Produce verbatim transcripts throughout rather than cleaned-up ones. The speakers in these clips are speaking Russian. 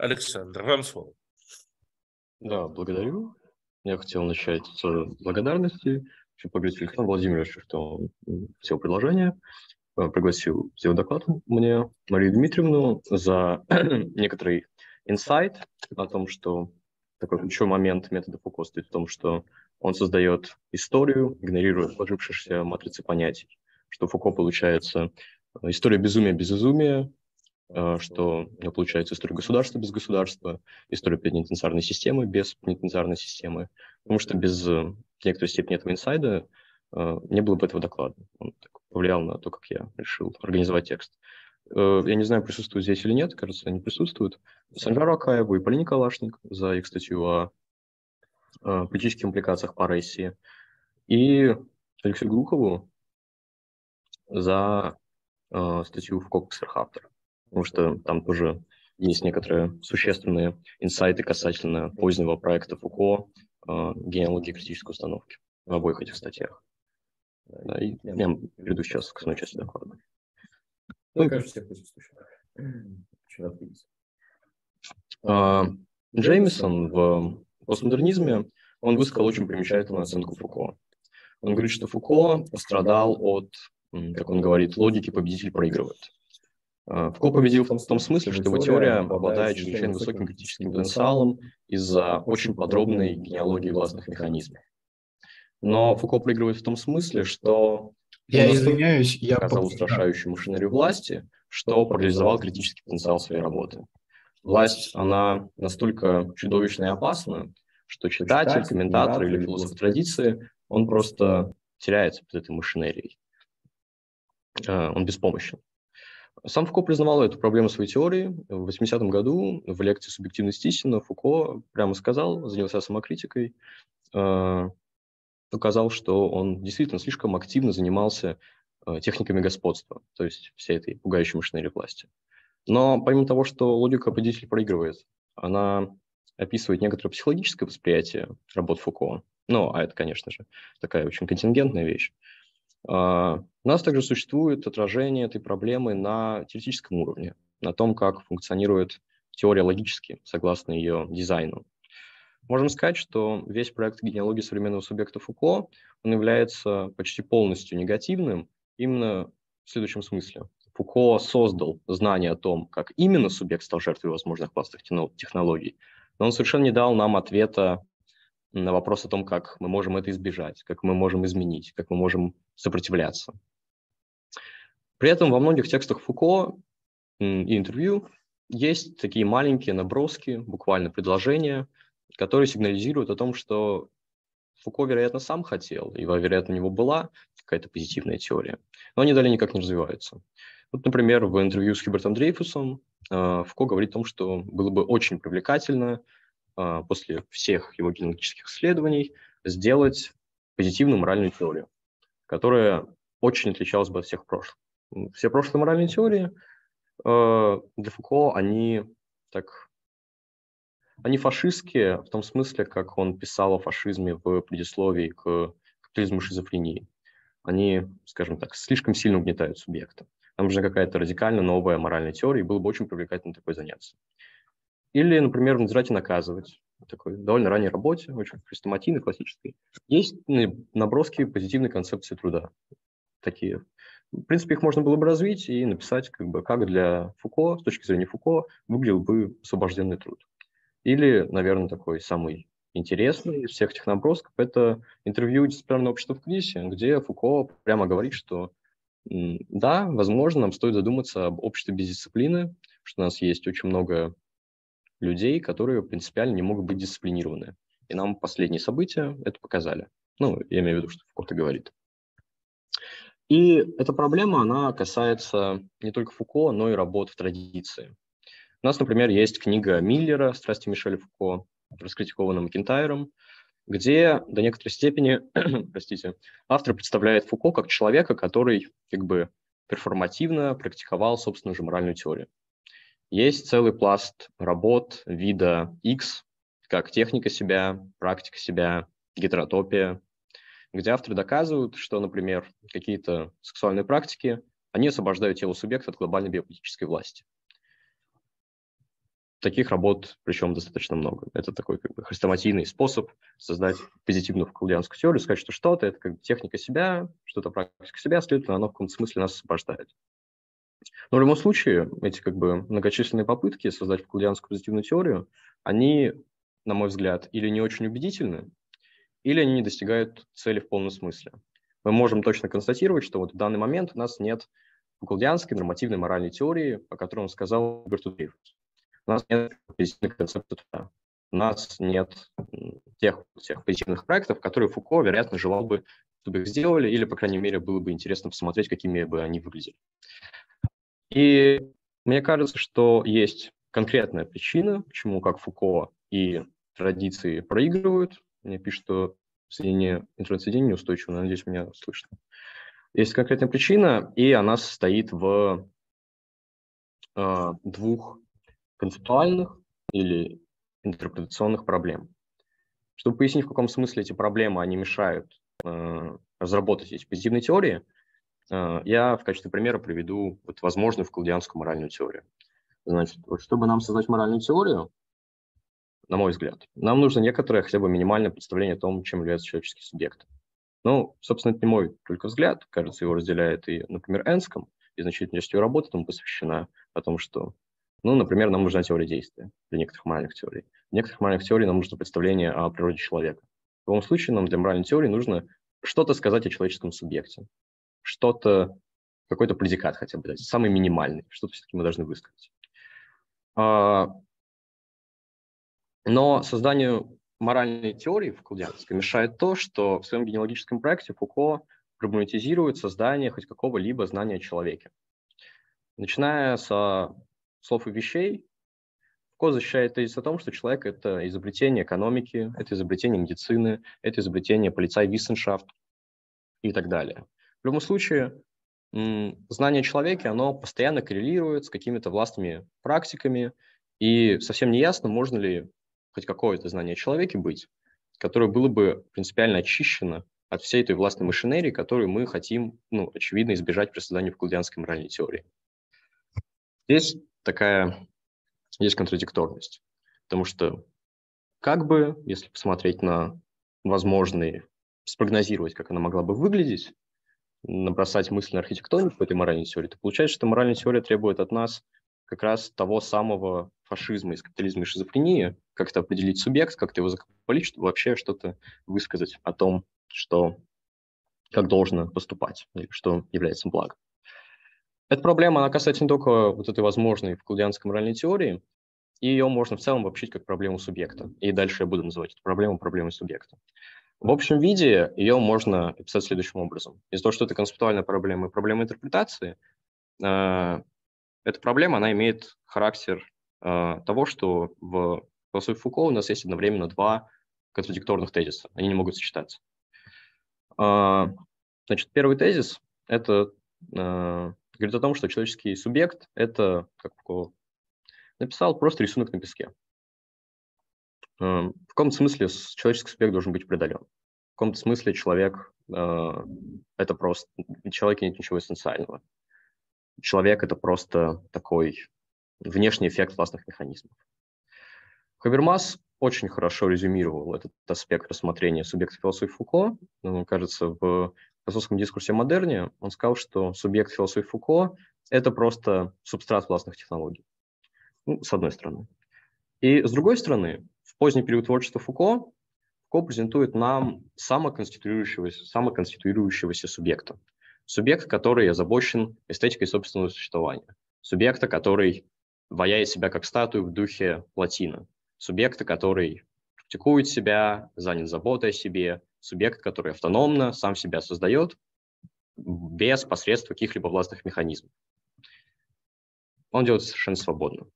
Александр, вам слово. Да, благодарю. Я хотел начать с благодарности. Хочу поблагодарить Александра Владимировича, что он сделал предложение, пригласил сделать доклад мне, Марию Дмитриевну, за некоторый инсайт о том, что такой ключевой момент метода Фуко стоит в том, что он создает историю, игнорируя сложившиеся матрицы понятий, что Фуко получается история безумия без изумия, что получается история государства без государства, история пенитенциарной системы без пенитенциарной системы, потому что без в некоторой степени этого инсайда не было бы этого доклада. Он так повлиял на то, как я решил организовать текст. Я не знаю, присутствуют здесь или нет, кажется, они присутствуют. Санжару Акаеву и Полине Калашник за их статью о политических импликациях по России, и Алексею Глухову за статью Фуко как сверхавтора, потому что там тоже есть некоторые существенные инсайты касательно позднего проекта Фуко генеалогии критической установки в обоих этих статьях. Да, и я перейду сейчас к основной части доклада. Ну, кажется, всех присутствующих. Джеймисон в постмодернизме, он высказал очень примечательную оценку Фуко. Он говорит, что Фуко пострадал от, как он говорит, логики «победитель проигрывает». Фуко победил в том, в том смысле, что его теория обладает чрезвычайно высоким критическим потенциалом из-за очень подробной генеалогии властных механизмов. Но Фуко проигрывает в том смысле, что я извиняюсь, я показал устрашающую машинерию власти, что парализовал критический потенциал своей работы. Власть, она настолько чудовищна и опасна, что читатель, комментатор или философ традиции, он просто теряется под этой машинерией. Он беспомощен. Сам Фуко признавал эту проблему своей теории. В восьмидесятом году в лекции «Субъективность истины» Фуко прямо сказал, занялся самокритикой, указал, что он действительно слишком активно занимался техниками господства, то есть всей этой пугающей машинерии власти. Но помимо того, что логика «победитель проигрывает», она описывает некоторое психологическое восприятие работ Фуко. Ну, а это, конечно же, такая очень контингентная вещь. Uh, у нас также существует отражение этой проблемы на теоретическом уровне, на том, как функционирует теория логически, согласно ее дизайну. Можем сказать, что весь проект генеалогии современного субъекта Фуко, он является почти полностью негативным именно в следующем смысле. Фуко создал знание о том, как именно субъект стал жертвой возможных классовых технологий, но он совершенно не дал нам ответа на вопрос о том, как мы можем это избежать, как мы можем изменить, как мы можем сопротивляться. При этом во многих текстах Фуко и интервью есть такие маленькие наброски, буквально предложения, которые сигнализируют о том, что Фуко, вероятно, сам хотел, и, вероятно, у него была какая-то позитивная теория, но они далее никак не развиваются. Вот, например, в интервью с Хьюбертом Дрейфусом Фуко говорит о том, что было бы очень привлекательно после всех его генеалогических исследований сделать позитивную моральную теорию, которая очень отличалась бы от всех прошлых. Все прошлые моральные теории э, для Фуко, они так, они фашистские в том смысле, как он писал о фашизме в предисловии к «Капитализму и шизофрении». Они, скажем так, слишком сильно угнетают субъекта. Нам нужна какая-то радикально новая моральная теория, и было бы очень привлекательно такой заняться. Или, например, «Надзирать и наказывать». В такой довольно ранней работе, очень хрестоматийной, классической. Есть наброски позитивной концепции труда. Такие. В принципе, их можно было бы развить и написать, как бы, как для Фуко, с точки зрения Фуко, выглядел бы освобожденный труд. Или, наверное, такой самый интересный из всех этих набросков – это интервью «Дисциплинарного общества в кризисе», где Фуко прямо говорит, что да, возможно, нам стоит задуматься об обществе без дисциплины, что у нас есть очень много людей, которые принципиально не могут быть дисциплинированы. И нам последние события это показали. Ну, я имею в виду, что Фуко это говорит. И эта проблема, она касается не только Фуко, но и работ в традиции. У нас, например, есть книга Миллера «Страсти Мишеля Фуко», раскритикована Макентайром, где до некоторой степени, простите, автор представляет Фуко как человека, который как бы перформативно практиковал собственную же моральную теорию. Есть целый пласт работ вида X, как техника себя, практика себя, гетеротопия, где авторы доказывают, что, например, какие-то сексуальные практики, они освобождают тело субъекта от глобальной биополитической власти. таких работ, причем достаточно много. Это такой как бы хрестоматийный способ создать позитивную фукуяльдианскую теорию, сказать, что что-то – это как бы техника себя, что-то практика себя, следовательно, оно в каком-то смысле нас освобождает. Но в любом случае, эти как бы многочисленные попытки создать фукуяльдианскую позитивную теорию, они, на мой взгляд, или не очень убедительны, или они не достигают цели в полном смысле. Мы можем точно констатировать, что вот в данный момент у нас нет фукуяльдианской нормативной моральной теории, о которой он сказал Роберту Дрейфусу. У нас нет позитивных концепций труда. У нас нет тех, тех позитивных проектов, которые Фуко, вероятно, желал бы, чтобы их сделали, или, по крайней мере, было бы интересно посмотреть, какими бы они выглядели. И мне кажется, что есть конкретная причина, почему как Фуко и традиции проигрывают. Мне пишут, что соединение, интернет-соединение неустойчиво, но, надеюсь, меня слышно. Есть конкретная причина, и она состоит в э, двух концептуальных или интерпретационных проблем. Чтобы пояснить, в каком смысле эти проблемы они мешают э, разработать эти позитивные теории, э, я в качестве примера приведу вот возможную фукуяльдианскую моральную теорию. Значит, вот чтобы нам создать моральную теорию, на мой взгляд, нам нужно некоторое хотя бы минимальное представление о том, чем является человеческий субъект. Ну, собственно, это не мой только взгляд. Кажется, его разделяет и, например, Энском, и значительная часть его работы тому посвящена о том, что, ну, например, нам нужна теория действия для некоторых моральных теорий. Для некоторых моральных теорий нам нужно представление о природе человека. В любом случае, нам для моральной теории нужно что-то сказать о человеческом субъекте, что-то, какой-то предикат хотя бы дать, самый минимальный, что-то все-таки мы должны высказать. Но созданию моральной теории фукуяльдианской мешает то, что в своем генеалогическом проекте Фуко проблематизирует создание хоть какого-либо знания о человеке. Начиная со слов и вещей, Фуко защищает тезис о том, что человек – это изобретение экономики, это изобретение медицины, это изобретение полицай-виссеншафт и так далее. В любом случае, знание о человеке, оно постоянно коррелирует с какими-то властными практиками, и совсем не ясно, можно ли хоть какое-то знание о человеке быть, которое было бы принципиально очищено от всей этой властной машинерии, которую мы хотим, ну, очевидно, избежать при создании фукуяльдианской моральной теории. Здесь такая есть контрадикторность, потому что как бы, если посмотреть на возможные, спрогнозировать, как она могла бы выглядеть, набросать мысль на архитектонику этой моральной теории, то получается, что моральная теория требует от нас как раз того самого фашизма из капитализма и шизофрении, как-то определить субъект, как-то его закабалить, чтобы вообще что-то высказать о том, что, как должно поступать, или что является благом. Эта проблема, она касается не только вот этой возможной фукуяльдианской моральной теории, и ее можно в целом обобщить как проблему субъекта. И дальше я буду называть эту проблему проблемой субъекта. В общем виде ее можно описать следующим образом. Из-за того, что это концептуальная проблема и проблема интерпретации, э, эта проблема, она имеет характер э, того, что в философии Фуко у нас есть одновременно два контрадикторных тезиса. Они не могут сочетаться. Э, значит, первый тезис – это э, говорит о том, что человеческий субъект – это, как Фуко написал, просто рисунок на песке. Э, в каком-то смысле человеческий субъект должен быть преодолен. В каком-то смысле человек э, – это просто… В человеке нет ничего эссенциального. Человек – это просто такой внешний эффект властных механизмов. Хабермас очень хорошо резюмировал этот аспект рассмотрения субъекта философии Фуко. Мне кажется, в философском дискурсе о модерне он сказал, что субъект философии Фуко – это просто субстрат властных технологий. Ну, с одной стороны. И с другой стороны, в поздний период творчества Фуко Фуко презентует нам самоконституирующегося, самоконституирующегося субъекта. Субъект, который озабочен эстетикой собственного существования. Субъекта, который ваяет себя как статую в духе Платина. Субъекта, который практикует себя, занят заботой о себе. Субъект, который автономно сам себя создает без посредства каких-либо властных механизмов. Он делает это совершенно свободно.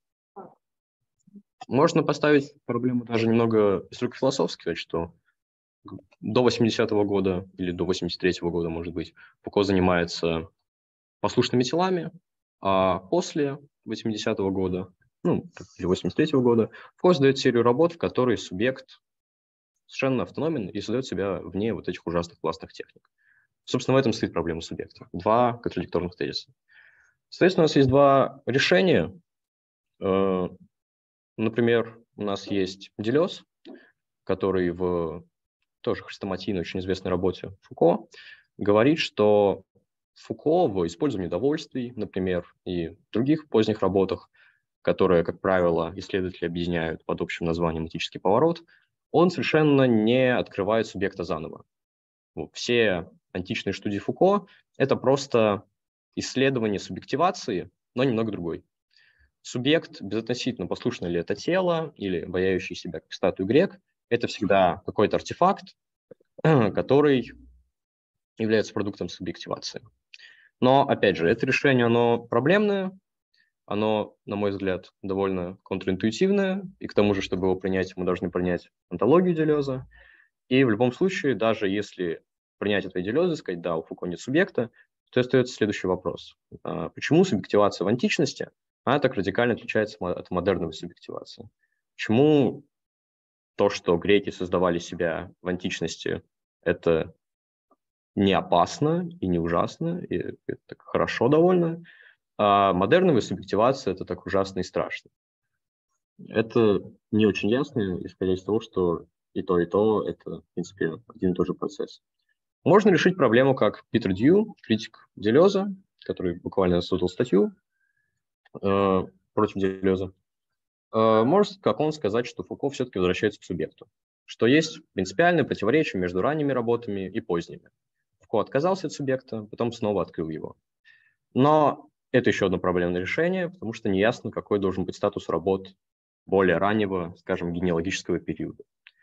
Можно поставить проблему даже немного историко-философски, сказать, что до восьмидесятого года или до восемьдесят третьего года, может быть, Фуко занимается послушными телами, а после восьмидесятого года, ну, или восемьдесят третьего года, Фуко создает серию работ, в которой субъект совершенно автономен и создает себя вне вот этих ужасных властных техник. Собственно, в этом стоит проблема субъекта. Два контрадикторных тезиса. Соответственно, у нас есть два решения. Например, у нас есть Делез, который в тоже хрестоматийной, очень известной работе Фуко говорит, что Фуко в использовании удовольствий, например, и в других поздних работах, которые, как правило, исследователи объединяют под общим названием «этический поворот», он совершенно не открывает субъекта заново. Все античные студии Фуко – это просто исследование субъективации, но немного другой. Субъект, безотносительно послушно ли это тело или боящий себя как статую грек, это всегда какой-то артефакт, который является продуктом субъективации. Но, опять же, это решение, оно проблемное, оно, на мой взгляд, довольно контринтуитивное, и к тому же, чтобы его принять, мы должны принять онтологию Делеза. И в любом случае, даже если принять этого Делеза и сказать, да, у Фуко нет субъекта, то остается следующий вопрос. Почему субъективация в античности, она так радикально отличается от модерновой субъективации? Почему то, что греки создавали себя в античности, это не опасно и не ужасно, и это так хорошо довольно, а модерновая субъективация – это так ужасно и страшно? Это не очень ясно, исходя из того, что и то, и то – это, в принципе, один и тот же процесс. Можно решить проблему, как Питер Дью, критик Делеза, который буквально создал статью э, против Делеза, э, может, как он, сказать, что Фуко все-таки возвращается к субъекту, что есть принципиальное противоречие между ранними работами и поздними. Фуко отказался от субъекта, потом снова открыл его. Но это еще одно проблемное решение, потому что неясно, какой должен быть статус работ более раннего, скажем, генеалогического периода.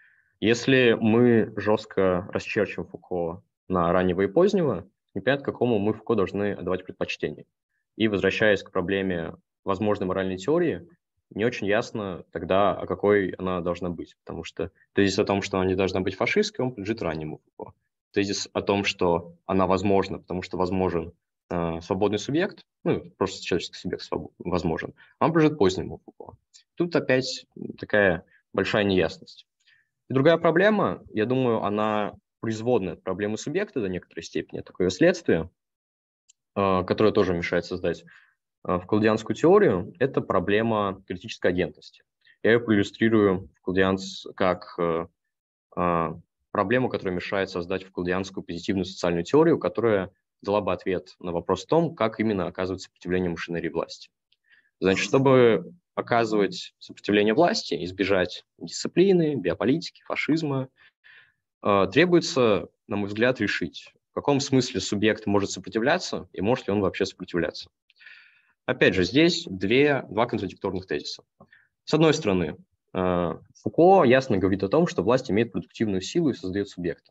Если мы жестко расчерчим Фуко на раннего и позднего, непонятно, какому мы Фуко должны отдавать предпочтение. И возвращаясь к проблеме возможной моральной теории, не очень ясно тогда, о какой она должна быть, потому что тезис о том, что она не должна быть фашистской, он принадлежит раннему Фуко. Тезис о том, что она возможна, потому что возможен э, свободный субъект, ну, просто человеческий субъект свобод, возможен, он принадлежит позднему Фуко. Тут опять такая большая неясность. И другая проблема, я думаю, она производная от проблемы субъекта до некоторой степени, такое следствие, э, которое тоже мешает создать э, вклодианскую теорию, это проблема критической агентности. Я ее проиллюстрирую в Вклодианс как э, э, проблему, которая мешает создать вклодианскую позитивную социальную теорию, которая дала бы ответ на вопрос о том, как именно оказывать сопротивление машинерии власти. Значит, чтобы оказывать сопротивление власти, избежать дисциплины, биополитики, фашизма, э, требуется, на мой взгляд, решить, в каком смысле субъект может сопротивляться и может ли он вообще сопротивляться. Опять же, здесь две, два контрадикторных тезиса. С одной стороны, э, Фуко ясно говорит о том, что власть имеет продуктивную силу и создает субъекта.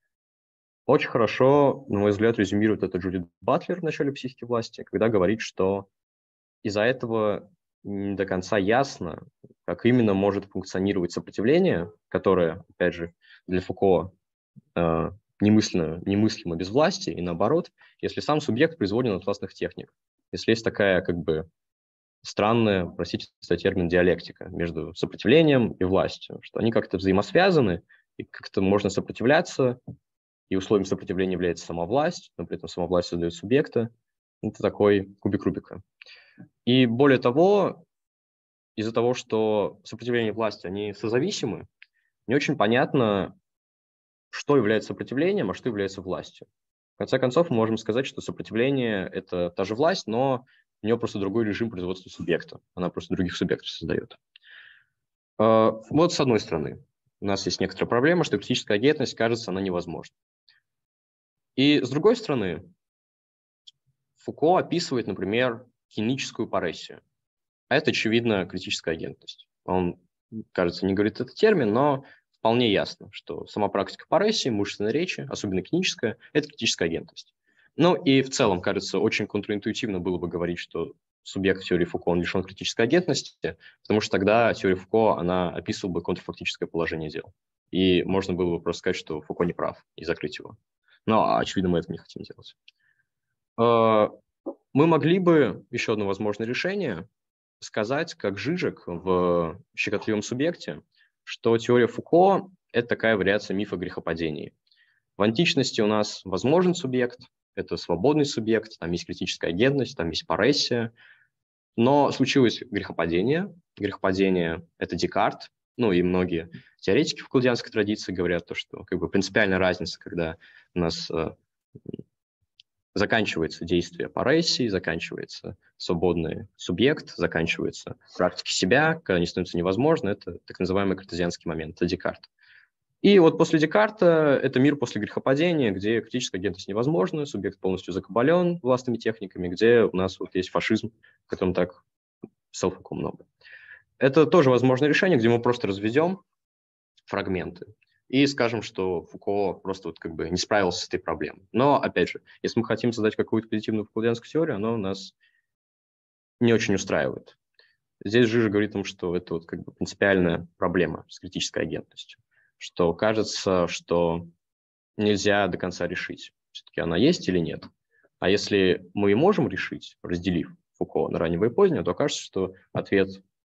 Очень хорошо, на мой взгляд, резюмирует это Джудит Батлер в начале «Психики власти», когда говорит, что из-за этого не до конца ясно, как именно может функционировать сопротивление, которое, опять же, для Фуко э, немыслимо, немыслимо без власти, и наоборот, если сам субъект производен от властных техник. Если есть такая, как бы, странная, простите за термин, диалектика между сопротивлением и властью, что они как-то взаимосвязаны, и как-то можно сопротивляться, и условием сопротивления является сама власть, но при этом сама власть создает субъекта. Это такой кубик Рубика. И более того, из-за того, что сопротивление и власть, они созависимы, не очень понятно, что является сопротивлением, а что является властью. В конце концов, мы можем сказать, что сопротивление – это та же власть, но у нее просто другой режим производства субъекта. Она просто других субъектов создает. Вот с одной стороны, у нас есть некоторая проблема, что критическая агентность, кажется, она невозможна. И с другой стороны, Фуко описывает, например, химическую парессию. А это, очевидно, критическая агентность. Он, кажется, не говорит этот термин, но вполне ясно, что сама практика парессии, мышечной речи, особенно клиническая, это критическая агентность. Ну и в целом, кажется, очень контринтуитивно было бы говорить, что субъект теории Фуко, он лишен критической агентности, потому что тогда теория Фуко, она описывала бы контрфактическое положение дел. И можно было бы просто сказать, что Фуко не прав, и закрыть его. Но, очевидно, мы это не хотим делать. Мы могли бы, еще одно возможное решение, сказать, как Жижик в «Щекотливом субъекте», что теория Фуко – это такая вариация мифа грехопадения. В античности у нас возможен субъект, это свободный субъект, там есть критическая агентность, там есть парессия. Но случилось грехопадение. Грехопадение – это Декарт. Ну и многие теоретики в фукуялдианской традиции говорят, то, что как бы принципиальная разница, когда у нас э, заканчивается действие парессии, заканчивается свободный субъект, заканчивается практика себя, когда они становятся невозможны, это так называемый картезианский момент, это Декарт. И вот после Декарта это мир после грехопадения, где критическая агентность невозможна, субъект полностью закабален властными техниками, где у нас вот есть фашизм, в котором так селф-фуко много. Это тоже возможное решение, где мы просто разведем фрагменты и скажем, что Фуко просто вот как бы не справился с этой проблемой. Но, опять же, если мы хотим создать какую-то позитивную фукуялдианскую теорию, она нас не очень устраивает. Здесь Жижа говорит о том, что это вот как бы принципиальная проблема с критической агентностью, что кажется, что нельзя до конца решить, все-таки она есть или нет. А если мы и можем решить, разделив Фуко на раннего и позднего, то кажется, что ответ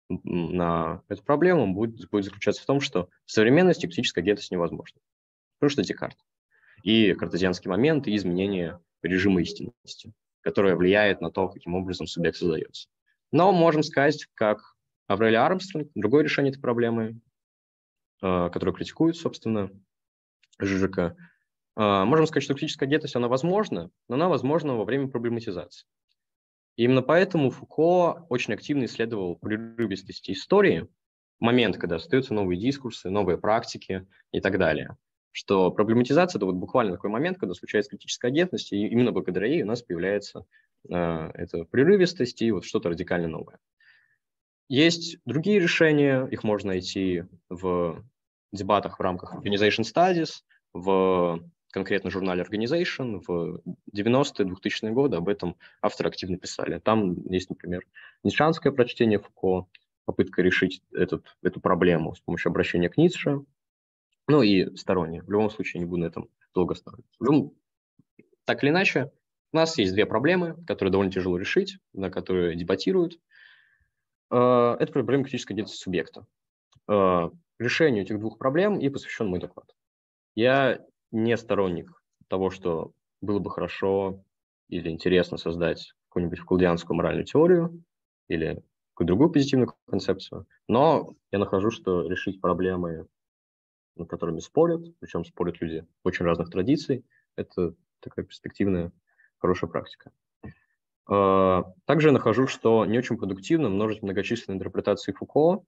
на эту проблему будет, будет заключаться в том, что в современности критическая агентность невозможна. Потому что Декарт. И картезианский момент, и изменение режима истинности, которое влияет на то, каким образом субъект создается. Но можем сказать, как Аврелий Армстронг, другое решение этой проблемы, которое критикует, собственно, Жижика, можем сказать, что критическая агентность, она возможна, но она возможна во время проблематизации. И именно поэтому Фуко очень активно исследовал прерывистости истории, момент, когда остаются новые дискурсы, новые практики и так далее. Что проблематизация – это вот буквально такой момент, когда случается критическая агентность, и именно благодаря ей у нас появляется э, эта прерывистость и вот что-то радикально новое. Есть другие решения, их можно найти в дебатах в рамках Organization Studies, в конкретно журнале Organization в девяностые, двухтысячные годы об этом авторы активно писали. Там есть, например, ницшанское прочтение Фуко, попытка решить этот, эту проблему с помощью обращения к Ницше, ну и сторонние. В любом случае, не буду на этом долго останавливаться. Любом... Так или иначе, у нас есть две проблемы, которые довольно тяжело решить, на которые дебатируют. Это проблема критической агентности субъекта. Решению этих двух проблем и посвящен мой доклад. Я не сторонник того, что было бы хорошо или интересно создать какую-нибудь фукуялдианскую моральную теорию или какую-то другую позитивную концепцию, но я нахожу, что решить проблемы, над которыми спорят, причем спорят люди очень разных традиций, это такая перспективная, хорошая практика. Также я нахожу, что не очень продуктивно множить многочисленные интерпретации Фуко,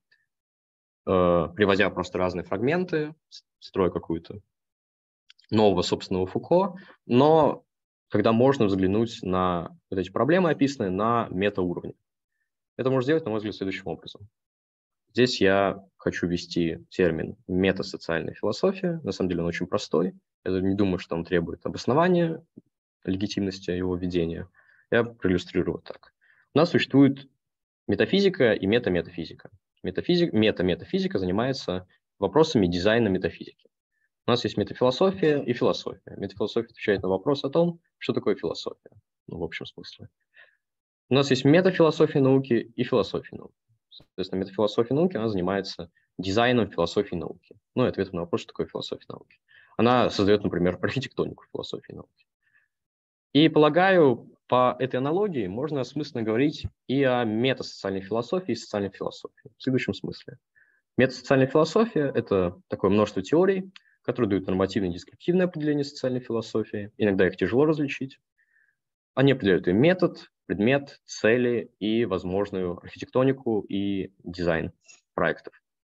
приводя просто разные фрагменты, строя какую-то нового собственного Фуко, но когда можно взглянуть на вот эти проблемы, описанные на метауровне. Это можно сделать, на мой взгляд, следующим образом. Здесь я хочу ввести термин метасоциальная философия. На самом деле он очень простой. Я не думаю, что он требует обоснования легитимности его введения. Я проиллюстрирую так. У нас существует метафизика и мета-метафизика. Метафизик, мета-метафизика занимается вопросами дизайна метафизики. У нас есть метафилософия и философия. Метафилософия отвечает на вопрос о том, что такое философия, ну, в общем смысле. У нас есть метафилософия науки и философия науки. Соответственно, метафилософия науки, она занимается дизайном философии науки. Ну и ответом на вопрос, что такое философия науки. Она создает, например, архитектонику философии науки. И, полагаю, по этой аналогии можно смысленно говорить и о метасоциальной философии и социальной философии. В следующем смысле. Метасоциальная философия – это такое множество теорий, которые дают нормативное и дескриптивное определение социальной философии. Иногда их тяжело различить. Они определяют и метод, предмет, цели и возможную архитектонику и дизайн проектов.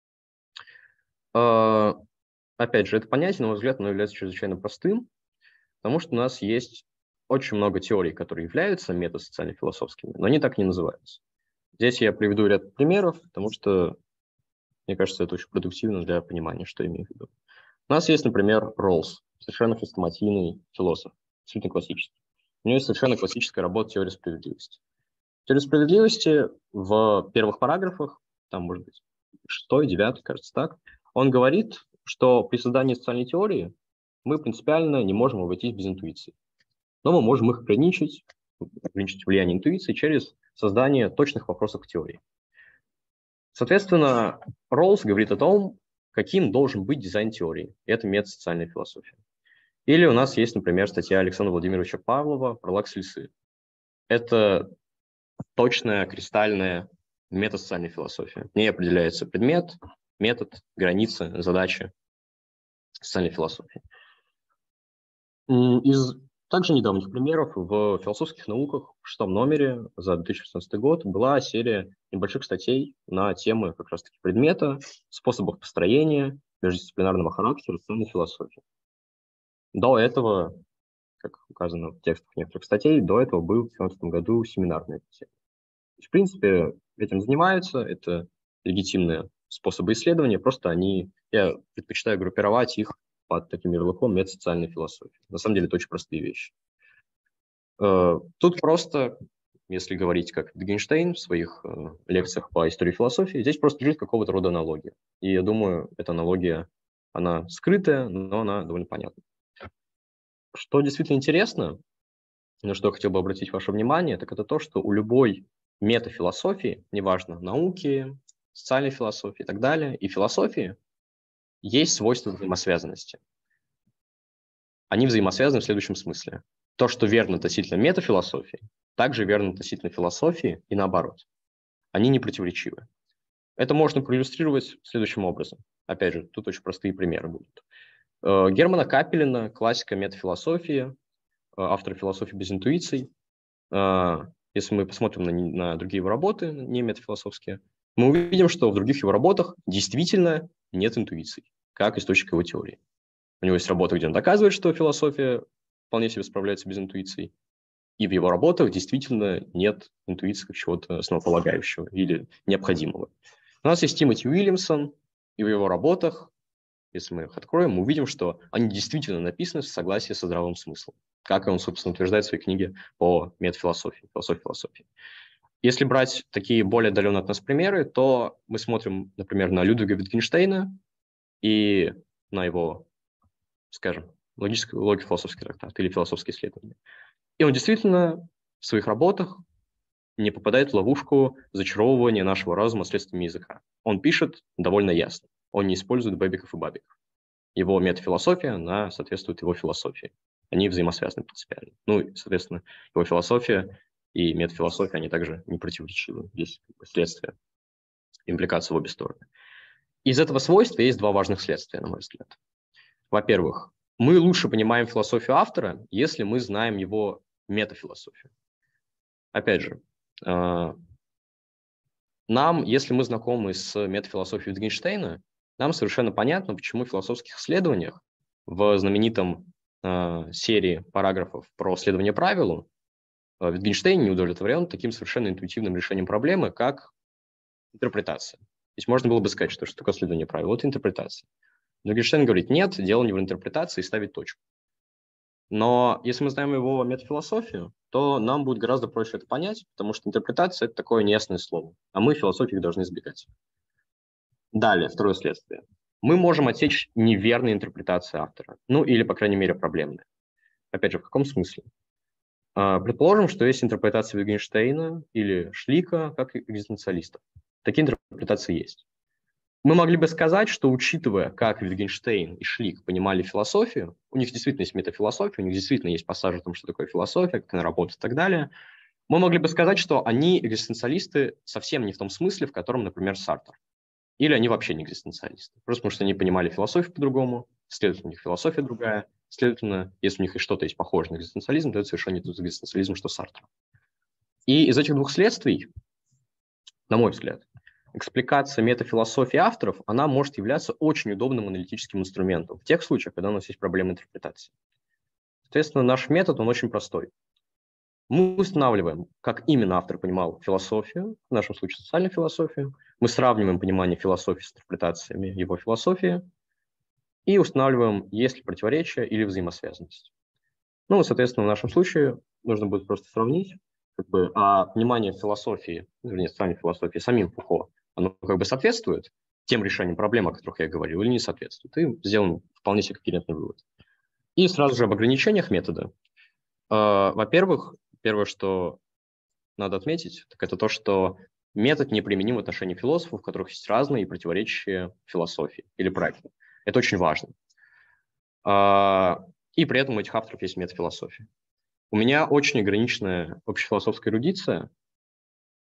Опять же, это понятие, на мой взгляд, оно является чрезвычайно простым, потому что у нас есть очень много теорий, которые являются метасоциально-философскими, но они так не называются. Здесь я приведу ряд примеров, потому что, мне кажется, это очень продуктивно для понимания, что я имею в виду. У нас есть, например, Роллс, совершенно хрестоматийный философ, абсолютно классический. У него есть совершенно классическая работа «Теория справедливости». Теория справедливости в первых параграфах, там, может быть, шестой, девятый, кажется так, он говорит, что при создании социальной теории мы принципиально не можем обойтись без интуиции. Но мы можем их ограничить, ограничить влияние интуиции через создание точных вопросов к теории. Соответственно, Роллс говорит о том, каким должен быть дизайн теории. И это метасоциальная философия. Или у нас есть, например, статья Александра Владимировича Павлова про лакс-лесы. Это точная, кристальная метасоциальная философия. В ней определяется предмет, метод, границы, задачи социальной философии. Из также недавних примеров в философских науках в шестом номере за две тысячи шестнадцатый год была серия небольших статей на темы как раз-таки предмета, способов построения, междисциплинарного характера социальной философии. До этого, как указано в текстах некоторых статей, до этого был в две тысячи семнадцатом году семинар на эту тему. В принципе, этим занимаются, это легитимные способы исследования, просто они, я предпочитаю группировать их под таким ярлыком метасоциальной философии. На самом деле это очень простые вещи. Тут просто, если говорить как Wittgenstein в своих лекциях по истории философии, здесь просто лежит какого-то рода аналогия. И я думаю, эта аналогия, она скрытая, но она довольно понятна. Что действительно интересно, на что я хотел бы обратить ваше внимание, так это то, что у любой метафилософии, неважно, науки, социальной философии и так далее, и философии, есть свойства взаимосвязанности. Они взаимосвязаны в следующем смысле. То, что верно относительно метафилософии, также верно относительно философии и наоборот. Они не противоречивы. Это можно проиллюстрировать следующим образом. Опять же, тут очень простые примеры будут. Германа Капелина, классика метафилософии, автор философии без интуиций. Если мы посмотрим на, на другие его работы, не метафилософские, мы увидим, что в других его работах действительно нет интуиций, как источник его теории. У него есть работа, где он доказывает, что философия вполне себе справляется без интуиций, и в его работах действительно нет интуиции как чего-то основополагающего или необходимого. У нас есть Тимоти Уильямсон, и в его работах, если мы их откроем, мы увидим, что они действительно написаны в согласии со здравым смыслом, как он, собственно, утверждает в своей книге по метафилософии, философии философии. Если брать такие более отдаленные от нас примеры, то мы смотрим, например, на Людвига Wittgensteina и на его, скажем, логический, логико-философский трактат или философские исследования. И он действительно в своих работах не попадает в ловушку зачаровывания нашего разума средствами языка. Он пишет довольно ясно. Он не использует бэбиков и бабиков. Его метафилософия, она соответствует его философии. Они взаимосвязаны принципиально. Ну, и, соответственно, его философия и метафилософия, они также не противоречивы. Есть следствие, импликация в обе стороны. Из этого свойства есть два важных следствия, на мой взгляд. Во-первых, мы лучше понимаем философию автора, если мы знаем его метафилософию. Опять же, нам, если мы знакомы с метафилософией Wittgensteina, нам совершенно понятно, почему в философских исследованиях в знаменитом э, серии параграфов про следование правилу э, Wittgenstein не удовлетворен таким совершенно интуитивным решением проблемы, как интерпретация. То есть можно было бы сказать, что, что такое следование правилу? Вот интерпретация. Но Wittgenstein говорит, нет, дело не в интерпретации, и ставит точку. Но если мы знаем его метафилософию, то нам будет гораздо проще это понять, потому что интерпретация – это такое неясное слово, а мы философии должны избегать. Далее, второе следствие. Мы можем отсечь неверные интерпретации автора, ну или, по крайней мере, проблемные. Опять же, в каком смысле? Предположим, что есть интерпретация Wittgensteina или Шлика как экзистенциалистов. Такие интерпретации есть. Мы могли бы сказать, что, учитывая, как Wittgenstein и Шлик понимали философию, у них действительно есть метафилософия, у них действительно есть пассажи о том, что такое философия, как она работает и так далее, мы могли бы сказать, что они экзистенциалисты совсем не в том смысле, в котором, например, Сартр. Или они вообще не экзистенциалисты. Просто потому что они понимали философию по-другому, следовательно, у них философия другая. Следовательно, если у них и что-то есть похоже на экзистенциализм, то это совершенно не тот экзистенциализм, что Сартр. И из этих двух следствий, на мой взгляд, экспликация метафилософии авторов, она может являться очень удобным аналитическим инструментом в тех случаях, когда у нас есть проблемы интерпретации. Соответственно, наш метод, он очень простой. Мы устанавливаем, как именно автор понимал философию, в нашем случае социальную философию, мы сравниваем понимание философии с интерпретациями его философии и устанавливаем, есть ли противоречие или взаимосвязанность. Ну, соответственно, в нашем случае нужно будет просто сравнить, как бы, а понимание философии, вернее, социальной философии самим Фуко, оно как бы соответствует тем решениям проблем, о которых я говорил, или не соответствует. И сделаем вполне себе когерентный вывод. И сразу же об ограничениях метода. Во-первых, первое, что надо отметить, так это то, что метод неприменим в отношении философов, у которых есть разные и противоречащие философии или проекты. Это очень важно. И при этом у этих авторов есть метафилософия. У меня очень ограниченная общефилософская эрудиция,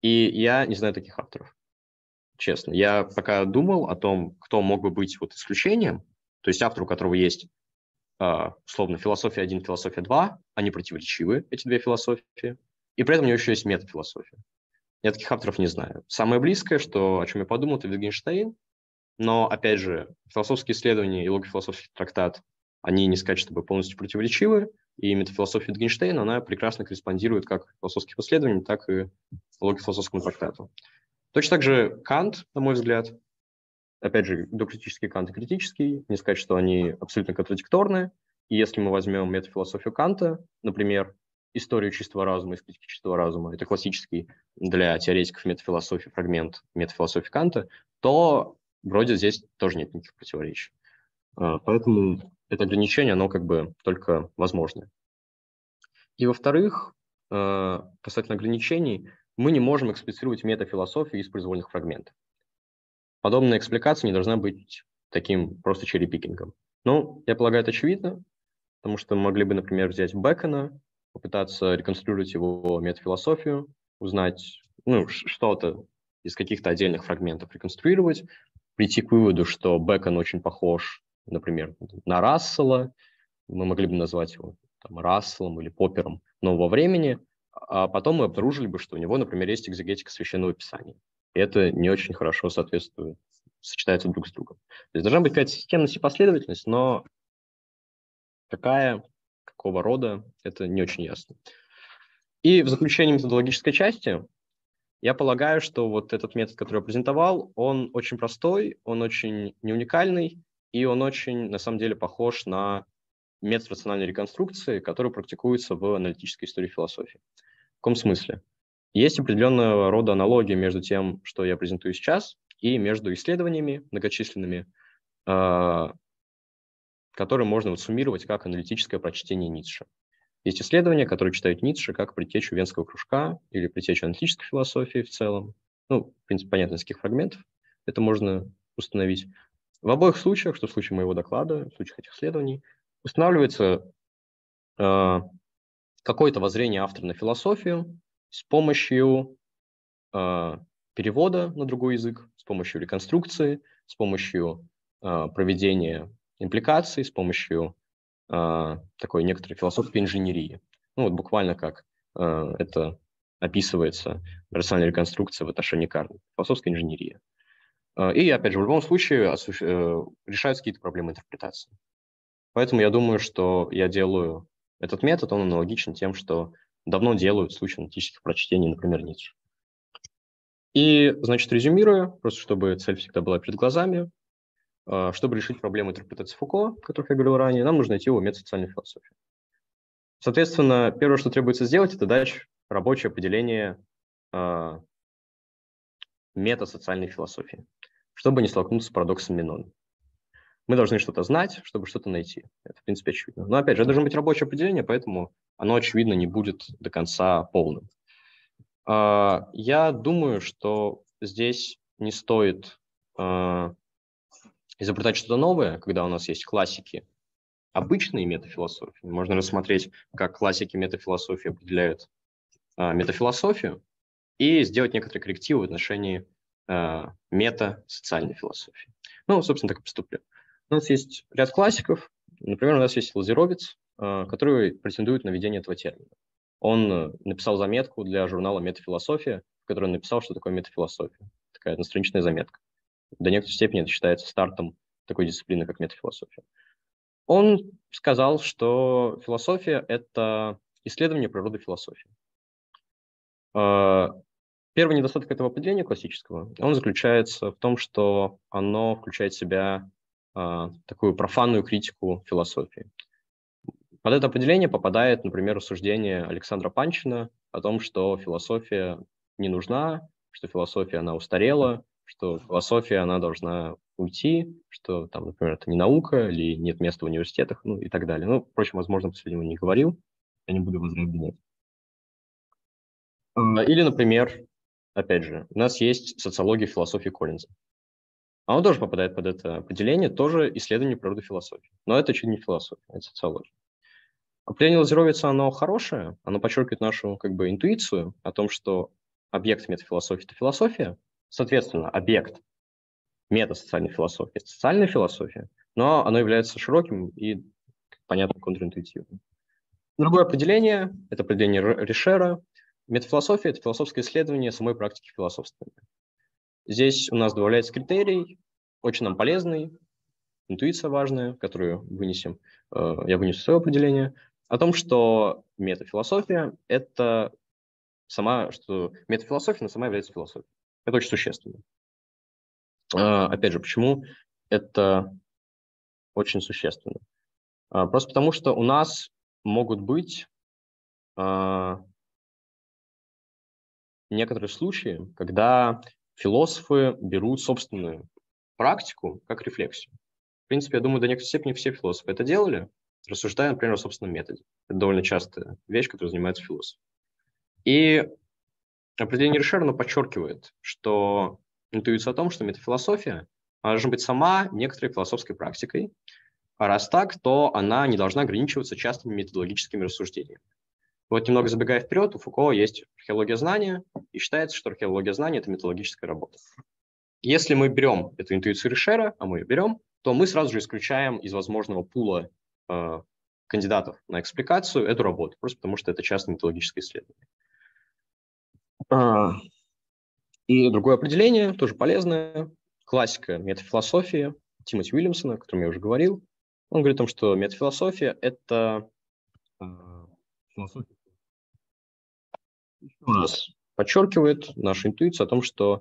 И я не знаю таких авторов, честно. Я пока думал о том, кто мог бы быть вот исключением, то есть автор, у которого есть, э, условно, философия один, философия два, они противоречивы, эти две философии, и при этом у него еще есть метафилософия. Я таких авторов не знаю. Самое близкое, что, о чем я подумал, это Wittgenstein, но, опять же, философские исследования и логофилософский трактат, они не сказать, чтобы полностью противоречивы, и метафилософия Wittgensteina, она прекрасно корреспондирует как философским исследованиям, так и логофилософскому трактату. Точно так же Кант, на мой взгляд, опять же, докритический Кант и критический, не сказать, что они абсолютно контрадикторны, и если мы возьмем метафилософию Канта, например, историю чистого разума из критики чистого разума, это классический для теоретиков метафилософии фрагмент метафилософии Канта, то вроде здесь тоже нет никаких противоречий. Поэтому это ограничение, оно как бы только возможно. И во-вторых, касательно ограничений, мы не можем эксплицировать метафилософию из произвольных фрагментов. Подобная экспликация не должна быть таким просто черри-пикингом. Ну, я полагаю, это очевидно, потому что мы могли бы, например, взять Бэкона, попытаться реконструировать его метафилософию, узнать, ну, что-то из каких-то отдельных фрагментов реконструировать, прийти к выводу, что Бэкон очень похож, например, на Рассела, мы могли бы назвать его там, Расселом или Поппером нового времени, а потом мы обнаружили бы, что у него, например, есть экзегетика священного писания. И это не очень хорошо соответствует, сочетается друг с другом. То есть должна быть какая-то системность и последовательность, но какая, какого рода, это не очень ясно. И в заключение методологической части я полагаю, что вот этот метод, который я презентовал, он очень простой, он очень неуникальный, и он очень, на самом деле, похож на метод рациональной реконструкции, который практикуется в аналитической истории философии. В каком смысле? Есть определенного рода аналогия между тем, что я презентую сейчас, и между исследованиями многочисленными, э, которые можно вот суммировать как аналитическое прочтение Ницше. Есть исследования, которые читают Ницше как предтечу Венского кружка или предтечу аналитической философии в целом. Ну, в принципе, понятно, из каких фрагментов это можно установить. В обоих случаях, что в случае моего доклада, в случае этих исследований, устанавливается э, какое-то воззрение автора на философию с помощью э, перевода на другой язык, с помощью реконструкции, с помощью э, проведения импликаций, с помощью э, такой некоторой философской инженерии. Ну вот буквально как э, это описывается рациональная реконструкция в отношении Карна. Философская инженерия. Э, и, опять же, в любом случае осущ... э, решаются какие-то проблемы интерпретации. Поэтому я думаю, что я делаю этот метод, он аналогичен тем, что давно делают в случае аналитических прочтений, например, Ницше. И, значит, резюмируя, просто чтобы цель всегда была перед глазами, чтобы решить проблему интерпретации Фуко, о которых я говорил ранее, нам нужно найти его метод социальной философии. Соответственно, первое, что требуется сделать, это дать рабочее определение э, метасоциальной философии, чтобы не столкнуться с парадоксом Менона. Мы должны что-то знать, чтобы что-то найти. Это, в принципе, очевидно. Но, опять же, это должно быть рабочее определение, поэтому оно, очевидно, не будет до конца полным. Э, я думаю, что здесь не стоит э, изобретать что-то новое, когда у нас есть классики обычные метафилософии. Можно рассмотреть, как классики метафилософии определяют э, метафилософию, и сделать некоторые коррективы в отношении э, мета-социальной философии. Ну, собственно, так и поступлю. У нас есть ряд классиков. Например, у нас есть Лазеровец, э, который претендует на введение этого термина. Он э, написал заметку для журнала «Метафилософия», в которой он написал, что такое метафилософия. Такая одностраничная заметка. До некоторой степени это считается стартом такой дисциплины, как метафилософия. Он сказал, что философия – это исследование природы философии. Первый недостаток этого определения классического, он заключается в том, что оно включает в себя такую профанную критику философии. Под это определение попадает, например, рассуждение Александра Панчина о том, что философия не нужна, что философия, она устарела, что философия, она должна уйти, что, там, например, это не наука или нет места в университетах, ну и так далее. Ну, впрочем, возможно, последнего не говорил, я не буду возражать. Или, например, опять же, у нас есть социология философии Коллинза. Оно тоже попадает под это определение, тоже исследование природы философии. Но это чуть не философия, это социология. Определение Лазеровица, оно хорошее, оно подчеркивает нашу как бы интуицию о том, что объект метафилософии – это философия, соответственно, объект метасоциальной философии – это социальная философия, но оно является широким и, понятно, контринтуитивным. Другое определение – это определение Ришера. Метафилософия – это философское исследование самой практики философствования. Здесь у нас добавляется критерий, очень нам полезный, интуиция важная, которую вынесем, э, я вынесу свое определение, о том, что метафилософия – это сама, что метафилософия сама является философией. Это очень существенно. Э, опять же, почему это очень существенно? Э, просто потому, что у нас могут быть э, некоторые случаи, когда философы берут собственную практику как рефлексию. В принципе, я думаю, до некоторой степени все философы это делали, рассуждая, например, о собственном методе. Это довольно частая вещь, которой занимается философ. И определение Ришера подчеркивает, что интуиция о том, что метафилософия должна быть сама некоторой философской практикой, а раз так, то она не должна ограничиваться частными методологическими рассуждениями. Вот немного забегая вперед, у Фуко есть археология знания, и считается, что археология знания – это методологическая работа. Если мы берем эту интуицию Ришера, а мы ее берем, то мы сразу же исключаем из возможного пула э, кандидатов на экспликацию эту работу, просто потому что это частное методологическое исследование. А, и другое определение, тоже полезное, классика метафилософии Тимоти Уильямсона, о котором я уже говорил. Он говорит о том, что метафилософия – это э, философия. Еще раз подчеркивает нашу интуицию о том, что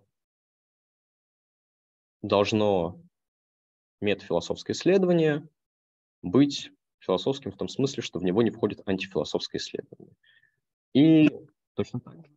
должно метафилософское исследование быть философским в том смысле, что в него не входит антифилософское исследование. И точно так же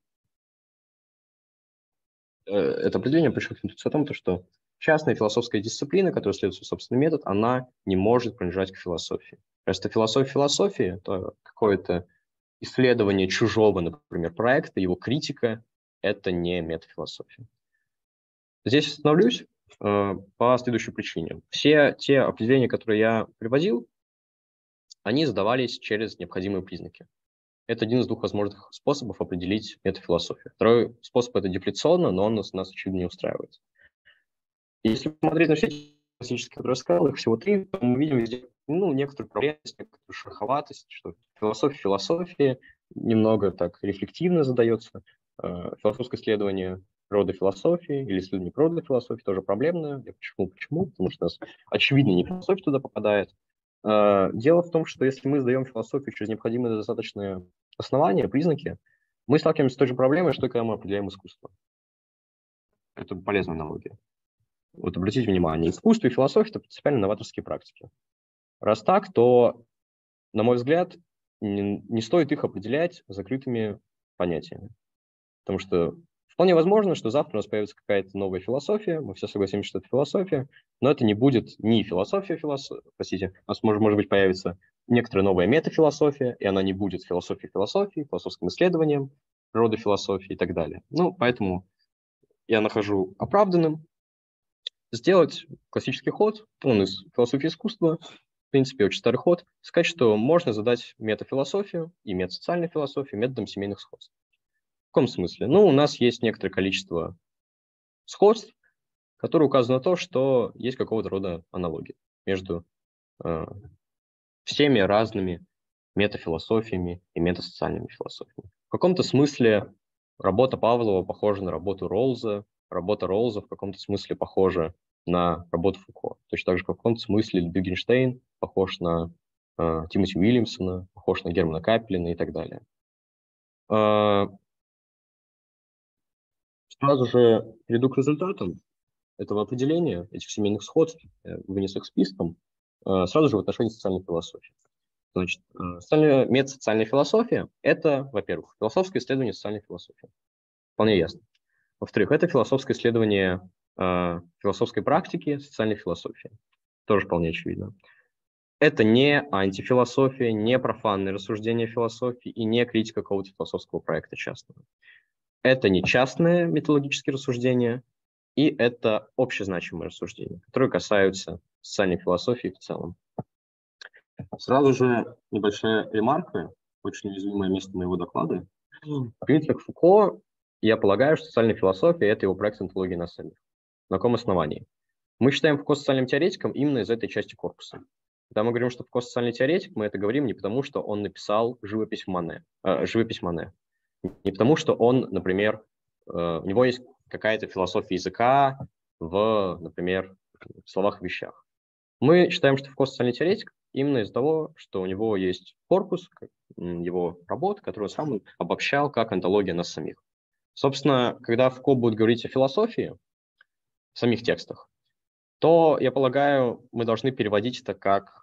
это определение подчеркивает о том, что частная философская дисциплина, которая следует свой собственный метод, она не может принадлежать к философии. Если это философия философии, то какое-то исследование чужого, например, проекта, его критика – это не метафилософия. Здесь остановлюсь э, по следующей причине. Все те определения, которые я приводил, они задавались через необходимые признаки. Это один из двух возможных способов определить метафилософию. Второй способ – это дефляционно, но он нас, нас очевидно, не устраивает. Если посмотреть на все эти классические, которые я сказал, их всего три, то мы видим везде ну, некоторую проблемность, некоторую шероховатость, что философия философии немного так рефлективно задается. Философское исследование природы философии или исследование природы философии тоже проблемное. Я почему? Почему? Потому что у нас, очевидно, не философия туда попадает. Дело в том, что если мы сдаем философию через необходимые достаточные основания, признаки, мы сталкиваемся с той же проблемой, что и когда мы определяем искусство. Это полезная аналогия. Вот обратите внимание, искусство и философия – это принципиально новаторские практики. Раз так, то, на мой взгляд, не, не стоит их определять закрытыми понятиями. Потому что вполне возможно, что завтра у нас появится какая-то новая философия, мы все согласимся, что это философия, но это не будет ни философия, философия, простите, у нас может, может быть появится некоторая новая метафилософия, и она не будет философией философии, философским исследованием, природы философии и так далее. Ну, поэтому я нахожу оправданным сделать классический ход, он из философии искусства, в принципе, очень старый ход, сказать, что можно задать метафилософию и метасоциальную философию методом семейных сходств. В каком смысле? Ну, у нас есть некоторое количество сходств, которые указывают на то, что есть какого-то рода аналогии между э, всеми разными метафилософиями и метасоциальными философиями. В каком-то смысле работа Павлова похожа на работу Роллза, работа Роллза в каком-то смысле похожа на работу Фуко. Точно так же, в каком-то смысле Wittgenstein похож на э, Тимоти Уильямсона, похож на Германа Капелина и так далее. Э, сразу же перейду к результатам этого определения, этих семейных сходств, э, вынес их списком, э, сразу же в отношении социальной философии. Значит, социальная, метасоциальная философия – это, во-первых, философское исследование социальной философии. Вполне ясно. Во-вторых, это философское исследование э, философской практики социальной философии. Тоже вполне очевидно. Это не антифилософия, не профанное рассуждение философии и не критика какого-то философского проекта частного. Это не частные методологические рассуждения, и это общезначимые рассуждения, которые касаются социальной философии в целом. Сразу же небольшая ремарка, очень уязвимое место моего доклада. В принципе, Фуко я полагаю, что социальная философия – это его проект онтологии нас самих. На каком основании? Мы считаем Фуко социальным теоретиком именно из этой части корпуса. Когда мы говорим, что Фуко социальный теоретик, мы это говорим не потому, что он написал живопись Мане, э, живопись Мане. Не потому, что он, например, э, у него есть какая-то философия языка в, например, в словах и вещах. Мы считаем, что Фуко социальный теоретик именно из-за того, что у него есть корпус, его работ, которую сам обобщал как онтология нас самих. Собственно, когда Фуко будет говорить о философии в самих текстах, то, я полагаю, мы должны переводить это как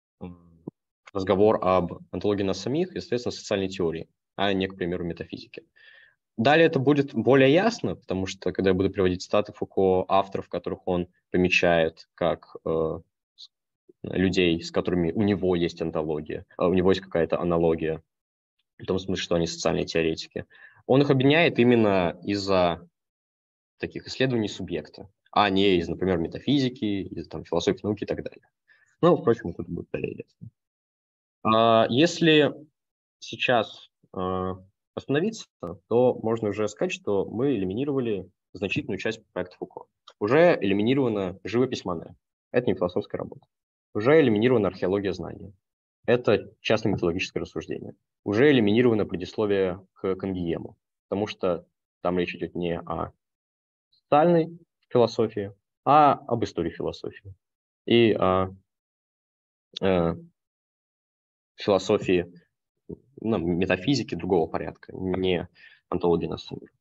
разговор об онтологии нас самих и, соответственно, социальной теории, а не, к примеру, метафизике. Далее это будет более ясно, потому что, когда я буду приводить цитаты Фуко, авторов, которых он помечает как э, людей, с которыми у него есть онтология, э, у него есть какая-то аналогия, в том смысле, что они социальные теоретики, он их объединяет именно из-за таких исследований субъекта, а не из, например, метафизики, из там, философии науки и так далее. Ну, впрочем, тут будет более ясно. А, если сейчас а, остановиться, то можно уже сказать, что мы элиминировали значительную часть проекта Фуко. Уже элиминирована живопись Мане. Это не философская работа. Уже элиминирована археология знания. Это частно-мифологическое рассуждение. Уже элиминировано предисловие к Кангиему, потому что там речь идет не о социальной философии, а об истории философии и о э, философии, ну, метафизики другого порядка, не онтологии нас самих.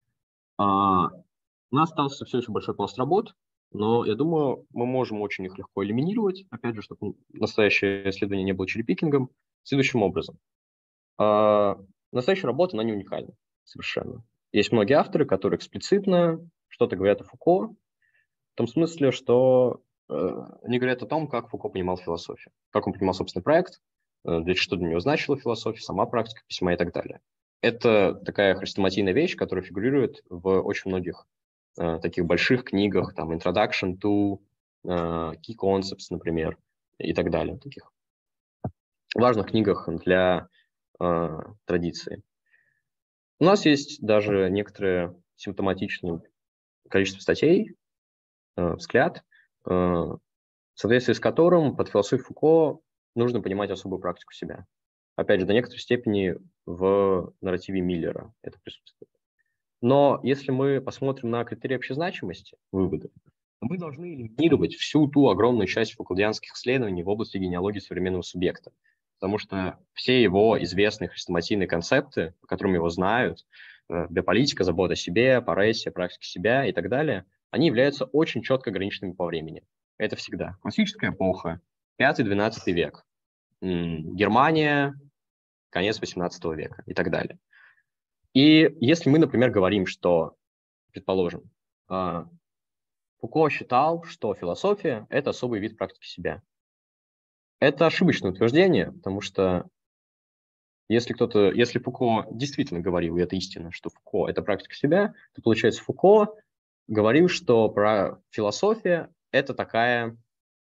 А, у нас остался все еще большой пласт работ, но я думаю, мы можем очень их легко элиминировать, опять же, чтобы настоящее исследование не было черепикингом, следующим образом. А, настоящая работа, она не уникальна совершенно. Есть многие авторы, которые эксплицитно что-то говорят о Фуко, в том смысле, что э, они говорят о том, как Фуко понимал философию, как он понимал собственный проект, э, для что для него значила философия, сама практика письма и так далее. Это такая хрестоматийная вещь, которая фигурирует в очень многих э, таких больших книгах, там, Introduction to, э, Key Concepts, например, и так далее, таких важных книгах для э, традиции. У нас есть даже некоторое симптоматичное количество статей, э, взгляд, э, в соответствии с которым под философией Фуко нужно понимать особую практику себя. Опять же, до некоторой степени в нарративе Миллера это присутствует. Но если мы посмотрим на критерии общезначимости, выводы, то мы должны элиминировать всю ту огромную часть фукуалдианских исследований в области генеалогии современного субъекта. Потому что все его известные хрестоматийные концепты, по которым его знают, биополитика, забота о себе, парессия, практика себя и так далее, они являются очень четко ограниченными по времени. Это всегда классическая эпоха, пятый-двенадцатый век, Германия, конец восемнадцатого века и так далее. И если мы, например, говорим, что, предположим, Фуко считал, что философия – это особый вид практики себя. Это ошибочное утверждение, потому что если кто-то, если Фуко действительно говорил, и это истина, что Фуко – это практика себя, то, получается, Фуко говорил, что про философия – это такая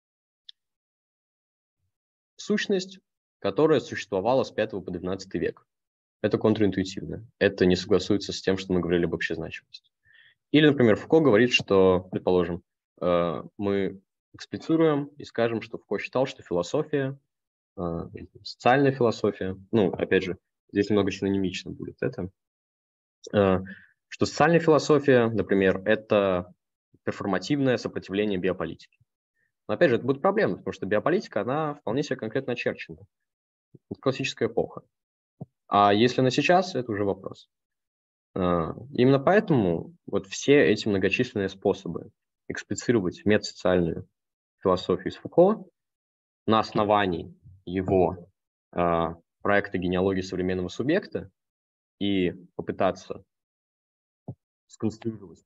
сущность, которая существовала с пятого по двенадцатый век. Это контринтуитивно. Это не согласуется с тем, что мы говорили об общезначимости. Или, например, Фуко говорит, что, предположим, э, мы эксплицируем и скажем, что Фуко считал, что философия, э, социальная философия, ну, опять же, здесь немного синонимично будет это, э, что социальная философия, например, это перформативное сопротивление биополитике. Но, опять же, это будет проблема, потому что биополитика, она вполне себе конкретно очерчена. Это классическая эпоха. А если на сейчас, это уже вопрос. Именно поэтому вот все эти многочисленные способы эксплицировать метасоциальную философию из Фуко на основании его э, проекта генеалогии современного субъекта и попытаться сконструировать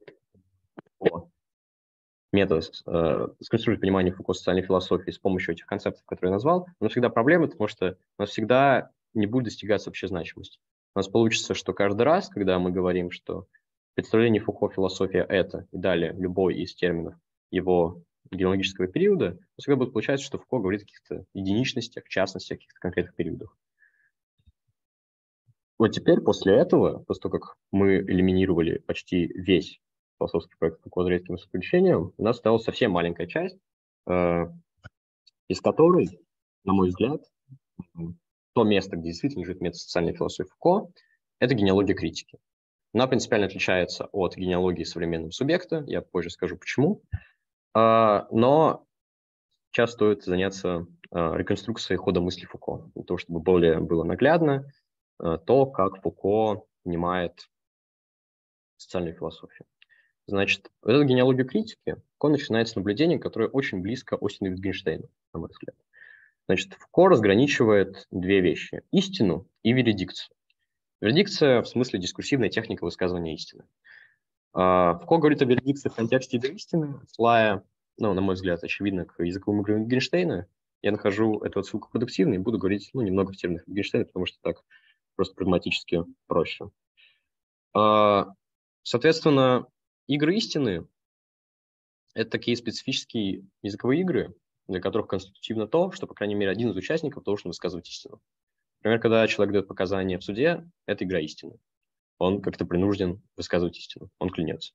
метод, э, сконструировать понимание Фуко социальной философии с помощью этих концептов, которые я назвал, но всегда проблема, потому что у нас всегда не будет достигаться общезначимость. У нас получится, что каждый раз, когда мы говорим, что представление Фуко философия это, и далее любой из терминов его генеалогического периода, всегда будет получаться, что Фуко говорит о каких-то единичностях, частностях, о каких-то конкретных периодах. Вот теперь, после этого, после того, как мы элиминировали почти весь философский проект Фуко за редким исключением, у нас осталась совсем маленькая часть, э, из которой, на мой взгляд, то место, где действительно лежит метод социальной философии Фуко, это генеалогия критики. Она принципиально отличается от генеалогии современного субъекта, я позже скажу почему, э, но сейчас стоит заняться э, реконструкцией хода мысли Фуко, для того, чтобы более было наглядно э, то, как Фуко понимает социальную философию. Значит, вот эта генеалогия критики, Фуко начинает с наблюдения, которое очень близко Остину Витгенштейну, на мой взгляд. Значит, Фуко разграничивает две вещи – истину и веридикцию. Веридикция в смысле дискурсивная техника высказывания истины. А, Фуко говорит о веридикции в контексте идеи истины, ссылая, ну, на мой взгляд, очевидно, к языковым играм Витгенштейна. Я нахожу эту отсылку продуктивной и буду говорить, ну, немного в терминах Витгенштейна, потому что так просто прагматически проще. А, Соответственно, игры истины – это такие специфические языковые игры, для которых конститутивно то, что, по крайней мере, один из участников должен высказывать истину. Например, когда человек дает показания в суде, это игра истины. Он как-то принужден высказывать истину, он клянется.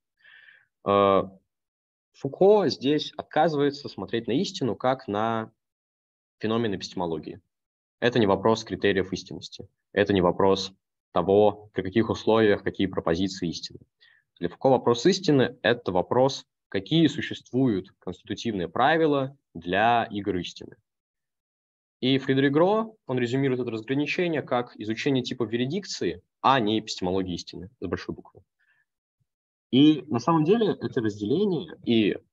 Фуко здесь отказывается смотреть на истину как на феномен эпистемологии. Это не вопрос критериев истинности, это не вопрос того, при каких условиях, какие пропозиции истины. Для Фуко вопрос истины – это вопрос, какие существуют конститутивные правила для игр истины. И Фридрих Гро, он резюмирует это разграничение как изучение типа веридикции, а не эпистемологии истины, с большой буквы. И на самом деле это разделение и э,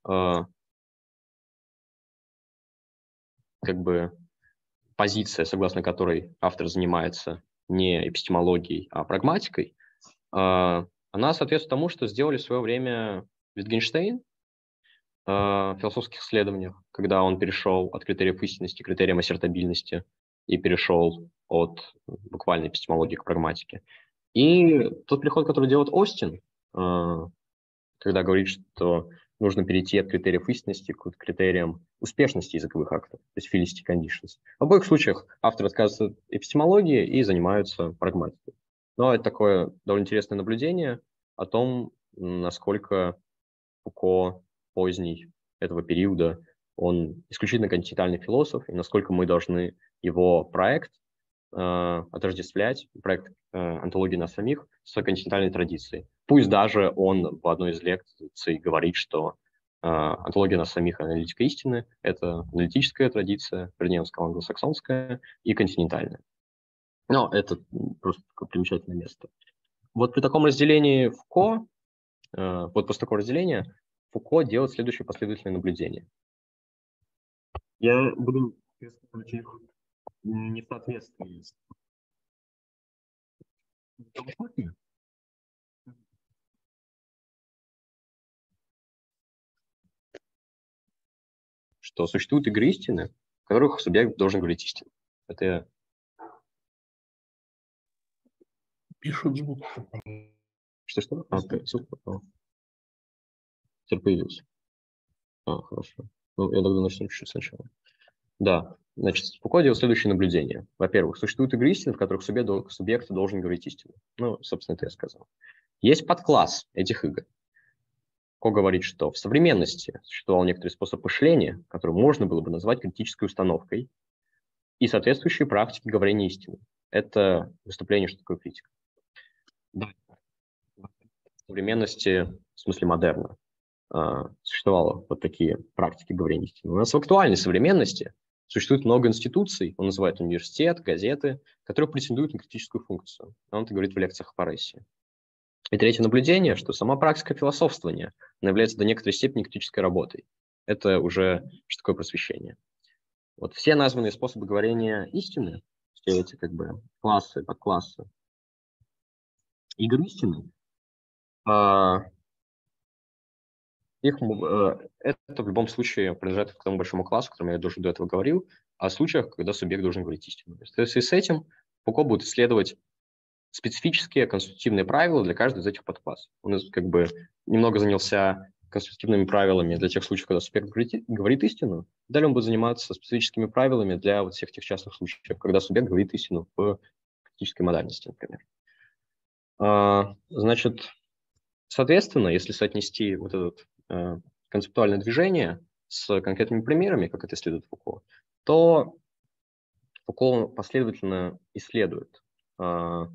как бы позиция, согласно которой автор занимается не эпистемологией, а прагматикой, э, она соответствует тому, что сделали в свое время Витгенштейн в философских исследованиях, когда он перешел от критериев истинности к критериям ассертабильности и перешел от буквальной эпистемологии к прагматике. И тот переход, который делает Остин, когда говорит, что нужно перейти от критериев истинности к критериям успешности языковых актов, то есть felicity conditions. В обоих случаях авторы отказываются от эпистемологии и занимаются прагматикой. Но это такое довольно интересное наблюдение о том, насколько Фуко поздний этого периода, он исключительно континентальный философ, и насколько мы должны его проект э, отождествлять, проект э, «Антологии нас самих» с континентальной традицией. Пусть даже он в одной из лекций говорит, что э, «Антология нас самих» и «Аналитика истины» — это аналитическая традиция, вернее, он сказал англосаксонская, и континентальная. Но это просто такое примечательное место. Вот при таком разделении Фуко, э, вот после такого разделения, Фуко делает следующее последовательное наблюдение. Я буду пересказывать их не в соответствии с что существуют игры истины, в которых субъект должен говорить истину. Это Пишут звук. Что-что? А, звук попал. Теперь появился. А, хорошо. Ну, я тогда начну чуть-чуть сначала. Да, значит, Фуко делал следующее наблюдение. Во-первых, существуют игры истины, в которых субъект, субъект должен говорить истину. Ну, собственно, это я сказал. Есть подкласс этих игр. Фуко говорит, что в современности существовал некоторый способ мышления, который можно было бы назвать критической установкой, и соответствующие практики говорения истины. Это выступление, что такое критика. Да. В современности, в смысле модерна, существовало вот такие практики говорения истины. У нас в актуальной современности существует много институций, он называет университет, газеты, которые претендуют на критическую функцию. Он это говорит в лекциях по Ресси. И третье наблюдение, что сама практика философствования является до некоторой степени критической работой. Это уже что такое просвещение. Вот все названные способы говорения истины, все эти как бы классы, подклассы игр истины, их, это в любом случае принадлежит к тому большому классу, о котором я тоже до этого говорил, о случаях, когда субъект должен говорить истину. В связи с этим Фуко будет исследовать специфические конститутивные правила для каждого из этих подклассов. Он как бы немного занялся конститутивными правилами для тех случаев, когда субъект говорит, говорит истину. Далее он будет заниматься специфическими правилами для вот всех тех частных случаев, когда субъект говорит истину в критической модальности, например. А, значит, соответственно, если соотнести вот это а, концептуальное движение с конкретными примерами, как это исследует Фуко, то Фуко последовательно исследует, а,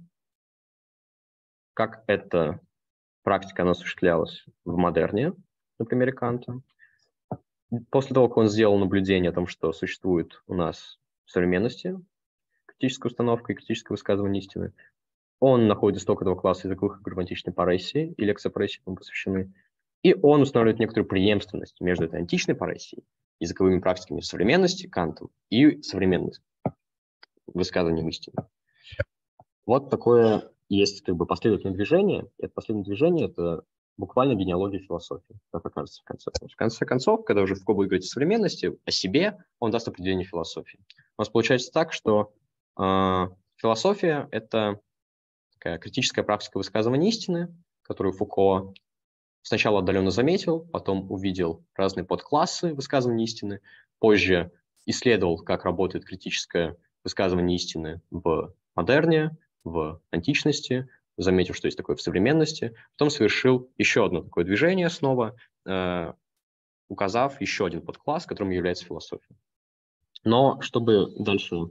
как эта практика она осуществлялась в модерне, на примере Канта. После того, как он сделал наблюдение о том, что существует у нас в современности критическая установка и критическое высказывание истины, он находит исток этого класса языковых игр в античной парессии, и лекции парессии ему посвящены, и он устанавливает некоторую преемственность между этой античной парессией, языковыми практиками современности Кантом и современностью высказыванием истины. Вот такое есть как бы последовательное движение. Это последовательное движение – это буквально генеалогия философии, как окажется в конце. В конце концов, когда уже Фуко будет говорить о современности, о себе, он даст определение философии. У нас получается так, что э, философия – это такая критическая практика высказывания истины, которую Фуко сначала отдаленно заметил, потом увидел разные подклассы высказывания истины, позже исследовал, как работает критическое высказывание истины в модерне, в античности, заметил, что есть такое в современности, потом совершил еще одно такое движение снова, э, указав еще один подкласс, которым является философия. Но чтобы дальше э,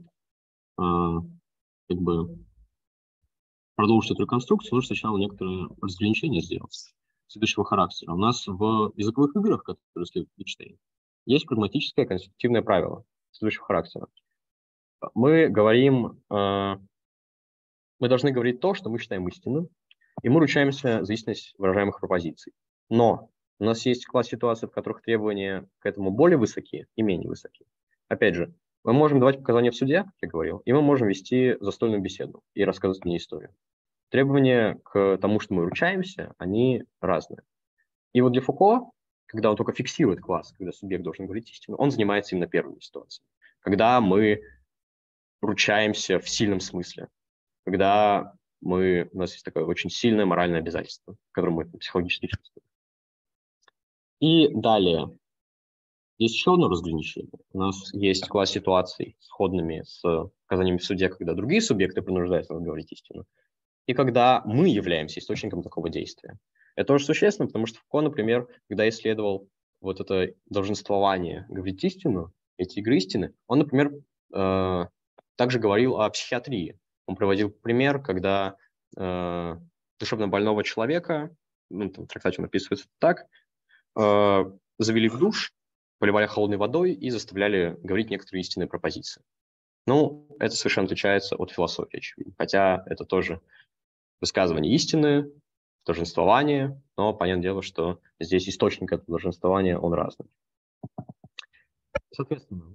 как бы продолжить эту реконструкцию, нужно сначала некоторое разграничение сделать следующего характера. У нас в языковых играх, которые следует Wittgenstein, есть прагматическое конструктивное правило следующего характера. Мы говорим, э, мы должны говорить то, что мы считаем истинным, и мы ручаемся за истинность выражаемых пропозиций. Но у нас есть класс ситуаций, в которых требования к этому более высокие и менее высокие. Опять же, мы можем давать показания в суде, как я говорил, и мы можем вести застольную беседу и рассказывать мне историю. Требования к тому, что мы ручаемся, они разные. И вот для Фуко, когда он только фиксирует класс, когда субъект должен говорить истину, он занимается именно первой ситуацией. Когда мы ручаемся в сильном смысле, когда мы, у нас есть такое очень сильное моральное обязательство, которое мы психологически чувствуем. И далее. Есть еще одно разграничение. У нас есть класс ситуаций, сходными с показаниями в суде, когда другие субъекты принуждают нас говорить истину, и когда мы являемся источником такого действия. Это тоже существенно, потому что Фуко, например, когда исследовал вот это долженствование говорить истину, эти игры истины, он, например, э, также говорил о психиатрии. Он приводил пример, когда э, душевно больного человека, ну, там, в трактате он описывается так, э, завели в душ, поливали холодной водой и заставляли говорить некоторые истинные пропозиции. Ну, это совершенно отличается от философии, очевидно. Хотя это тоже высказывание истины, долженствование, но понятное дело, что здесь источник этого долженствования, он разный. Соответственно,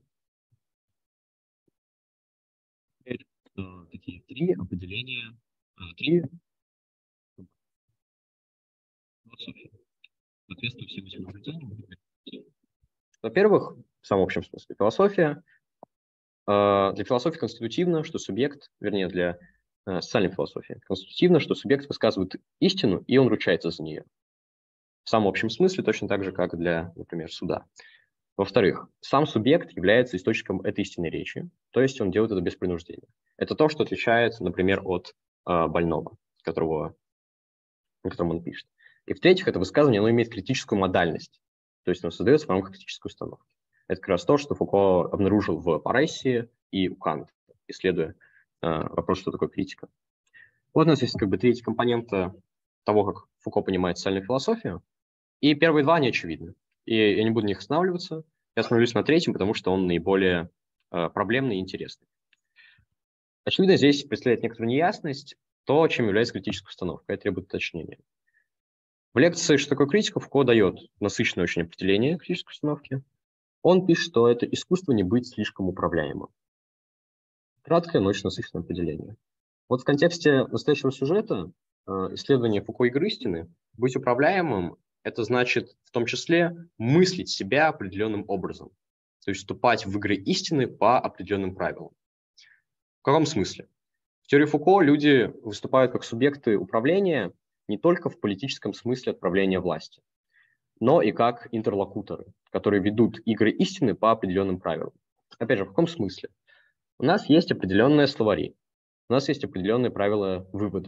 теперь э, такие три определения, э, три философии, соответственно, всем этим наблюдениям. Во-первых, в самом общем смысле, философия. Э, для философии конститутивно, что субъект, вернее, для э, социальной философии, конститутивно, что субъект высказывает истину, и он ручается за нее. В самом общем смысле, точно так же, как для, например, суда. Во-вторых, сам субъект является источником этой истинной речи, то есть он делает это без принуждения. Это то, что отличает, например, от э, больного, которого, о котором он пишет. И в-третьих, это высказывание, оно имеет критическую модальность, то есть оно создается в рамках критической установки. Это как раз то, что Фуко обнаружил в Парессии и у Канта, исследуя э, вопрос, что такое критика. Вот у нас есть как бы третий компонент того, как Фуко понимает социальную философию, и первые два, они очевидны. И я не буду на них останавливаться. Я остановлюсь на третьем, потому что он наиболее э, проблемный и интересный. Очевидно, здесь представляет некоторую неясность то, чем является критическая установка. Это требует уточнения. В лекции «Что такое критика» Фуко дает насыщенное очень определение критической установки. Он пишет, что это искусство не быть слишком управляемым. Краткое, но очень насыщенное определение. Вот в контексте настоящего сюжета э, исследования Фуко игры истины быть управляемым – это значит в том числе мыслить себя определенным образом, то есть вступать в игры истины по определенным правилам. В каком смысле? В теории Фуко люди выступают как субъекты управления не только в политическом смысле отправления власти, но и как интерлокуторы, которые ведут игры истины по определенным правилам. Опять же, в каком смысле? У нас есть определенные словари, у нас есть определенные правила вывода,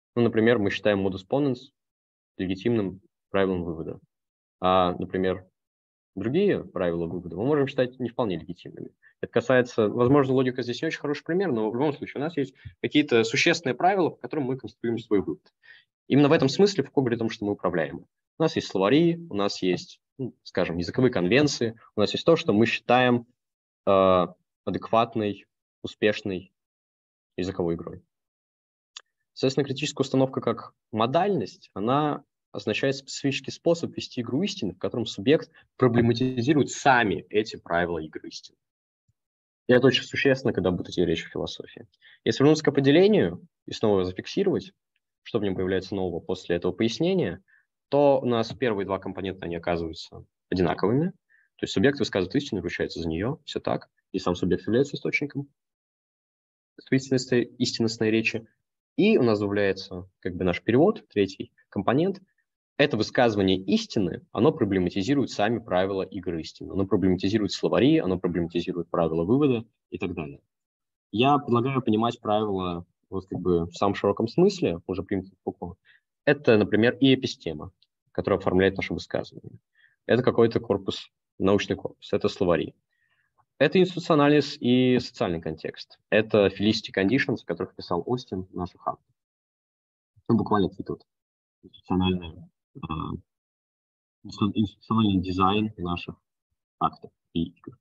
Ну, например, мы считаем modus ponens легитимным правилом вывода. А, например, другие правила вывода мы можем считать не вполне легитимными. Это касается, возможно, логика здесь не очень хороший пример, но в любом случае у нас есть какие-то существенные правила, по которым мы конструируем свой вывод. Именно в этом смысле Фуко говорит о том, что мы управляемы. У нас есть словари, у нас есть, ну, скажем, языковые конвенции, у нас есть то, что мы считаем э, адекватной, успешной языковой игрой. Соответственно, критическая установка как модальность, она означает специфический способ вести игру истины, в котором субъект проблематизирует сами эти правила игры истины. И это очень существенно, когда будет идти речь о философии. Если вернуться к определению и снова зафиксировать, что в нем появляется нового после этого пояснения, то у нас первые два компонента, они оказываются одинаковыми. То есть субъект высказывает истину, вручается за нее, все так, и сам субъект является источником истинностной, истинностной речи. И у нас добавляется как бы наш перевод, третий компонент. Это высказывание истины, оно проблематизирует сами правила игры истины. Оно проблематизирует словари, оно проблематизирует правила вывода и так далее. Я предлагаю понимать правила вот как бы в самом широком смысле, уже принятых Фуко. Это, например, и эпистема, которая оформляет наше высказывание. Это какой-то корпус, научный корпус, это словари. Это институциональный и социальный контекст. Это felicity conditions, о которых писал Остин в наших актах. Ну, буквально цитат. Институциональный, э, институциональный дизайн наших актов и игр.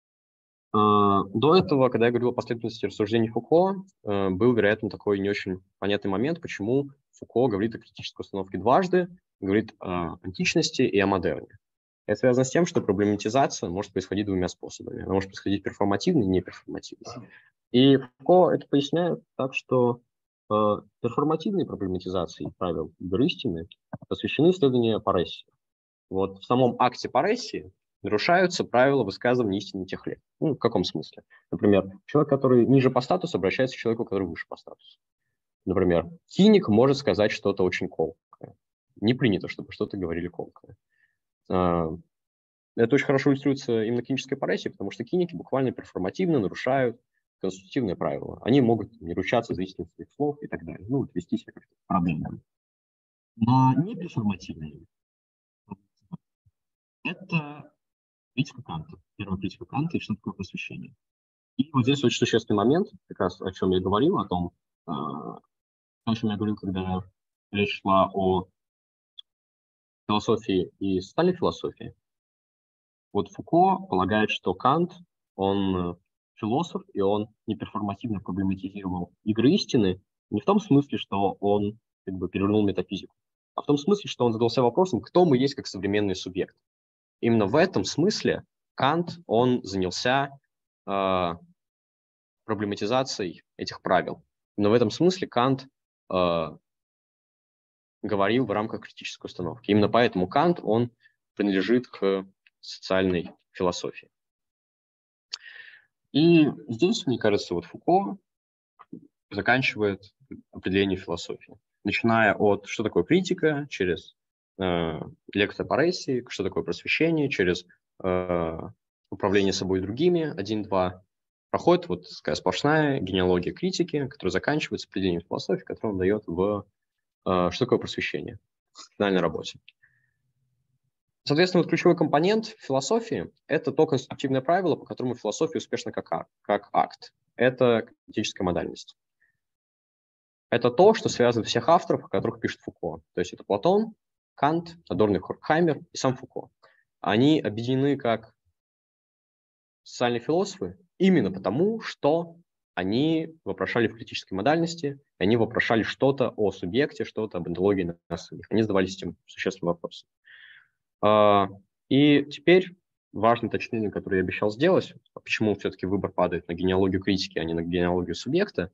Э, до этого, когда я говорил о последовательности рассуждений Фуко, э, был, вероятно, такой не очень понятный момент, почему Фуко говорит о критической установке дважды, говорит о античности и о модерне. Это связано с тем, что проблематизация может происходить двумя способами. Она может происходить перформативно и неперформативно. И Фуко это поясняет так, что э, перформативной проблематизации правил игры истины посвящены исследования парессии. Вот в самом акте парессии нарушаются правила высказывания истины тех лет. Ну, в каком смысле? Например, человек, который ниже по статусу, обращается к человеку, который выше по статусу. Например, киник может сказать что-то очень колкое. Не принято, чтобы что-то говорили колкое. Это очень хорошо иллюстрируется именно клинической парессией, потому что киники буквально перформативно нарушают конститутивные правила. Они могут не ручаться за истину своих слов и так далее. Ну, вести себя как-то проблемами. Но не перформативные – это критика Канта. Первая критика Канта и что такое просвещение. И вот здесь очень существенный момент, как раз о чем я говорил, о том, о чем я говорил, когда речь шла о философии и социальной философии. Вот Фуко полагает, что Кант, он философ, и он неперформативно проблематизировал игры истины не в том смысле, что он как бы перевернул метафизику, а в том смысле, что он задался вопросом, кто мы есть как современный субъект. Именно в этом смысле Кант, он занялся э, проблематизацией этих правил. Но в этом смысле Кант э, говорил в рамках критической установки. Именно поэтому Кант, он принадлежит к социальной философии. И здесь, мне кажется, вот Фуко заканчивает определение философии, начиная от что такое критика, через э, лекция парессии, что такое просвещение, через э, управление собой и другими, один-два, проходит вот такая сплошная генеалогия критики, которая заканчивается определением философии, которое он дает в э, что такое просвещение в финальной работе. Соответственно, вот ключевой компонент философии – это то конструктивное правило, по которому философия успешна как акт. Как акт. Это критическая модальность. Это то, что связывает всех авторов, о которых пишет Фуко. То есть это Платон, Кант, Адорно и Хоркхаймер и сам Фуко. Они объединены как социальные философы именно потому, что они вопрошали в критической модальности, они вопрошали что-то о субъекте, что-то об онтологии нас самих. Они задавались этим существенным вопросом. И теперь важное уточнение, которое я обещал сделать, почему все-таки выбор падает на генеалогию критики, а не на генеалогию субъекта.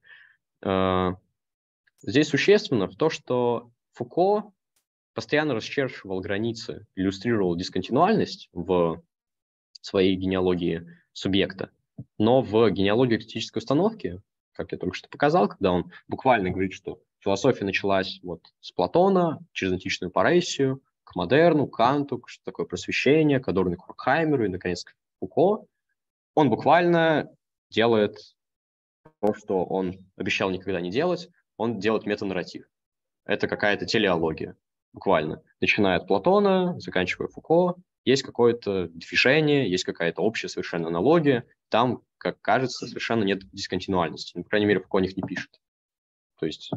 Здесь существенно в то, что Фуко постоянно расчерчивал границы, иллюстрировал дисконтинуальность в своей генеалогии субъекта, но в генеалогии критической установки, как я только что показал, когда он буквально говорит, что философия началась вот с Платона через античную парессию, к модерну, к Канту, что такое просвещение, к Адорно и Хоркхаймеру и, наконец, к Фуко, он буквально делает то, что он обещал никогда не делать, он делает метанарратив. Это какая-то телеология, буквально. Начиная от Платона, заканчивая Фуко, есть какое-то движение, есть какая-то общая совершенно аналогия. Там, как кажется, совершенно нет дисконтинуальности. Ну, по крайней мере, Фуко о них не пишет. То есть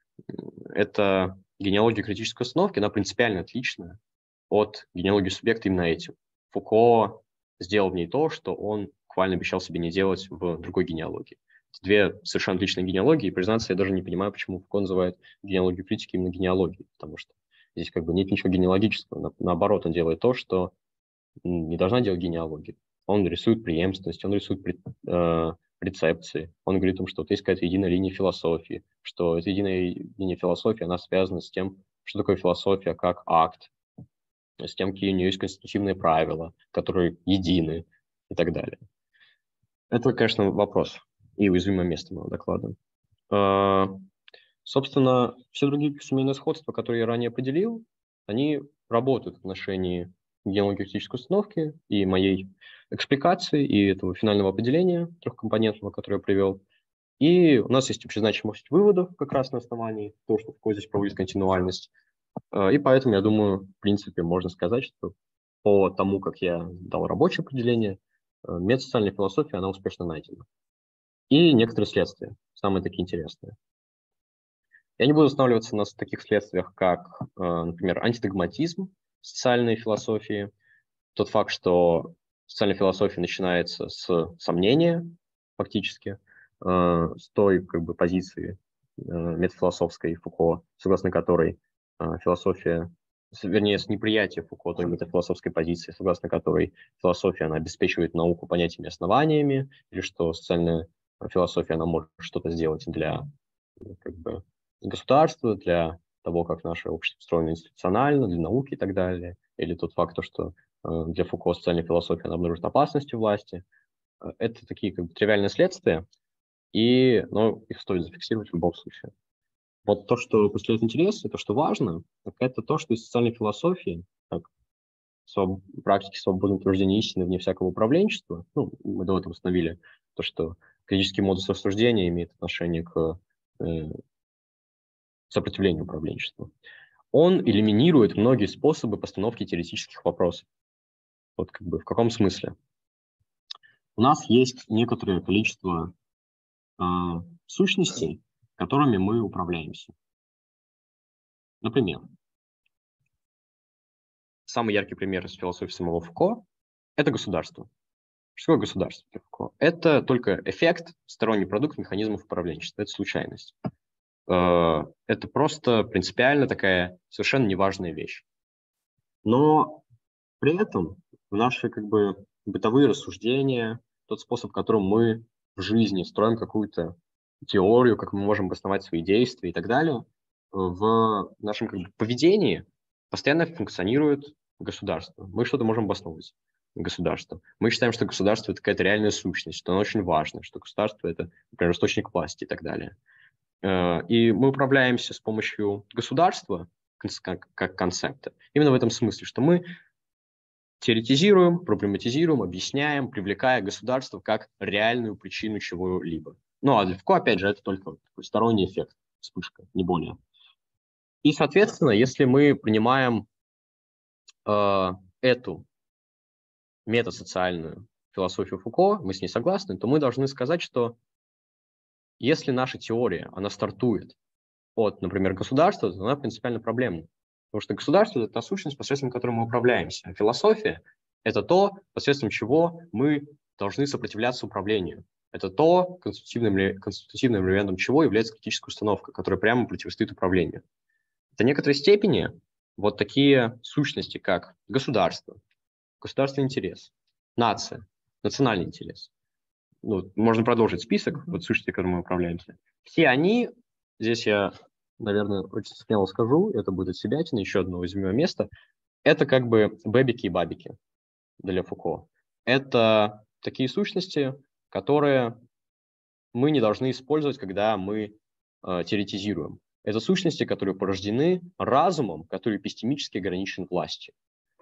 эта генеалогия критической установки, она принципиально отличная от генеалогии субъекта именно этим. Фуко сделал в ней то, что он буквально обещал себе не делать в другой генеалогии. Это две совершенно отличные генеалогии, и, признаться, я даже не понимаю, почему Фуко называет генеалогию критики именно генеалогией, потому что здесь как бы нет ничего генеалогического. На, наоборот, он делает то, что не должна делать генеалогия. Он рисует преемственность, он рисует пред, э, прецепции. Он говорит о том, что вот есть какая-то единая линия философии, что эта единая линия философии, она связана с тем, что такое философия как акт, с тем, какие у нее есть конститутивные правила, которые едины и так далее. Это, конечно, вопрос и уязвимое место моего доклада. Э, собственно, все другие семейные сходства, которые я ранее поделил, они работают в отношении генеалогии критической установки и моей экспликации, и этого финального определения трехкомпонентного, которое я привел. И у нас есть общезначимость выводов как раз на основании того, что Фуко здесь проводит континуальность. И поэтому, я думаю, в принципе, можно сказать, что по тому, как я дал рабочее определение, метод социальной философии, она успешно найдена. И некоторые следствия, самые такие интересные. Я не буду останавливаться на таких следствиях, как, например, антидогматизм социальной философии, тот факт, что социальная философия начинается с сомнения, фактически, с той как бы позиции метафилософской Фуко, согласно которой философия, вернее, с неприятия Фуко той метафилософской позиции, согласно которой философия, она обеспечивает науку понятиями и основаниями, или что социальная философия, она может что-то сделать для как бы государства, для того, как наше общество устроено институционально, для науки и так далее, или тот факт, что для Фуко социальная философия, она обнаружит опасности власти. Это такие как бы тривиальные следствия, и, но их стоит зафиксировать в любом случае. Вот то, что представляет интерес, и то, что важно, это то, что из социальной философии, как своб... практики свободного утверждения истины вне всякого управленчества, ну, мы до этого установили то, что критический модус рассуждения имеет отношение к э, сопротивлению управленчеству. Он элиминирует многие способы постановки теоретических вопросов. Вот как бы в каком смысле? У нас есть некоторое количество э, сущностей, которыми мы управляемся. Например, самый яркий пример из философии самого Фуко – это государство. Что такое государство для Фуко? Это только эффект, сторонний продукт механизмов управленчества. Это случайность. Э, это просто принципиально такая совершенно неважная вещь. Но при этом наши как бы бытовые рассуждения, тот способ, которым мы в жизни строим какую-то теорию, как мы можем обосновать свои действия и так далее, в нашем как бы поведении постоянно функционирует государство. Мы что-то можем обосновывать государство. Мы считаем, что государство – это какая-то реальная сущность, что оно очень важно, что государство – это, например, источник власти и так далее. И мы управляемся с помощью государства как, как концепта. Именно в этом смысле, что мы теоретизируем, проблематизируем, объясняем, привлекая государство как реальную причину чего-либо. Ну, а для Фуко, опять же, это только такой сторонний эффект, вспышка, не более. И, соответственно, если мы принимаем э, эту метасоциальную философию Фуко, мы с ней согласны, то мы должны сказать, что если наша теория, она стартует от, например, государства, то она принципиально проблемна. Потому что государство – это та сущность, посредством которой мы управляемся. А философия – это то, посредством чего мы должны сопротивляться управлению. Это то, конститутивным, конститутивным элементом чего является критическая установка, которая прямо противостоит управлению. До некоторой степени вот такие сущности, как государство, государственный интерес, нация, национальный интерес. Ну, можно продолжить список вот сущностей, которыми мы управляемся. Все они, здесь я, наверное, очень смело скажу, это будет отсебятина, еще одно уязвимое место, это как бы бэбики и бабики для Фуко. Это такие сущности, которые мы не должны использовать, когда мы э, теоретизируем. Это сущности, которые порождены разумом, который эпистемически ограничен властью.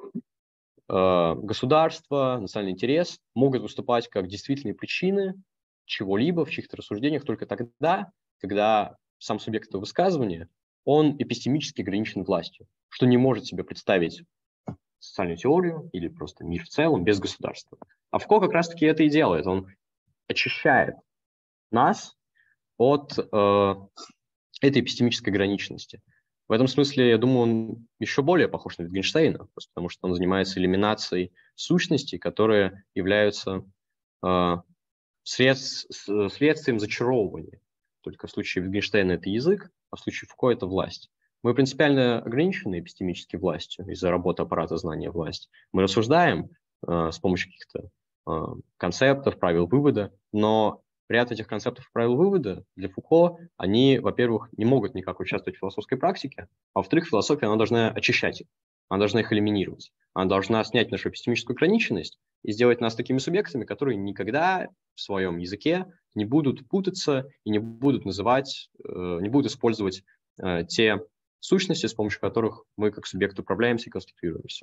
Э, государство, национальный интерес могут выступать как действительные причины чего-либо в чьих-то рассуждениях только тогда, когда сам субъект этого высказывания он эпистемически ограничен властью, что не может себе представить социальную теорию или просто мир в целом без государства. А Фуко как раз-таки это и делает. Он очищает нас от э, этой эпистемической ограниченности. В этом смысле, я думаю, он еще более похож на Wittgensteina, просто потому что он занимается элиминацией сущностей, которые являются э, средств, следствием зачаровывания. Только в случае Wittgensteina это язык, а в случае Фуко это власть. Мы принципиально ограничены эпистемически властью из-за работы аппарата знания власти. Мы рассуждаем э, с помощью каких-то э, концептов, правил вывода, но ряд этих концептов и правил вывода для Фуко, они, во-первых, не могут никак участвовать в философской практике, а во-вторых, философия, она должна очищать их, она должна их элиминировать, она должна снять нашу эпистемическую ограниченность и сделать нас такими субъектами, которые никогда в своем языке не будут путаться и не будут называть, э, не будут использовать э, те сущности, с помощью которых мы как субъект управляемся и конституируемся.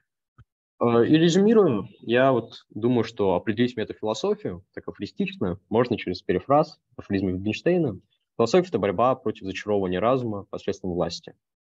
И резюмируя, я вот думаю, что определить метафилософию, так афористично, можно через перефраз афоризма Wittgensteina. Философия – это борьба против зачаровывания разума посредством власти.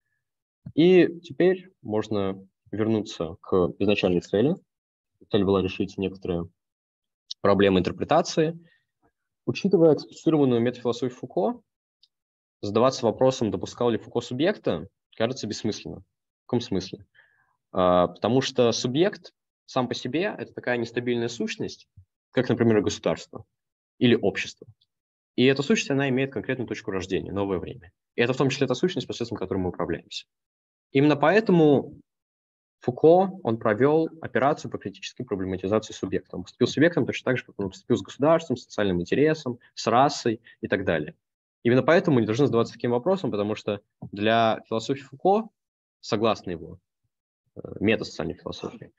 И теперь можно вернуться к изначальной цели. Цель была решить некоторые проблемы интерпретации. Учитывая эксплицированную метафилософию Фуко, задаваться вопросом, допускал ли Фуко субъекта, кажется бессмысленно. В каком смысле? Потому что субъект сам по себе – это такая нестабильная сущность, как, например, государство или общество. И эта сущность, она имеет конкретную точку рождения, новое время. И это в том числе та сущность, посредством которой мы управляемся. Именно поэтому Фуко, он провел операцию по критической проблематизации субъекта. Он поступил с субъектом точно так же, как он поступил с государством, с социальным интересом, с расой и так далее. Именно поэтому мы не должны задаваться таким вопросом, потому что для философии Фуко, согласно его метасоциальной философии,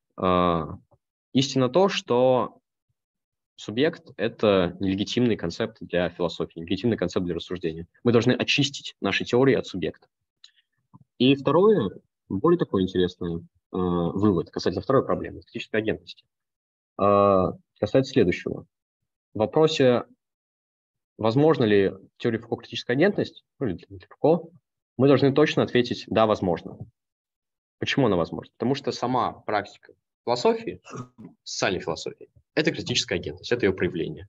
истина то, что субъект – это нелегитимный концепт для философии, нелегитимный концепт для рассуждения. Мы должны очистить наши теории от субъекта. И второе, более такой интересный э, вывод касательно второй проблемы – критической агентности. Э, касается следующего. В вопросе, возможно ли в теории Фуко критическая агентность, ну или для Фуко, мы должны точно ответить «да, возможно». Почему она возможна? Потому что сама практика философии, социальной философии, это критическая агентность, это ее проявление.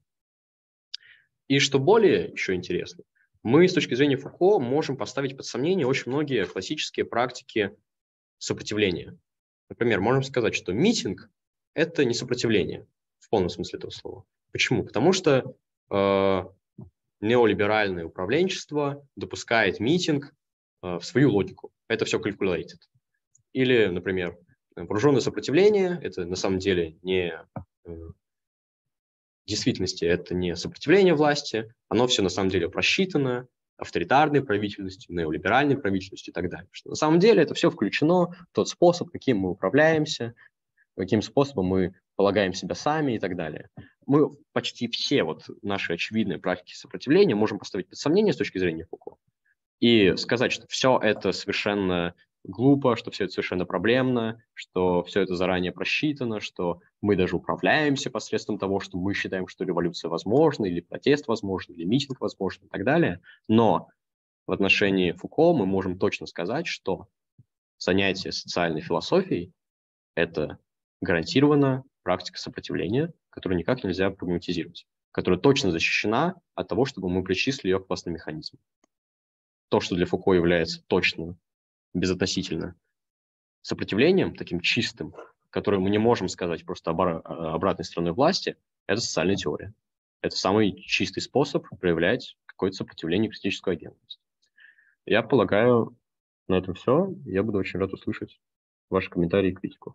И что более еще интересно, мы с точки зрения Фуко можем поставить под сомнение очень многие классические практики сопротивления. Например, можем сказать, что митинг – это не сопротивление в полном смысле этого слова. Почему? Потому что э, неолиберальное управленчество допускает митинг э, в свою логику. Это все calculated. Или, например, вооруженное сопротивление – это на самом деле не… В действительности это не сопротивление власти, оно все на самом деле просчитано авторитарной правительностью, неолиберальной правительностью и так далее. Что на самом деле это все включено в тот способ, каким мы управляемся, каким способом мы полагаем себя сами и так далее. Мы почти все вот наши очевидные практики сопротивления можем поставить под сомнение с точки зрения Фуко и сказать, что все это совершенно глупо, что все это совершенно проблемно, что все это заранее просчитано, что мы даже управляемся посредством того, что мы считаем, что революция возможна, или протест возможен, или митинг возможен и так далее. Но в отношении Фуко мы можем точно сказать, что занятие социальной философией – это гарантированно практика сопротивления, которую никак нельзя проблематизировать, которая точно защищена от того, чтобы мы причислили ее к классным механизмам. То, что для Фуко является точно, безотносительно сопротивлением, таким чистым, которое мы не можем сказать просто обор- обратной стороной власти, это социальная теория. Это самый чистый способ проявлять какое-то сопротивление, критическую агентность. Я полагаю, на этом все. Я буду очень рад услышать ваши комментарии и критику.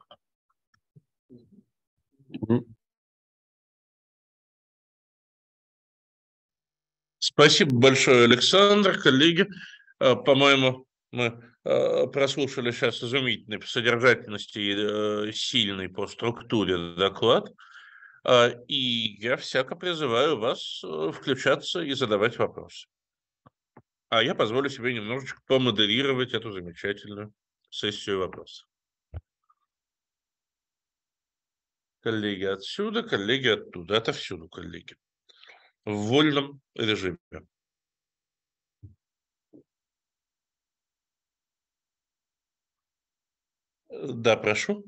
Mm-hmm. Спасибо большое, Александр. Коллеги, по-моему, мы прослушали сейчас изумительный по содержательности и сильный по структуре доклад. И я всяко призываю вас включаться и задавать вопросы. А я позволю себе немножечко помодерировать эту замечательную сессию вопросов. Коллеги отсюда, коллеги оттуда. Отовсюду, коллеги. В вольном режиме. Да, прошу.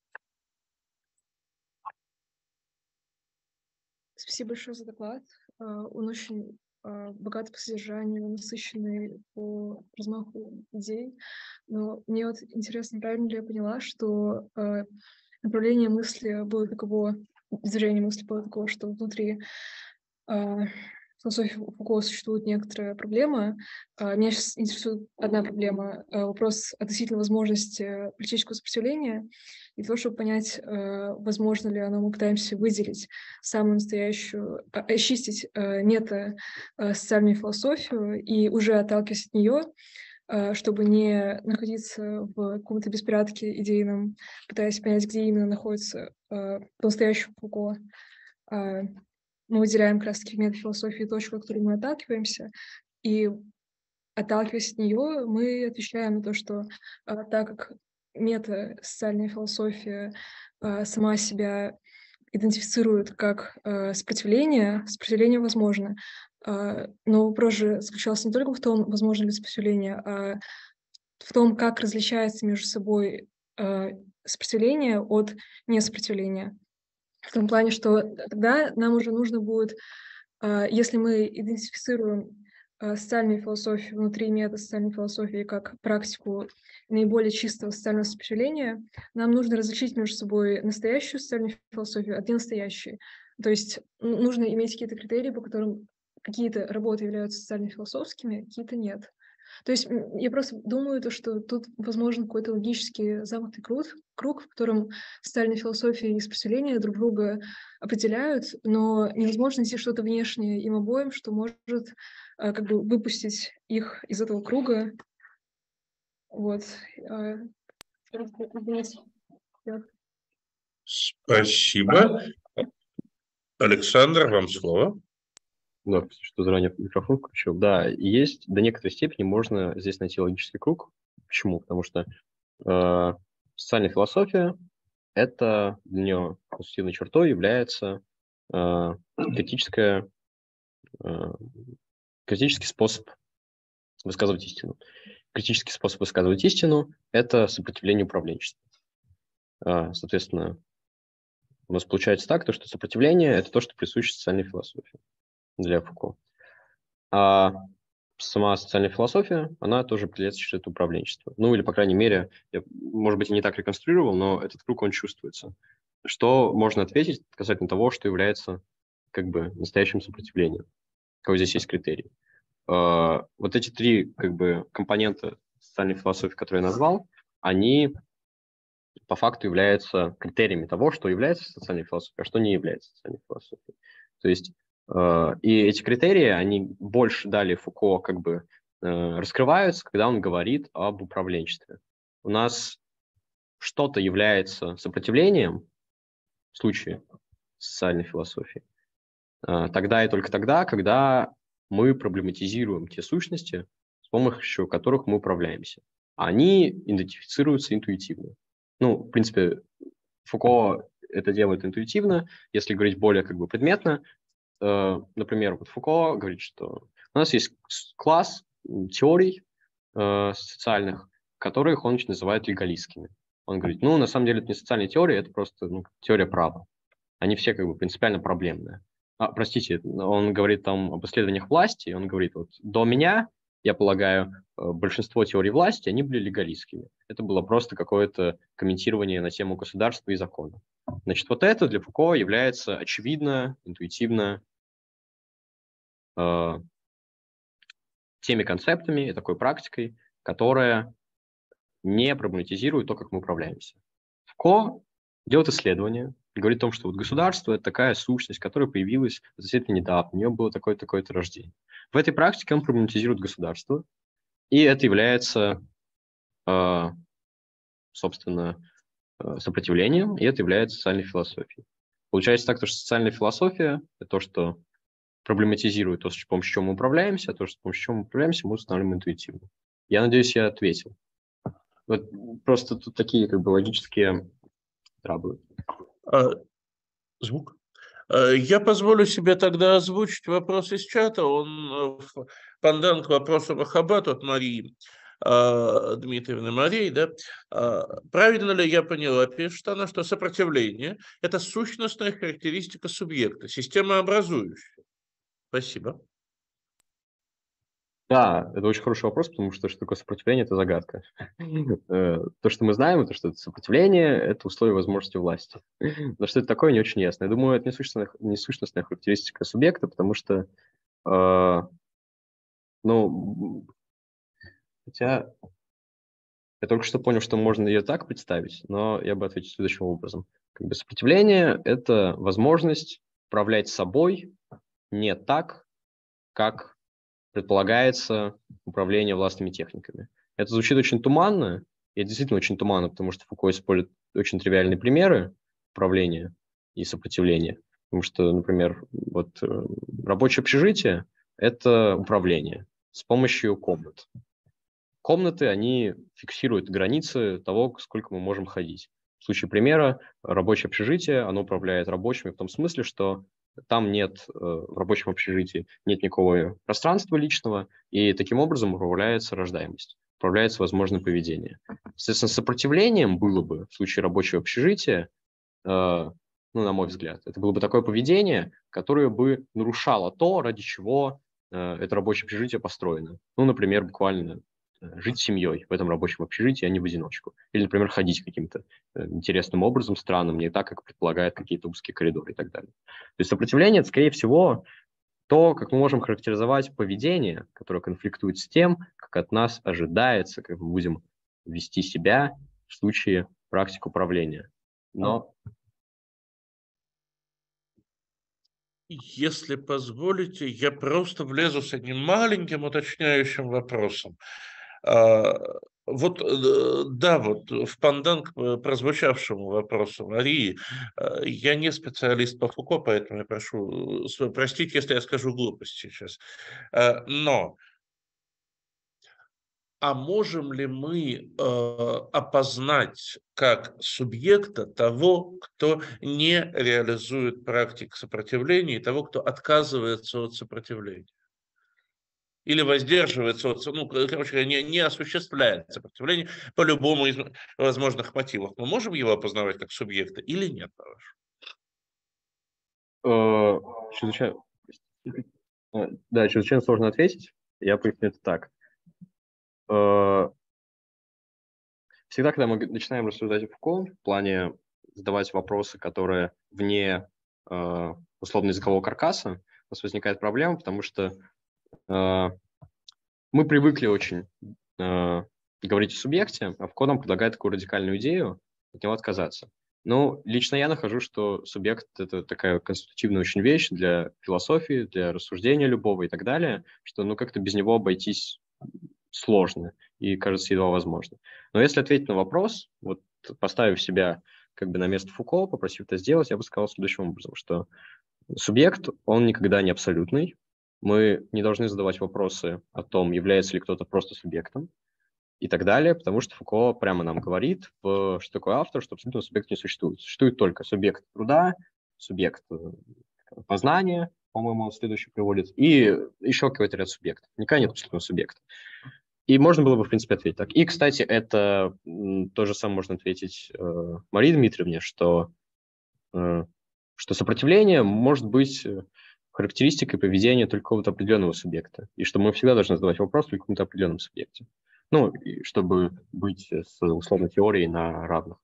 Спасибо большое за доклад. Он очень богат по содержанию, насыщенный по размаху идей. Но мне вот интересно, правильно ли я поняла, что направление мысли было таково, движение мысли было таково, что внутри философии Фуко существует некоторая проблема. Меня сейчас интересует одна проблема. Вопрос относительно возможности политического сопротивления. И для того, чтобы понять, возможно ли оно, мы пытаемся выделить самую настоящую, очистить мета-социальную философию и уже отталкиваясь от нее, чтобы не находиться в каком-то беспорядке идейном, пытаясь понять, где именно находится по-настоящему Фуко. Мы выделяем как раз-таки в метафилософии точку, от которой мы отталкиваемся, и, отталкиваясь от нее, мы отвечаем на то, что а, так как мета-социальная философия а, сама себя идентифицирует как а, сопротивление, сопротивление возможно. А, но вопрос же заключался не только в том, возможно ли сопротивление, а в том, как различается между собой а, сопротивление от несопротивления. В том плане, что тогда нам уже нужно будет, если мы идентифицируем социальную философию внутри мета-социальной философии как практику наиболее чистого социального сопротивления, нам нужно различить между собой настоящую социальную философию от ненастоящей. То есть нужно иметь какие-то критерии, по которым какие-то работы являются социально-философскими, какие-то нет. То есть я просто думаю, то, что тут возможен какой-то логический замкнутый круг, круг, в котором социальная философия и сопротивление друг друга определяют, но невозможно найти что-то внешнее им обоим, что может как бы выпустить их из этого круга. Вот. Спасибо. Александр, вам слово. Да, что заранее микрофон включил. Да, есть до некоторой степени можно здесь найти логический круг. Почему? Потому что э, социальная философия – это для нее конститутивной чертой является э, критическая, э, критический способ высказывать истину. Критический способ высказывать истину – это сопротивление управленчеству. Э, соответственно, у нас получается так, то, что сопротивление – это то, что присуще социальной философии для Фуко. А сама социальная философия, она тоже определяется через это управленчество. Ну, или, по крайней мере, я, может быть, и не так реконструировал, но этот круг, он чувствуется. Что можно ответить касательно того, что является как бы настоящим сопротивлением? Какой здесь есть критерий? А, вот эти три как бы компонента социальной философии, которые я назвал, они по факту являются критериями того, что является социальной философией, а что не является социальной философией. То есть и эти критерии, они больше далее Фуко как бы раскрываются, когда он говорит об управленчестве. У нас что-то является сопротивлением в случае социальной философии, тогда и только тогда, когда мы проблематизируем те сущности, с помощью которых мы управляемся. Они идентифицируются интуитивно. Ну, в принципе, Фуко это делает интуитивно. Если говорить более как бы предметно, например, вот Фуко говорит, что у нас есть класс теорий э, социальных, которых он называет легалистскими. Он говорит, ну, на самом деле это не социальные теории, это просто ну, теория права. Они все как бы принципиально проблемные. А, простите, он говорит там об исследованиях власти, он говорит, вот до меня, я полагаю, большинство теорий власти, они были легалистскими. Это было просто какое-то комментирование на тему государства и закона. Значит, вот это для Фуко является очевидно, интуитивно э, теми концептами и такой практикой, которая не проблематизирует то, как мы управляемся. Фуко делает исследование, говорит о том, что вот государство – это такая сущность, которая появилась относительно недавно, у нее было такое-такое-то рождение. В этой практике он проблематизирует государство, и это является, э, собственно, сопротивлением, и это является социальной философией. Получается так, что социальная философия – это то, что проблематизирует то, с помощью чего мы управляемся, а то, с помощью чего мы управляемся, мы устанавливаем интуитивно. Я надеюсь, я ответил. Вот просто тут такие как бы логические траблы. А, звук? Я позволю себе тогда озвучить вопрос из чата. Он пандан к вопросу Махаббат от Марии. э, Дмитриевны Марии, да, э, правильно ли я поняла, пишет она, что сопротивление – это сущностная характеристика субъекта, системообразующая? Спасибо. Да, это очень хороший вопрос, потому что что такое сопротивление – это загадка. Э, То, что мы знаем, это что это сопротивление – это условие возможности власти. Но что это такое, не очень ясно. Я думаю, это несущностная, несущностная характеристика субъекта, потому что, э, ну, хотя я только что понял, что можно ее так представить, но я бы ответил следующим образом. Как бы сопротивление – это возможность управлять собой не так, как предполагается управление властными техниками. Это звучит очень туманно, и это действительно очень туманно, потому что Фуко использует очень тривиальные примеры управления и сопротивления. Потому что, например, вот э, рабочее общежитие – это управление с помощью комнат. Комнаты, они фиксируют границы того, сколько мы можем ходить. В случае примера, рабочее общежитие, оно управляет рабочими в том смысле, что там нет, э, в рабочем общежитии нет никакого пространства личного, и таким образом управляется рождаемость, управляется возможное поведение. Соответственно, сопротивлением было бы в случае рабочего общежития, э, ну, на мой взгляд, это было бы такое поведение, которое бы нарушало то, ради чего э, это рабочее общежитие построено. Ну, например, буквально жить семьей в этом рабочем общежитии, а не в одиночку. Или, например, ходить каким-то э, интересным образом, странным, не так, как предполагают какие-то узкие коридоры и так далее. То есть сопротивление – это, скорее всего, то, как мы можем характеризовать поведение, которое конфликтует с тем, как от нас ожидается, как мы будем вести себя в случае практик управления. Но… Если позволите, я просто влезу с одним маленьким уточняющим вопросом. А, Вот, э, да, вот в пандан к э, прозвучавшему вопросу Марии, э, я не специалист по Фуко, поэтому я прошу э, с- простить, если я скажу глупость сейчас. Э, Но а можем ли мы э, опознать как субъекта того, кто не реализует практик сопротивления, и того, кто отказывается от сопротивления? Или воздерживается от, ну, к- короче говоря, не, не осуществляет сопротивление по любому из возможных мотивов. Мы можем его опознавать как субъекта или нет, по-вашему? э, чрезвычайно, э, да, чрезвычайно сложно ответить. Я поясню это так. Э, Всегда, когда мы начинаем рассуждать о Фуко, в плане задавать вопросы, которые вне э, условно-языкового каркаса, у нас возникает проблема, потому что э, мы привыкли очень э, говорить о субъекте, а Фуко нам предлагает такую радикальную идею, от него отказаться. Но лично я нахожу, что субъект – это такая конститутивная очень вещь для философии, для рассуждения любого и так далее, что ну как-то без него обойтись сложно и, кажется, едва возможно. Но если ответить на вопрос, вот поставив себя как бы на место Фуко, попросив это сделать, я бы сказал следующим образом, что субъект, он никогда не абсолютный. Мы не должны задавать вопросы о том, является ли кто-то просто субъектом и так далее, потому что Фуко прямо нам говорит, что такое автор, что абсолютно субъект не существует. Существует только субъект труда, субъект познания, по-моему, он следующий приводит, и еще какой-то ряд субъектов. Никогда нет абсолютного субъекта. И можно было бы, в принципе, ответить так. И, кстати, это м, то же самое можно ответить э, Марии Дмитриевне, что, э, что сопротивление может быть э, характеристикой поведения только какого-то определенного субъекта, и что мы всегда должны задавать вопрос только какому-то определенном субъекте. Ну, и чтобы быть с условной теорией на равных.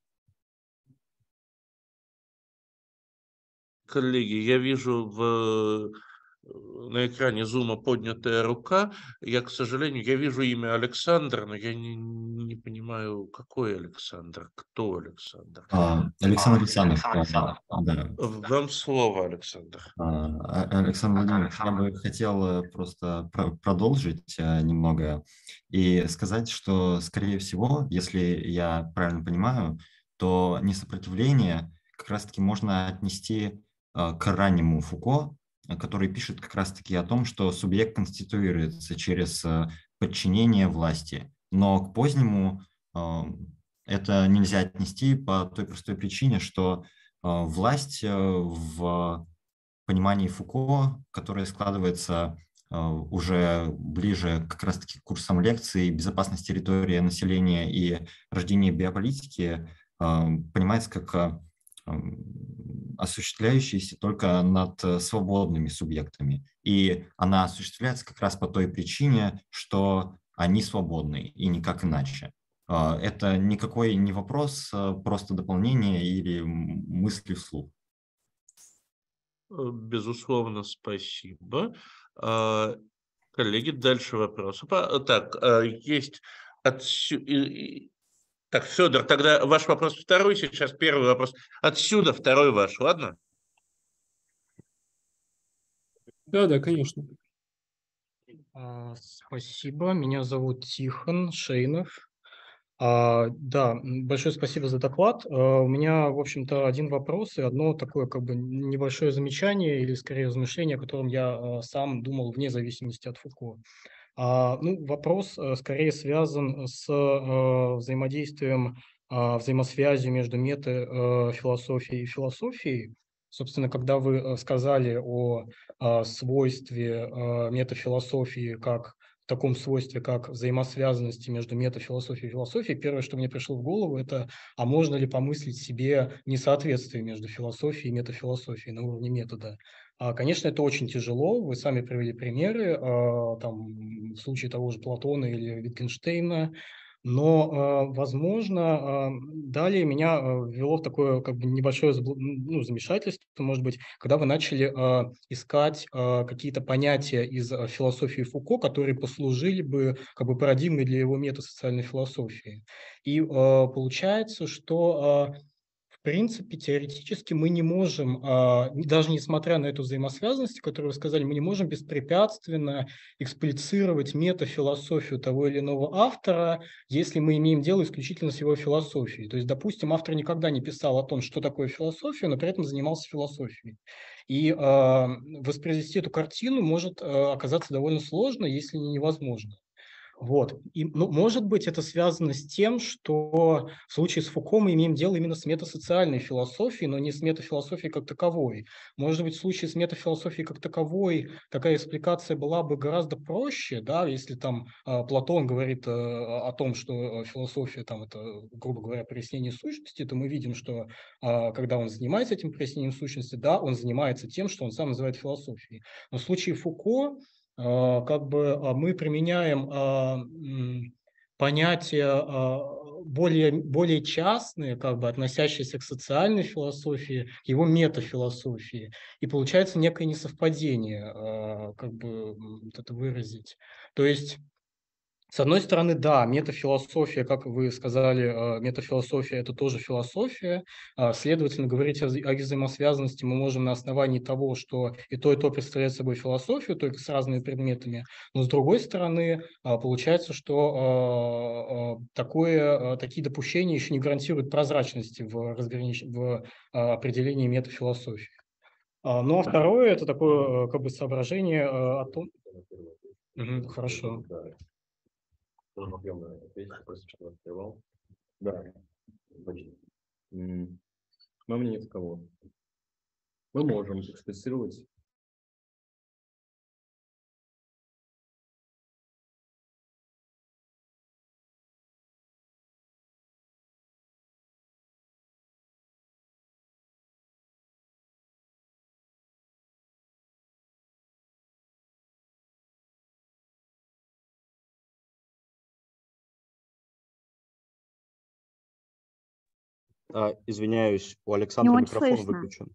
Коллеги, я вижу в, на экране зума поднятая рука. Я, к сожалению, я вижу имя Александр, но я не, не понимаю, какой Александр, кто Александр. А, Александр Александров, а, да. Вам слово, Александр. А, Александр Владимирович, я бы хотел э, просто про- продолжить э, немного и сказать, что, скорее всего, если я правильно понимаю, то несопротивление как раз-таки можно отнести э, к раннему Фуко, э, который пишет как раз-таки о том, что субъект конституируется через э, подчинение власти, но к позднему э, это нельзя отнести по той простой причине, что э, власть э, в понимании Фуко, которое складывается уже ближе как раз-таки к курсам лекций «Безопасность территории, населения и рождение биополитики» понимается как осуществляющаяся только над свободными субъектами. И она осуществляется как раз по той причине, что они свободны и никак иначе. Это никакой не вопрос, просто дополнение или мысли вслух. Безусловно, спасибо. Коллеги, дальше вопросы. Так, есть отсюда... Так, Федор, тогда ваш вопрос второй, сейчас первый вопрос. Отсюда второй ваш, ладно? Да, да, конечно. Спасибо, меня зовут Тихон Шейнов. А, да, большое спасибо за доклад. А, у меня, в общем-то, один вопрос и одно такое как бы небольшое замечание или, скорее, размышление, о котором я а, сам думал вне зависимости от Фуко. А, ну, вопрос а, скорее связан с а, взаимодействием, а, взаимосвязью между метафилософией и философией. Собственно, когда вы сказали о а, свойстве а, метафилософии как в таком свойстве, как взаимосвязанности между метафилософией и философией, первое, что мне пришло в голову, это, а можно ли помыслить себе несоответствие между философией и метафилософией на уровне метода? А, конечно, это очень тяжело, вы сами привели примеры, а, там, в случае того же Платона или Wittgensteina, но, возможно, далее меня ввело в такое как бы небольшое ну, замешательство, может быть, когда вы начали искать какие-то понятия из философии Фуко, которые послужили бы как бы парадигмой для его метасоциальной философии. И получается, что... В принципе, теоретически мы не можем, даже несмотря на эту взаимосвязанность, которую вы сказали, мы не можем беспрепятственно эксплицировать метафилософию того или иного автора, если мы имеем дело исключительно с его философией. То есть, допустим, автор никогда не писал о том, что такое философия, но при этом занимался философией. И воспроизвести эту картину может оказаться довольно сложно, если не невозможно. Вот. И, ну, может быть, это связано с тем, что в случае с Фуко мы имеем дело именно с метасоциальной философией, но не с метафилософией как таковой. Может быть, в случае с метафилософией как таковой такая экспликация была бы гораздо проще, да, если там э, Платон говорит э, о том, что философия там это, грубо говоря, прояснение сущности, то мы видим, что э, когда он занимается этим прояснением сущности, да, он занимается тем, что он сам называет философией. Но в случае Фуко как бы мы применяем понятия более, более частные, как бы относящиеся к социальной философии, к его метафилософии, и получается некое несовпадение, как бы это выразить. То есть, с одной стороны, да, метафилософия, как вы сказали, метафилософия – это тоже философия. Следовательно, говорить о взаимосвязанности мы можем на основании того, что и то, и то представляет собой философию, только с разными предметами. Но с другой стороны, получается, что такое, такие допущения еще не гарантируют прозрачности в, разгранич... в определении метафилософии. Ну а второе – это такое как бы соображение о том… Угу, хорошо. Можно объемно ответить, просто что открывал. Да, почти. Мое мнение таково. Мы можем эксплицировать А, извиняюсь, у Александра Не микрофон слышно. выключен.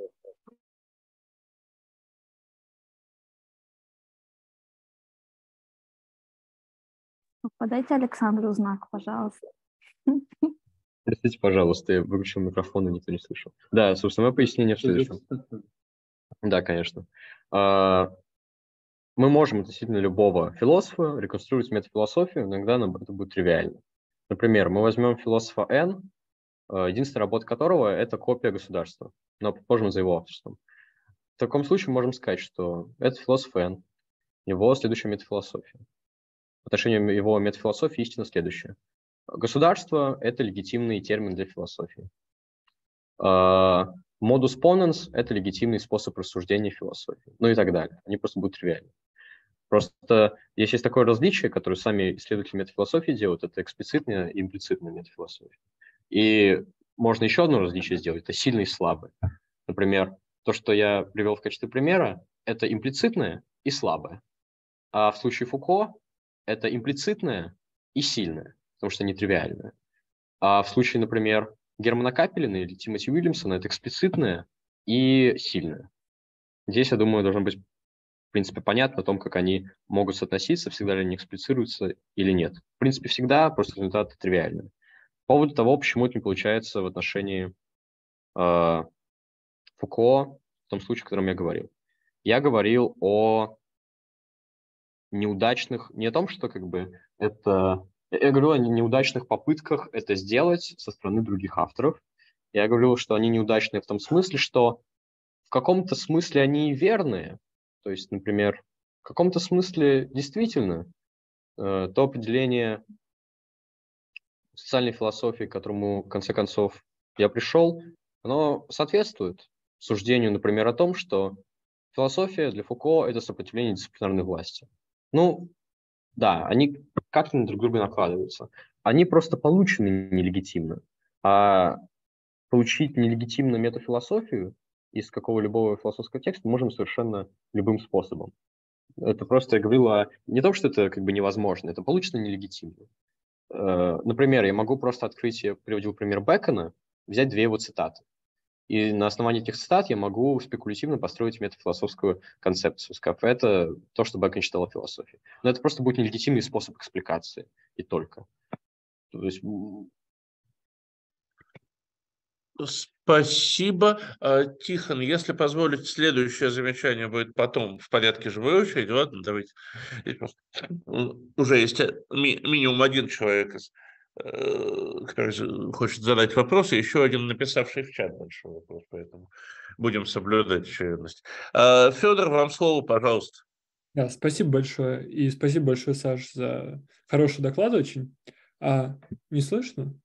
Подайте Александру знак, пожалуйста. Простите, пожалуйста, я выключил микрофон, и никто не слышал. Да, собственно, мое пояснение в следующем. Да, конечно. Мы можем относительно любого философа реконструировать метафилософию, иногда нам это будет тривиально. Например, мы возьмем философа Н, единственная работа которого – это копия государства, но попозже за его авторством. В таком случае мы можем сказать, что это философ Н, его следующая метафилософия. В отношении его метафилософии истина следующая. Государство – это легитимный термин для философии. Модус поненс – это легитимный способ рассуждения философии, ну и так далее. Они просто будут тривиальны. Просто здесь есть такое различие, которое сами исследователи метафилософии делают, это эксплицитная и имплицитная метафилософия. И можно еще одно различие сделать, это сильный и слабый. Например, то, что я привел в качестве примера, это имплицитное и слабое. А в случае Фуко это имплицитное и сильное, потому что нетривиальное. А в случае, например, Германа Капелина или Тимоти Уильямсона это эксплицитное и сильное. Здесь, я думаю, должно быть, в принципе, понятно о том, как они могут соотноситься, всегда ли они эксплицируются или нет. В принципе, всегда, просто результаты тривиальные. По поводу того, почему это не получается в отношении э, Фуко, в том случае, о котором я говорил. Я говорил о неудачных, не о том, что как бы это... Я говорю о неудачных попытках это сделать со стороны других авторов. Я говорю, что они неудачные в том смысле, что в каком-то смысле они верные. То есть, например, в каком-то смысле действительно э, то определение социальной философии, к которому, в конце концов, я пришел, оно соответствует суждению, например, о том, что философия для Фуко – это сопротивление дисциплинарной власти. Ну, да, они как-то на друг друга накладываются. Они просто получены нелегитимно. А получить нелегитимно метафилософию из какого-либо философского текста мы можем совершенно любым способом. Это просто, я говорил, о... не том, что это как бы невозможно, это получено нелегитимно. Например, я могу просто открыть, я приводил пример Бэкона, взять две его цитаты. И на основании этих цитат я могу спекулятивно построить метафилософскую концепцию, сказав, это то, что Бэкон считал о философии. Но это просто будет нелегитимный способ экспликации, и только. То есть... Спасибо. Тихон, если позволить, следующее замечание будет потом в порядке живой очереди. Ладно, давайте. Уже есть ми- минимум один человек, который хочет задать вопрос, и еще один написавший в чат большой вопрос, поэтому будем соблюдать очередность. Федор, вам слово, пожалуйста. Да, спасибо большое. И спасибо большое, Саш, за хороший доклад очень. А, не слышно?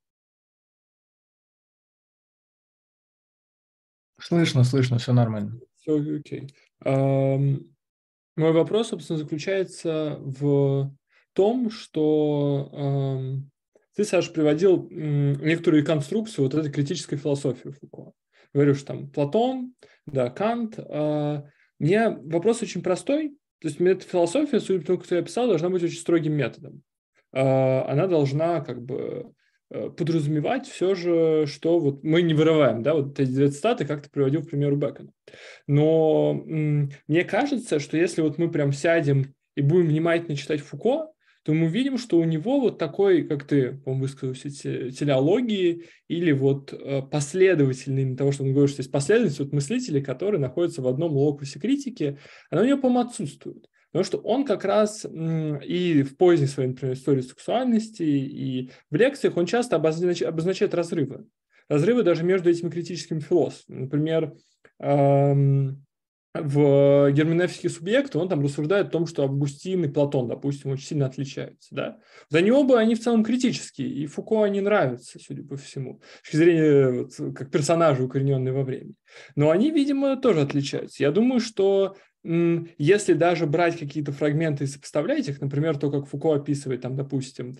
Слышно, слышно, все нормально. Все окей. Ам, мой вопрос, собственно, заключается в том, что ам, ты, Саш, приводил м, некоторую конструкцию вот этой критической философии Фуко. Говоришь, там, Платон, да, Кант. А, мне вопрос очень простой. То есть метафилософия, судя по тому, как ты описал, должна быть очень строгим методом. А, она должна как бы подразумевать все же, что вот мы не вырываем, да, вот эти две цитаты, как ты приводил в пример Бэкона. Но м, мне кажется, что если вот мы прям сядем и будем внимательно читать Фуко, то мы видим, что у него вот такой, как ты, по-моему, высказался, телеологии или вот последовательный, именно того, что он говорит, что есть последовательность вот мыслителей, которые находятся в одном локусе критики, она у него, по-моему, отсутствует. Потому что он как раз и в поздней своей, например, истории сексуальности, и в лекциях он часто обозначает, обозначает разрывы. Разрывы даже между этими критическими философами. Например, эм, в герменевтике субъекта он там рассуждает о том, что Августин и Платон, допустим, очень сильно отличаются. Да? За него оба они в целом критические, и Фуко они нравятся, судя по всему, с точки зрения вот, как персонажи, укорененные во времени. Но они, видимо, тоже отличаются. Я думаю, что если даже брать какие-то фрагменты и сопоставлять их, например, то, как Фуко описывает, там, допустим,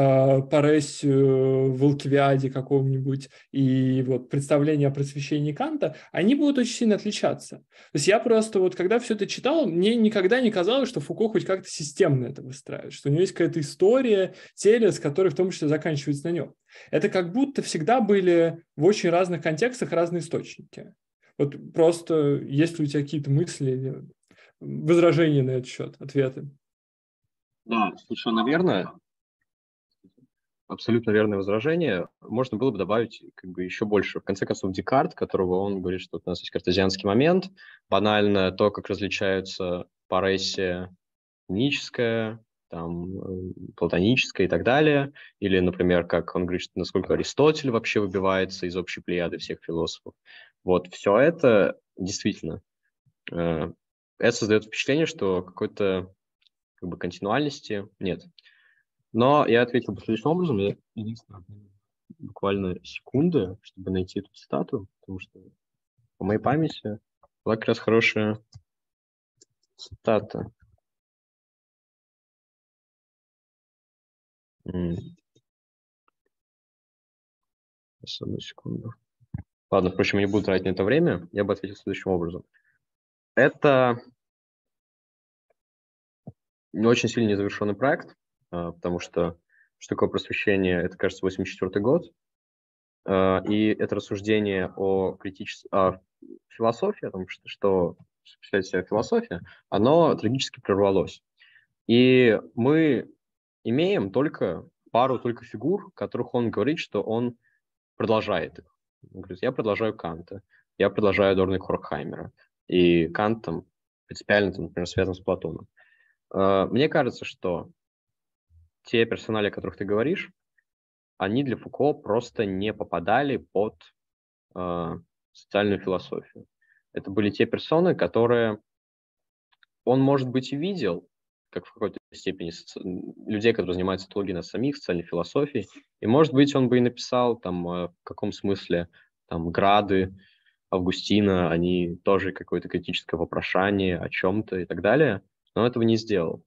Парессию в Алкивиаде каком-нибудь и вот представление о просвещении Канта, они будут очень сильно отличаться. То есть я просто вот, когда все это читал, мне никогда не казалось, что Фуко хоть как-то системно это выстраивает, что у него есть какая-то история, телес, который в том числе заканчивается на нем. Это как будто всегда были в очень разных контекстах разные источники. Вот просто есть ли у тебя какие-то мысли или возражения на этот счет, ответы? Да, совершенно верно. Абсолютно верное возражение. Можно было бы добавить как бы еще больше. В конце концов, Декарт, которого он говорит, что у нас есть картезианский момент, банально то, как различаются парессия ническая, там, платоническая и так далее. Или, например, как он говорит, что насколько Аристотель вообще выбивается из общей плеяды всех философов. Вот, все это действительно, э, это создает впечатление, что какой-то как бы континуальности нет. Но я ответил следующим образом. Я единственное, буквально секунды, чтобы найти эту цитату, потому что по моей памяти была как раз хорошая цитата. Одну секунду. Ладно, впрочем, я не буду тратить на это время. Я бы ответил следующим образом. Это не очень сильно незавершенный проект, потому что что такое просвещение, это, кажется, восемьдесят четвёртый год. И это рассуждение о, критичес... о философии, о том, что, что представляет себя философия, оно трагически прервалось. И мы имеем только пару только фигур, которых он говорит, что он продолжает их. Он говорит, я продолжаю Канта, я продолжаю Адорно и Хоркхаймера. И Кант там принципиально, там, например, связан с Платоном. Мне кажется, что те персонали, о которых ты говоришь, они для Фуко просто не попадали под э, социальную философию. Это были те персоны, которые он, может быть, и видел, как в какой-то степени соци... людей, которые занимаются социологией нас самих, социальной философией, и, может быть, он бы и написал, там, в каком смысле, там, Грады, Августина, они тоже какое-то критическое вопрошание о чем-то и так далее, но он этого не сделал.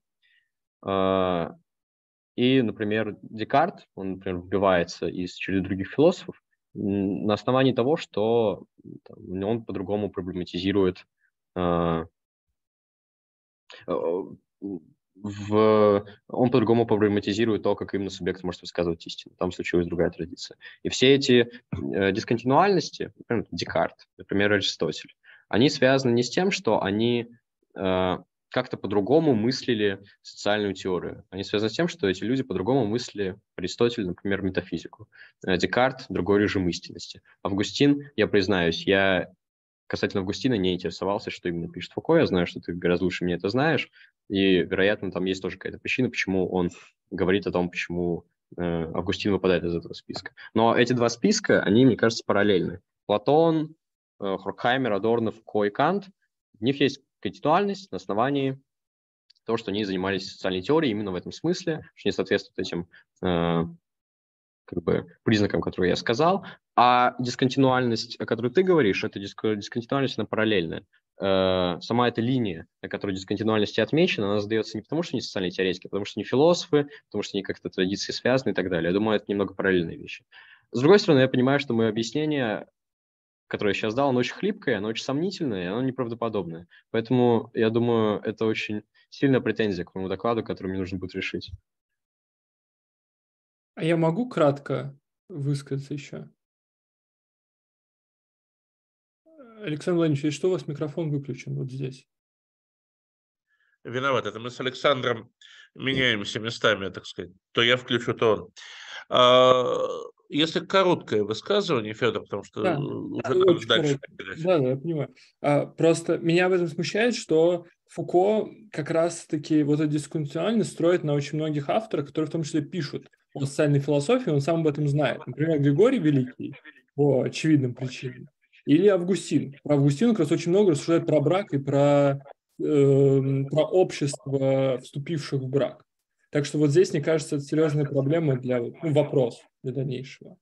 И, например, Декарт, он, например, вбивается из череды других философов на основании того, что там, он по-другому проблематизирует э, в, он по-другому проблематизирует то, как именно субъект может высказывать истину. Там случилась другая традиция. И все эти э, дисконтинуальности, например, Декарт, например, Аристотель, они связаны не с тем, что они э, как-то по-другому мыслили социальную теорию. Они связаны с тем, что эти люди по-другому мыслили Аристотель, например, метафизику. Декарт – другой режим истинности. Августин, я признаюсь, я касательно Августина не интересовался, что именно пишет Фуко. Я знаю, что ты гораздо лучше меня это знаешь. И, вероятно, там есть тоже какая-то причина, почему он говорит о том, почему э, Августин выпадает из этого списка. Но эти два списка, они, мне кажется, параллельны. Платон, э, Хоркхаймер, Адорно, Фуко и Кант, в них есть континуальность на основании того, что они занимались социальной теорией именно в этом смысле, что не соответствует этим э, как бы признакам, которые я сказал. А дисконтинуальность, о которой ты говоришь, это дисконтинуальность, она параллельная. Э, сама эта линия, на которой дисконтинуальность отмечена, она задается не потому, что они социальные теоретики, а потому что они философы, потому что они как-то традиции связаны и так далее. Я думаю, это немного параллельные вещи. С другой стороны, я понимаю, что мое объяснение, которое я сейчас дал, оно очень хлипкое, оно очень сомнительное, оно неправдоподобное. Поэтому, я думаю, это очень сильная претензия к моему докладу, который мне нужно будет решить. А я могу кратко высказаться еще? Александр Владимирович, что у вас микрофон выключен вот здесь? Виноват, это мы с Александром меняемся местами, так сказать. То я включу, то он. А, если короткое высказывание, Федор, потому что да, уже надо дальше. Да, да, я понимаю. А, просто меня в этом смущает, что Фуко как раз-таки вот эту дискуссиональность строит на очень многих авторах, которые в том числе пишут о социальной философии, он сам об этом знает. Например, Григорий Великий по очевидным причинам. Или Августин. Про Августина как раз очень много рассуждает про брак и про, э, про общество, вступивших в брак. Так что вот здесь, мне кажется, это серьезная проблема для, ну, вопрос для дальнейшего.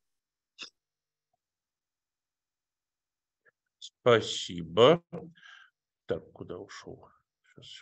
Спасибо. Так, куда ушел? Сейчас.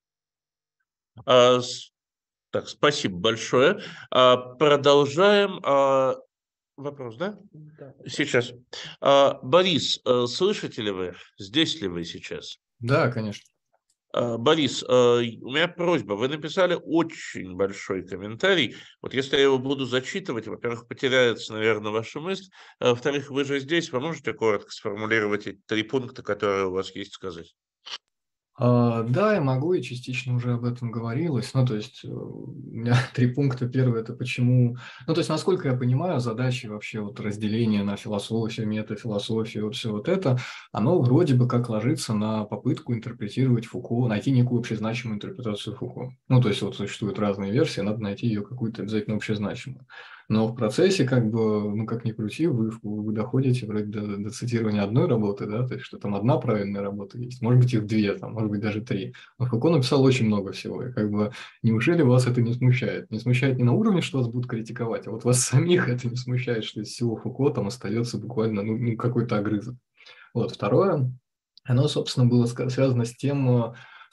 А, так, спасибо большое. А, продолжаем. А, вопрос, да? Да. Сейчас. А, Борис, слышите ли вы? Здесь ли вы сейчас? Да, конечно. Борис, у меня просьба. Вы написали очень большой комментарий. Вот если я его буду зачитывать, во-первых, потеряется, наверное, ваша мысль. А во-вторых, вы же здесь. Вы можете коротко сформулировать эти три пункта, которые у вас есть сказать? А, да, я могу, и частично уже об этом говорилось. Ну, то есть у меня три пункта. Первый – это почему… Ну, то есть, насколько я понимаю, задачи вообще вот разделения на философию, метафилософию, вот все вот это, оно вроде бы как ложится на попытку интерпретировать Фуко, найти некую общезначимую интерпретацию Фуко. Ну, то есть вот существуют разные версии, надо найти ее какую-то обязательно общезначимую. Но в процессе, как бы, ну, как ни крути, вы, вы доходите вроде до, до цитирования одной работы, да, то есть, что там одна правильная работа есть, может быть, их две, там, может быть, даже три. Но Фуко написал очень много всего, и как бы, неужели вас это не смущает? Не смущает не на уровне, что вас будут критиковать, а вот вас самих это не смущает, что из всего Фуко там остается буквально, ну, ну какой-то огрызок. Вот, второе, оно, собственно, было связано с тем,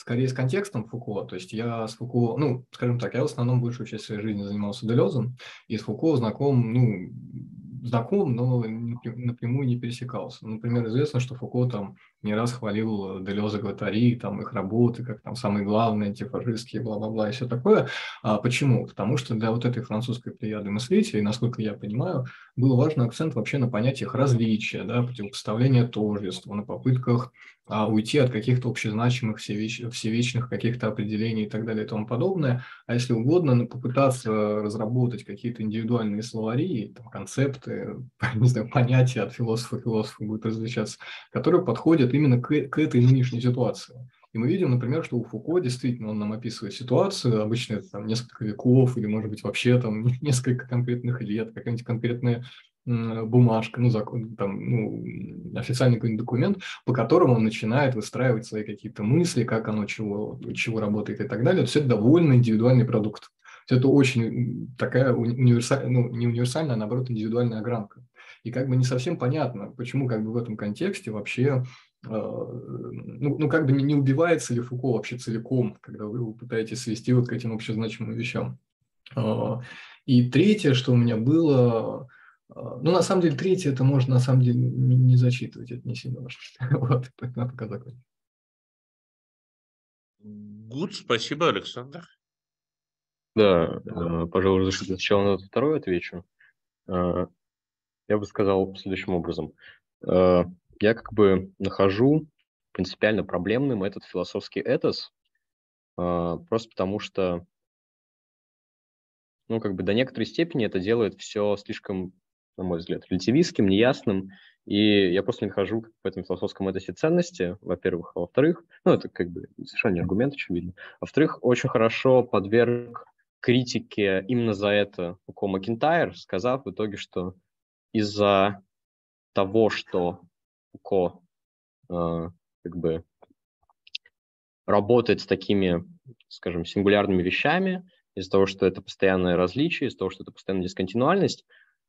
скорее с контекстом Фуко. То есть я с Фуко, ну, скажем так, я в основном большую часть своей жизни занимался Делезом, и с Фуко знаком, ну, знаком, но напрямую не пересекался. Например, известно, что Фуко там не раз хвалил Делеза, Гваттари, там их работы, как там самые главные антифашистские, бла-бла-бла и все такое. А почему? Потому что для вот этой французской плеяды мыслителей, насколько я понимаю, был важный акцент вообще на понятиях различия, да, противопоставления тождеству, на попытках а, уйти от каких-то общезначимых, всевеч... всевечных каких-то определений и так далее и тому подобное. А если угодно, ну, попытаться разработать какие-то индивидуальные словари, там, концепты, не знаю, понятия от философа к философу будет различаться, которые подходят именно к, к этой нынешней ситуации. И мы видим, например, что у Фуко действительно он нам описывает ситуацию, обычно это там несколько веков или, может быть, вообще там несколько конкретных лет, какая-нибудь конкретная бумажка, ну, закон, там, ну, официальный какой-нибудь документ, по которому он начинает выстраивать свои какие-то мысли, как оно, чего, чего работает и так далее. Все это довольно индивидуальный продукт. Это очень такая универсальная, ну, не универсальная, а наоборот индивидуальная огранка. И как бы не совсем понятно, почему как бы в этом контексте вообще, э, ну, ну, как бы не, не убивается ли Фуко вообще целиком, когда вы его пытаетесь свести вот к этим общезначимым вещам. Э, и третье, что у меня было... Ну, на самом деле, третье, это можно, на самом деле, не, не зачитывать, это не сильно важно. Вот, надо пока закончить. Гуд, спасибо, Александр. Да, пожалуй, разрешите сначала на второй отвечу. Я бы сказал следующим образом. Я как бы нахожу принципиально проблемным этот философский этос, просто потому что, ну, как бы до некоторой степени это делает все слишком, на мой взгляд, релятивистским, неясным, и я просто не нахожу в этом философском этосе ценности, во-первых, а во-вторых, ну, это как бы совершенно не аргумент, очевидно, а во-вторых, очень хорошо подверг критике именно за это Фуко Макинтайр, сказав в итоге, что из-за того, что Фуко э, как бы работает с такими, скажем, сингулярными вещами, из-за того, что это постоянное различие, из-за того, что это постоянная дисконтинуальность,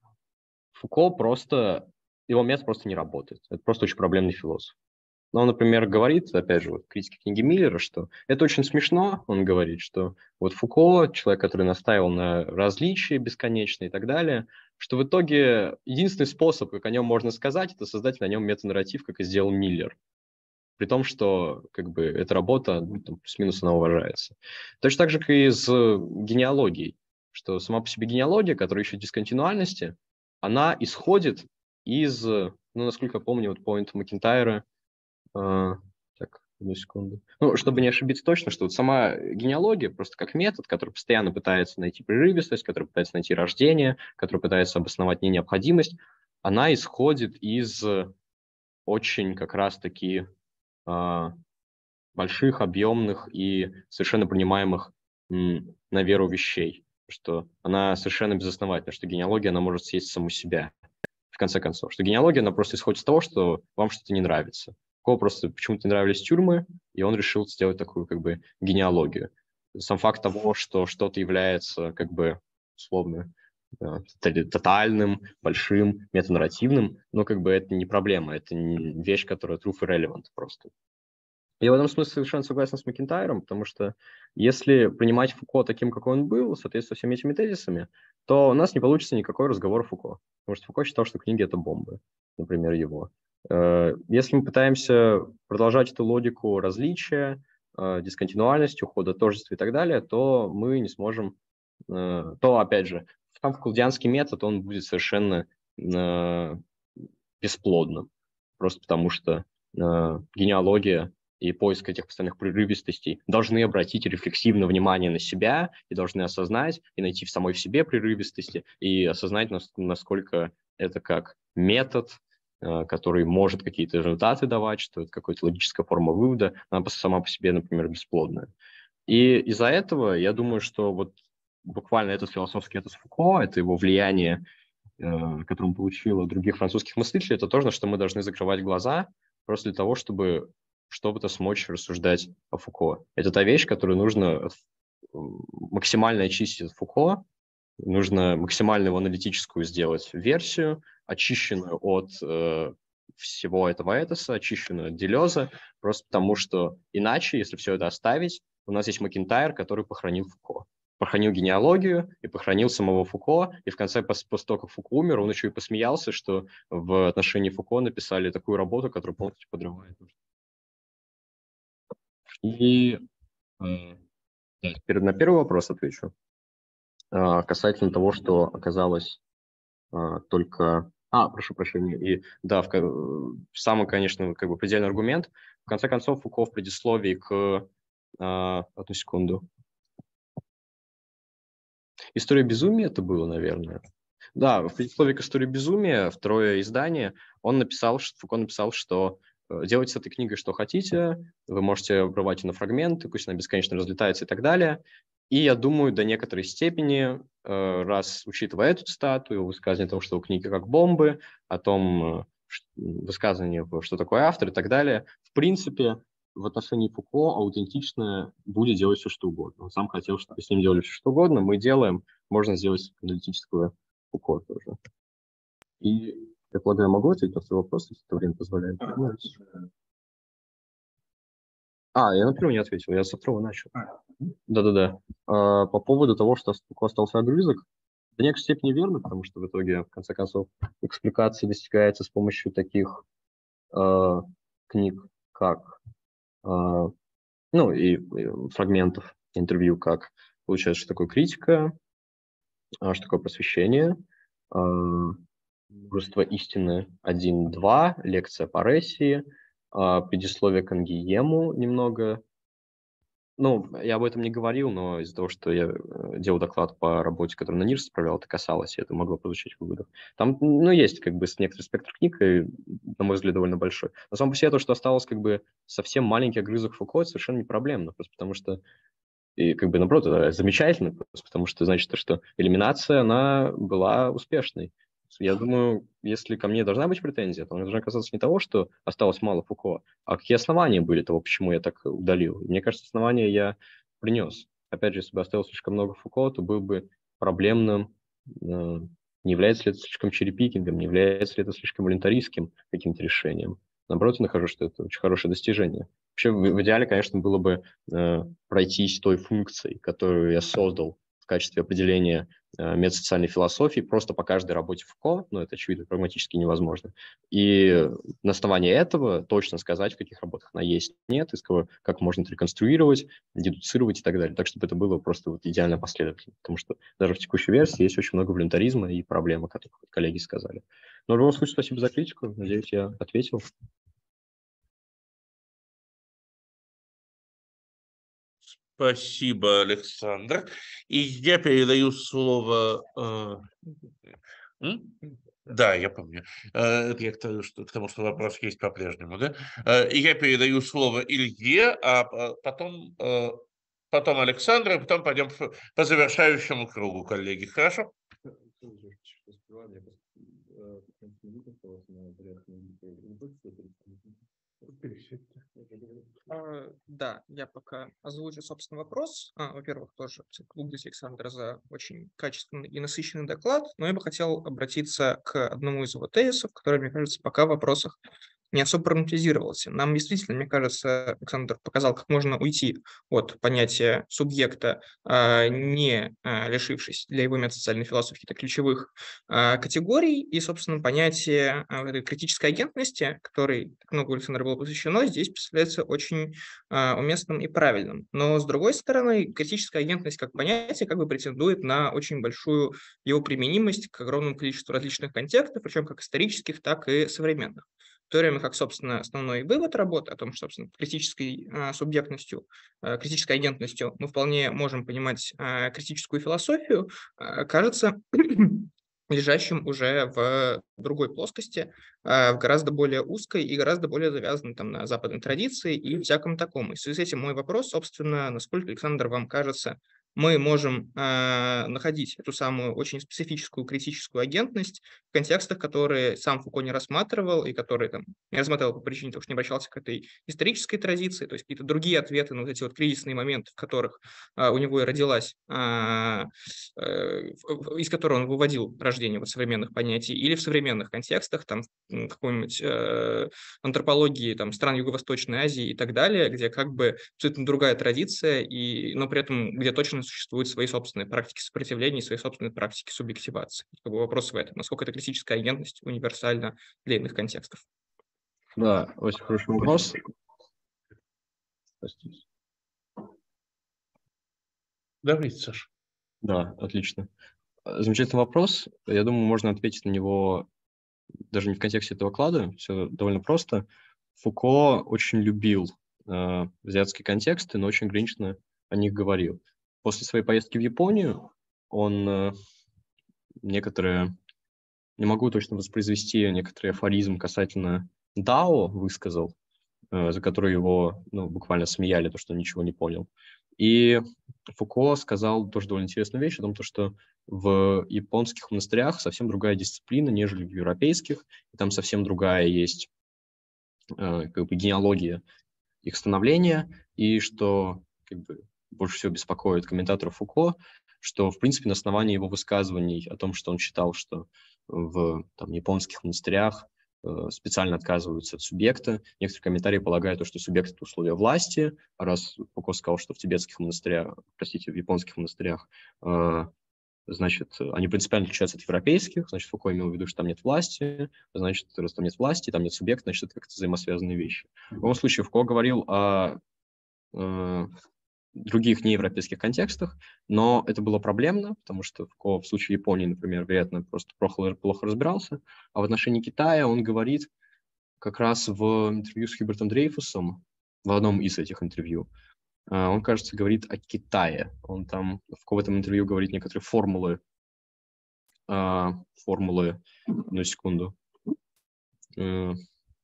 Фуко просто, его метод просто не работает. Это просто очень проблемный философ. Но он, например, говорит, опять же, вот в критике книги Миллера, что это очень смешно, он говорит, что вот Фуко, человек, который настаивал на различии бесконечные и так далее, что в итоге единственный способ, как о нем можно сказать, это создать на нем метанарратив, как и сделал Миллер. При том, что как бы эта работа, ну, там, плюс-минус, она уважается. Точно так же, как и с генеалогией, что сама по себе генеалогия, которая ищет дисконтинуальности, она исходит из, ну, насколько я помню, вот поинт Макинтайра, Uh, так, одну секунду. Ну, чтобы не ошибиться точно, что вот сама генеалогия просто как метод, который постоянно пытается найти прерывистость, который пытается найти рождение, который пытается обосновать необходимость, она исходит из очень как раз-таки uh, больших, объемных и совершенно принимаемых м, на веру вещей, что она совершенно безосновательна, что генеалогия, она может съесть саму себя, в конце концов, что генеалогия, она просто исходит из того, что вам что-то не нравится. Фуко просто почему-то не нравились тюрьмы, и он решил сделать такую как бы генеалогию. Сам факт того, что что-то является как бы условно да, тотальным, большим, метанарративным, но как бы это не проблема, это не вещь, которая truth irrelevant просто. Я в этом смысле совершенно согласен с Макинтайром, потому что если принимать Фуко таким, какой он был, соответственно, всеми этими тезисами, то у нас не получится никакой разговор о Фуко. Потому что Фуко считал, что книги – это бомбы, например, его. Если мы пытаемся продолжать эту логику различия, дисконтинуальности, ухода тождества и так далее, то мы не сможем, то, опять же, там фукулдианский метод, он будет совершенно бесплодным, просто потому что генеалогия и поиск этих постоянных прерывистостей должны обратить рефлексивно внимание на себя и должны осознать и найти в самой в себе прерывистости и осознать, насколько это как метод, который может какие-то результаты давать, что это какая-то логическая форма вывода, она сама по себе, например, бесплодная. И из-за этого я думаю, что вот буквально этот философский этос Фуко, это его влияние, которое он получил от других французских мыслителей, это то, на что мы должны закрывать глаза просто для того, чтобы что-то смочь рассуждать о Фуко. Это та вещь, которую нужно максимально очистить от Фуко, нужно максимально его аналитическую сделать версию, очищенную от э, всего этого этоса, очищенную от Делеза, просто потому что иначе, если все это оставить, у нас есть Макентайр, который похоронил Фуко. Похоронил генеалогию и похоронил самого Фуко, и в конце, после того, как Фуко умер, он еще и посмеялся, что в отношении Фуко написали такую работу, которая полностью подрывает. И э, да, теперь на первый вопрос отвечу. Э, касательно того, что оказалось э, только... А, прошу прощения. И да, в, самый, конечно, как бы предельный аргумент. В конце концов, Фуко в предисловии к... Э, одну секунду. «История безумия» это было, наверное. Да, в предисловии к «Истории безумия», второе издание, он написал, что, Фуко написал, что делайте с этой книгой что хотите, вы можете обрывать ее на фрагменты, пусть она бесконечно разлетается и так далее. И я думаю, до некоторой степени, раз учитывая эту цитату, его высказывание о том, что у книги как бомбы, о том, высказывание, что такое автор и так далее, в принципе, в отношении Фуко аутентичное будет делать все, что угодно. Он сам хотел, чтобы с ним делали все, что угодно. Мы делаем, можно сделать аналитического Фуко тоже. И я полагаю, могу ответить на свой вопрос, если это время позволяет? А, я на первый не ответил, я со второго начал. Да-да-да. А, по поводу того, что Фуко остался огрызок, до некоторой степени верно, потому что в итоге, в конце концов, экспликация достигается с помощью таких э, книг, как Uh, ну, и, и фрагментов интервью, как получается, что такое критика, uh, что такое просвещение, uh, мужество истины один два, лекция по Парессии, uh, предисловие к Ангиему немного. Ну, я об этом не говорил, но из-за того, что я делал доклад по работе, которую на НИРС справлял, это касалось, и это могло прозвучать в выводах. Там, ну, есть как бы некоторый спектр книг, и, на мой взгляд, довольно большой. Но само по себе то, что осталось как бы совсем маленький огрызок Фуко, это совершенно не проблемно, просто потому что, и как бы наоборот, это замечательно, просто потому что значит, что элиминация, она была успешной. Я думаю, если ко мне должна быть претензия, то она должна касаться не того, что осталось мало Фуко, а какие основания были того, почему я так удалил. И мне кажется, основания я принес. Опять же, если бы оставил слишком много Фуко, то был бы проблемным, э, не является ли это слишком черепикингом, не является ли это слишком волюнтаристским каким-то решением. Наоборот, я нахожу, что это очень хорошее достижение. Вообще, в, в идеале, конечно, было бы э, пройтись той функцией, которую я создал в качестве определения э, метасоциальной философии просто по каждой работе Фуко, но это, очевидно, прагматически невозможно. И на основании этого точно сказать, в каких работах она есть, нет, из кого, как можно это реконструировать, дедуцировать и так далее. Так, чтобы это было просто вот идеально последовательно. Потому что даже в текущей версии есть очень много волюнтаризма и проблем, о которых коллеги сказали. Но в любом случае, спасибо за критику. Надеюсь, я ответил. Спасибо, Александр. И я передаю слово... Э, да, я помню. Это я к тому, что, к тому, что вопрос есть по-прежнему. Да? И я передаю слово Илье, а потом, потом Александру, и потом пойдем по завершающему кругу, коллеги. Хорошо? Uh, да, я пока озвучу, собственно, вопрос. А, во-первых, тоже благодарю Александра за очень качественный и насыщенный доклад, но я бы хотел обратиться к одному из его тезисов, который, мне кажется, пока в вопросах не особо проблематизировался. Нам действительно, мне кажется, Александр показал, как можно уйти от понятия субъекта, не лишившись для его метасоциальной философии каких-то ключевых категорий, и, собственно, понятие критической агентности, которой так много у Александра было посвящено, здесь представляется очень уместным и правильным. Но, с другой стороны, критическая агентность как понятие как бы претендует на очень большую его применимость к огромному количеству различных контекстов, причем как исторических, так и современных. В то время как, собственно, основной вывод работы о том, что, собственно, критической а, субъектностью, а, критической агентностью мы вполне можем понимать а, критическую философию, а, кажется лежащим уже в другой плоскости, а, в гораздо более узкой и гораздо более завязанной там, на западной традиции и всяком таком. И в связи с этим мой вопрос, собственно, насколько, Александр, вам кажется мы можем э, находить эту самую очень специфическую критическую агентность в контекстах, которые сам Фуко не рассматривал, и которые там не рассматривал по причине того, что не обращался к этой исторической традиции, то есть какие-то другие ответы на вот эти вот кризисные моменты, в которых э, у него и родилась, э, э, из которой он выводил рождение вот современных понятий, или в современных контекстах, там, какой-нибудь э, антропологии там, стран Юго-Восточной Азии и так далее, где как бы абсолютно другая традиция, и, но при этом где точно существуют свои собственные практики сопротивления, свои собственные практики субъективации. Как бы вопрос в этом, насколько эта критическая агентность универсальна для иных контекстов. Да, очень хороший вопрос. Простите. Давайте, Саша. Да, отлично. Замечательный вопрос. Я думаю, можно ответить на него даже не в контексте этого клада. Все довольно просто. Фуко очень любил э, азиатские контексты, но очень ограниченно о них говорил. После своей поездки в Японию он э, некоторые, не могу точно воспроизвести, некоторые афоризм касательно дао высказал, э, за который его ну, буквально смеяли, то, что он ничего не понял. И Фуко сказал тоже довольно интересную вещь о том, что в японских монастырях совсем другая дисциплина, нежели в европейских. И там совсем другая есть э, как бы генеалогия их становления. И что как бы, больше всего беспокоит комментаторов Фуко, что, в принципе, на основании его высказываний о том, что он считал, что в там, японских монастырях специально отказываются от субъекта. Некоторые комментарии полагают, что субъект – это условие власти, а раз Фуко сказал, что в тибетских монастырях, простите, в японских монастырях, э, значит, они принципиально отличаются от европейских, значит, Фуко имел в виду, что там нет власти, значит, раз там нет власти, там нет субъекта, значит, это как-то взаимосвязанные вещи. В любом случае, Фуко говорил о э, других неевропейских контекстах, но это было проблемно, потому что Фуко в случае Японии, например, вероятно, просто плохо, плохо разбирался, а в отношении Китая он говорит как раз в интервью с Хьюбертом Дрейфусом, в одном из этих интервью, он, кажется, говорит о Китае. Он там в этом интервью говорит некоторые формулы, формулы, одну секунду, не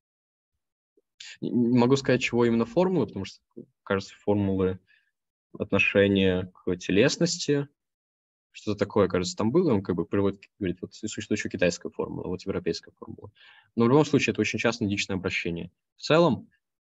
могу сказать, чего именно формулы, потому что, кажется, формулы отношение к телесности, что-то такое, кажется, там было, он как бы приводит, говорит, вот существует еще китайская формула, вот европейская формула. Но в любом случае это очень частное личное обращение. В целом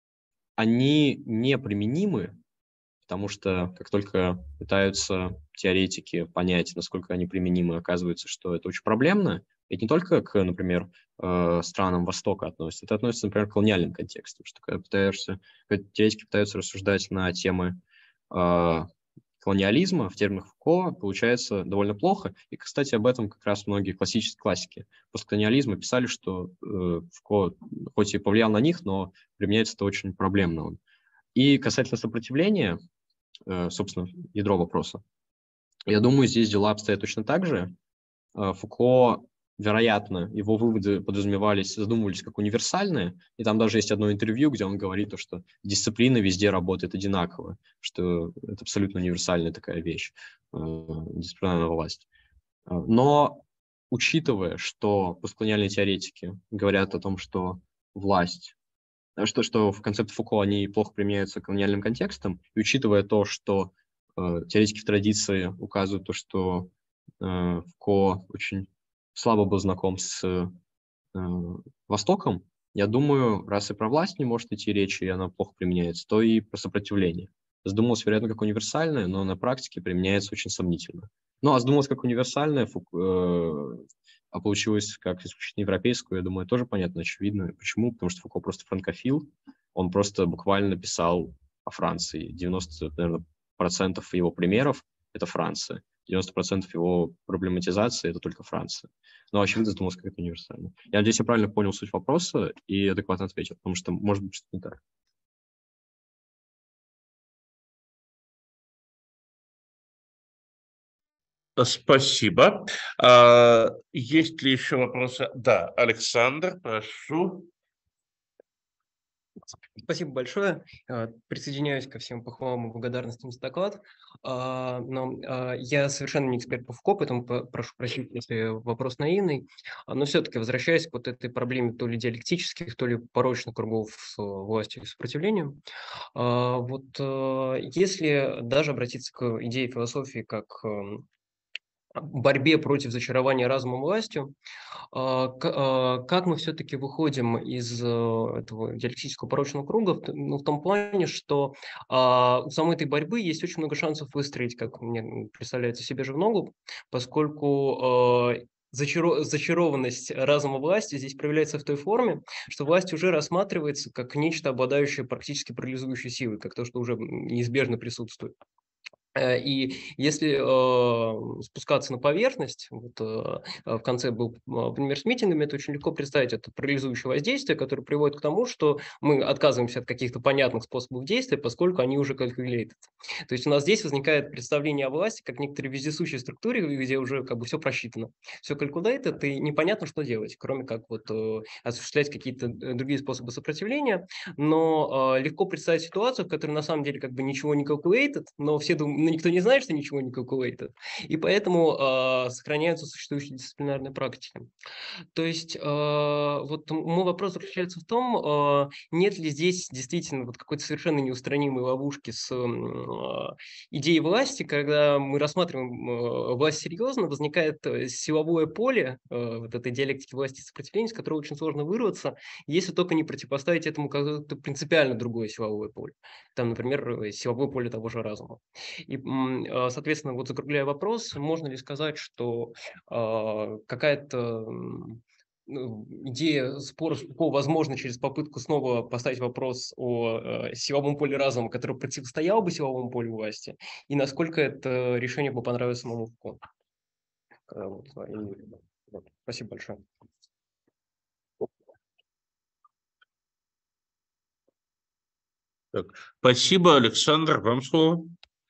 они неприменимы, потому что как только пытаются теоретики понять, насколько они применимы, оказывается, что это очень проблемно. Это не только к, например, странам Востока относится, это относится, например, к колониальным контекстам, что когда пытаешься, когда теоретики пытаются рассуждать на темы колониализма в терминах Фуко, получается довольно плохо. И, кстати, об этом как раз многие классические классики постколониализма писали, что э, Фуко хоть и повлиял на них, но применяется это очень проблемно. И касательно сопротивления, э, собственно, ядро вопроса, я думаю, здесь дела обстоят точно так же. Э, Фуко, вероятно, его выводы подразумевались, задумывались как универсальные, и там даже есть одно интервью, где он говорит, что дисциплина везде работает одинаково, что это абсолютно универсальная такая вещь, дисциплинарная власть. Но учитывая, что постколониальные теоретики говорят о том, что власть, что, что в концепте Фуко они плохо применяются к колониальным контекстам, и учитывая то, что э, теоретики в традиции указывают то, что э, Фуко очень слабо был знаком с э, Востоком, я думаю, раз и про власть не может идти речи, и она плохо применяется, то и про сопротивление. Задумалось, вероятно, как универсальное, но на практике применяется очень сомнительно. Ну, а задумалось как универсальное, э, а получилось как исключительно европейскую, я думаю, тоже понятно, очевидно. Почему? Потому что Фуко просто франкофил, он просто буквально писал о Франции. девяносто, наверное, процентов его примеров – это Франция. девяносто процентов его проблематизации – это только Франция. Но, очевидно, задумалось как это универсально. Я надеюсь, я правильно понял суть вопроса и адекватно ответил, потому что, может быть, что-то не так. Спасибо. А, есть ли еще вопросы? Да, Александр, прошу. Спасибо большое. Присоединяюсь ко всем похвалам и благодарностям за доклад. Но я совершенно не эксперт по Фуко, поэтому прошу прощения, если вопрос наивный. Но все-таки возвращаясь к вот этой проблеме то ли диалектических, то ли порочных кругов с властью и сопротивлением, А, Вот э, если даже обратиться к идее философии как эм, борьбе против зачарования разумом властью, а, к- а, как мы все-таки выходим из э, этого диалектического порочного круга, в т- ну, в том плане, что а, у самой этой борьбы есть очень много шансов выстрелить, как мне представляется, себе же в ногу, поскольку э, зачаро- зачарованность разума власти здесь проявляется в той форме, что власть уже рассматривается как нечто, обладающее практически парализующей силой, как то, что уже м, неизбежно присутствует. Э, И если э, спускаться на поверхность, вот, э, в конце был э, пример с митингами, это очень легко представить, это парализующее воздействие, которое приводит к тому, что мы отказываемся от каких-то понятных способов действия, поскольку они уже calculated. То есть у нас здесь возникает представление о власти как некоторой вездесущей структуре, где уже как бы все просчитано, все calculated, и непонятно, что делать, кроме как вот э, осуществлять какие-то э, другие способы сопротивления. Но э, легко представить ситуацию, в которой на самом деле как бы ничего не calculated, но все думают, ну, никто не знает, что ничего не calculated, и поэтому э, сохраняются существующие дисциплинарные практики. То есть э, вот мой вопрос заключается в том, э, нет ли здесь действительно вот какой-то совершенно неустранимой ловушки с э, идеей власти, когда мы рассматриваем э, власть серьезно, возникает э, силовое поле э, вот этой диалектики власти и сопротивления, с которого очень сложно вырваться, если только не противопоставить этому какое-то принципиально другое силовое поле. Там, например, э, силовое поле того же разума. И, м, э, соответственно, вот закругляя вопрос, можно ли сказать, что э, какая-то м, ну, идея спора с Фуко возможно через попытку снова поставить вопрос о э, силовом поле разума, который противостоял бы силовому полю власти, и насколько это решение бы понравилось самому Фуко. Э, вот, и- вот. Спасибо большое. Так, спасибо, Александр, вам слово.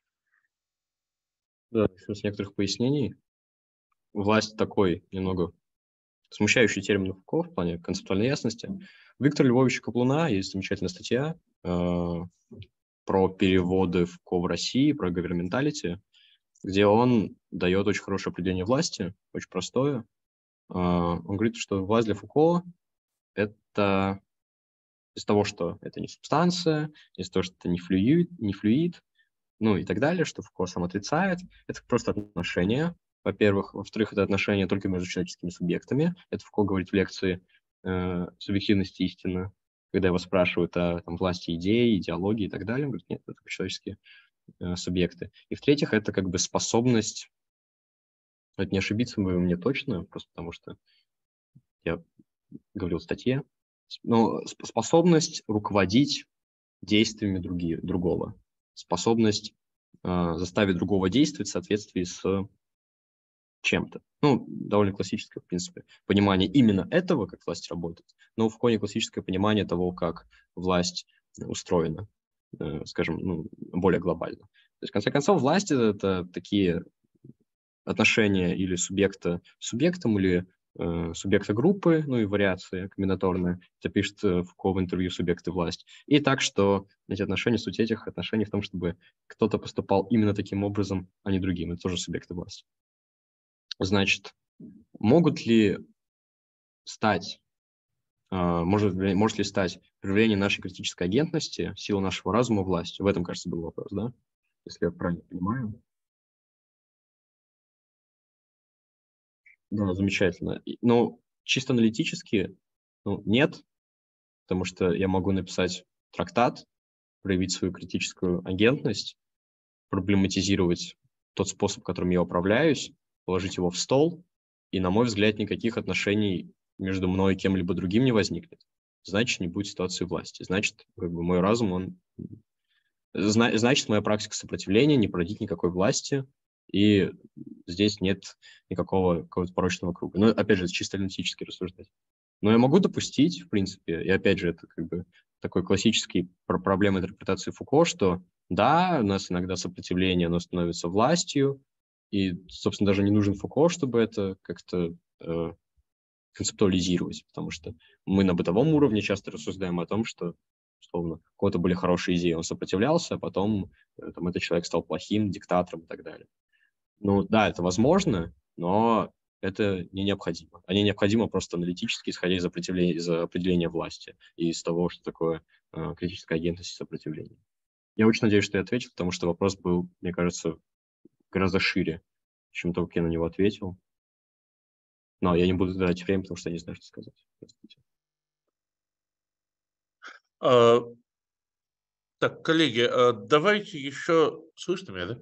Да, начну с некоторых пояснений. Власть такой немного смущающий термин Фуко в плане концептуальной ясности. У Виктора Львовича Каплуна есть замечательная статья э, про переводы Фуко в России, про governmentality, где он дает очень хорошее определение власти, очень простое. Э, он говорит, что власть для Фуко – это из того, что это не субстанция, из того, что это не флюид, не флюид, ну и так далее, что Фуко сам отрицает. Это просто отношения, во-первых. Во-вторых, это отношения только между человеческими субъектами. Это Фуко говорит в лекции э, «Субъективность истины», когда его спрашивают о там, власти идей, идеологии и так далее. Он говорит, нет, это только человеческие э, субъекты. И в-третьих, это как бы способность, это не ошибиться бы мне точно, просто потому что я говорил в статье, но способность руководить действиями другие, другого, способность э, заставить другого действовать в соответствии с чем-то. Ну, довольно классическое, в принципе, понимание именно этого, как власть работает, но в Фуко классическое понимание того, как власть устроена, э, скажем, ну, более глобально. То есть, в конце концов, власть – это такие отношения или субъекта с субъектом, или э, субъекта группы, ну и вариации комбинаторные. Это пишет э, Фуко в интервью «Субъект и власть». И так, что эти отношения, суть этих отношений в том, чтобы кто-то поступал именно таким образом, а не другим. Это тоже субъект и власть. Значит, могут ли стать, э, может, может ли стать проявление нашей критической агентности, сила нашего разума властью? В этом, кажется, был вопрос, да? Если я правильно понимаю. Да, замечательно. И- Но чисто аналитически, ну, нет, потому что я могу написать трактат, проявить свою критическую агентность, проблематизировать тот способ, которым я управляюсь, положить его в стол, и, на мой взгляд, никаких отношений между мной и кем-либо другим не возникнет. Значит, не будет ситуации власти. Значит, как бы мой разум, он... зна- Значит, моя практика сопротивления не породит никакой власти, и здесь нет никакого какого-то порочного круга. Но, опять же, это чисто аналитически рассуждать. Но я могу допустить, в принципе, и опять же, это как бы такой классический про- проблема интерпретации Фуко, что да, у нас иногда сопротивление, оно становится властью, и, собственно, даже не нужен Фуко, чтобы это как-то э, концептуализировать, потому что мы на бытовом уровне часто рассуждаем о том, что, условно, у кого-то были хорошие идеи, он сопротивлялся, а потом э, там, этот человек стал плохим, диктатором и так далее. Ну да, это возможно, но это не необходимо. Они необходимо просто аналитически, исходя из определения, из определения власти и из того, что такое э, критическая агентность и сопротивление. Я очень надеюсь, что я ответил, потому что вопрос был, мне кажется, гораздо шире, чем то, как я на него ответил. Но я не буду тратить время, потому что я не знаю, что сказать. Простите. А, так, коллеги, а давайте еще... Слышно меня, да?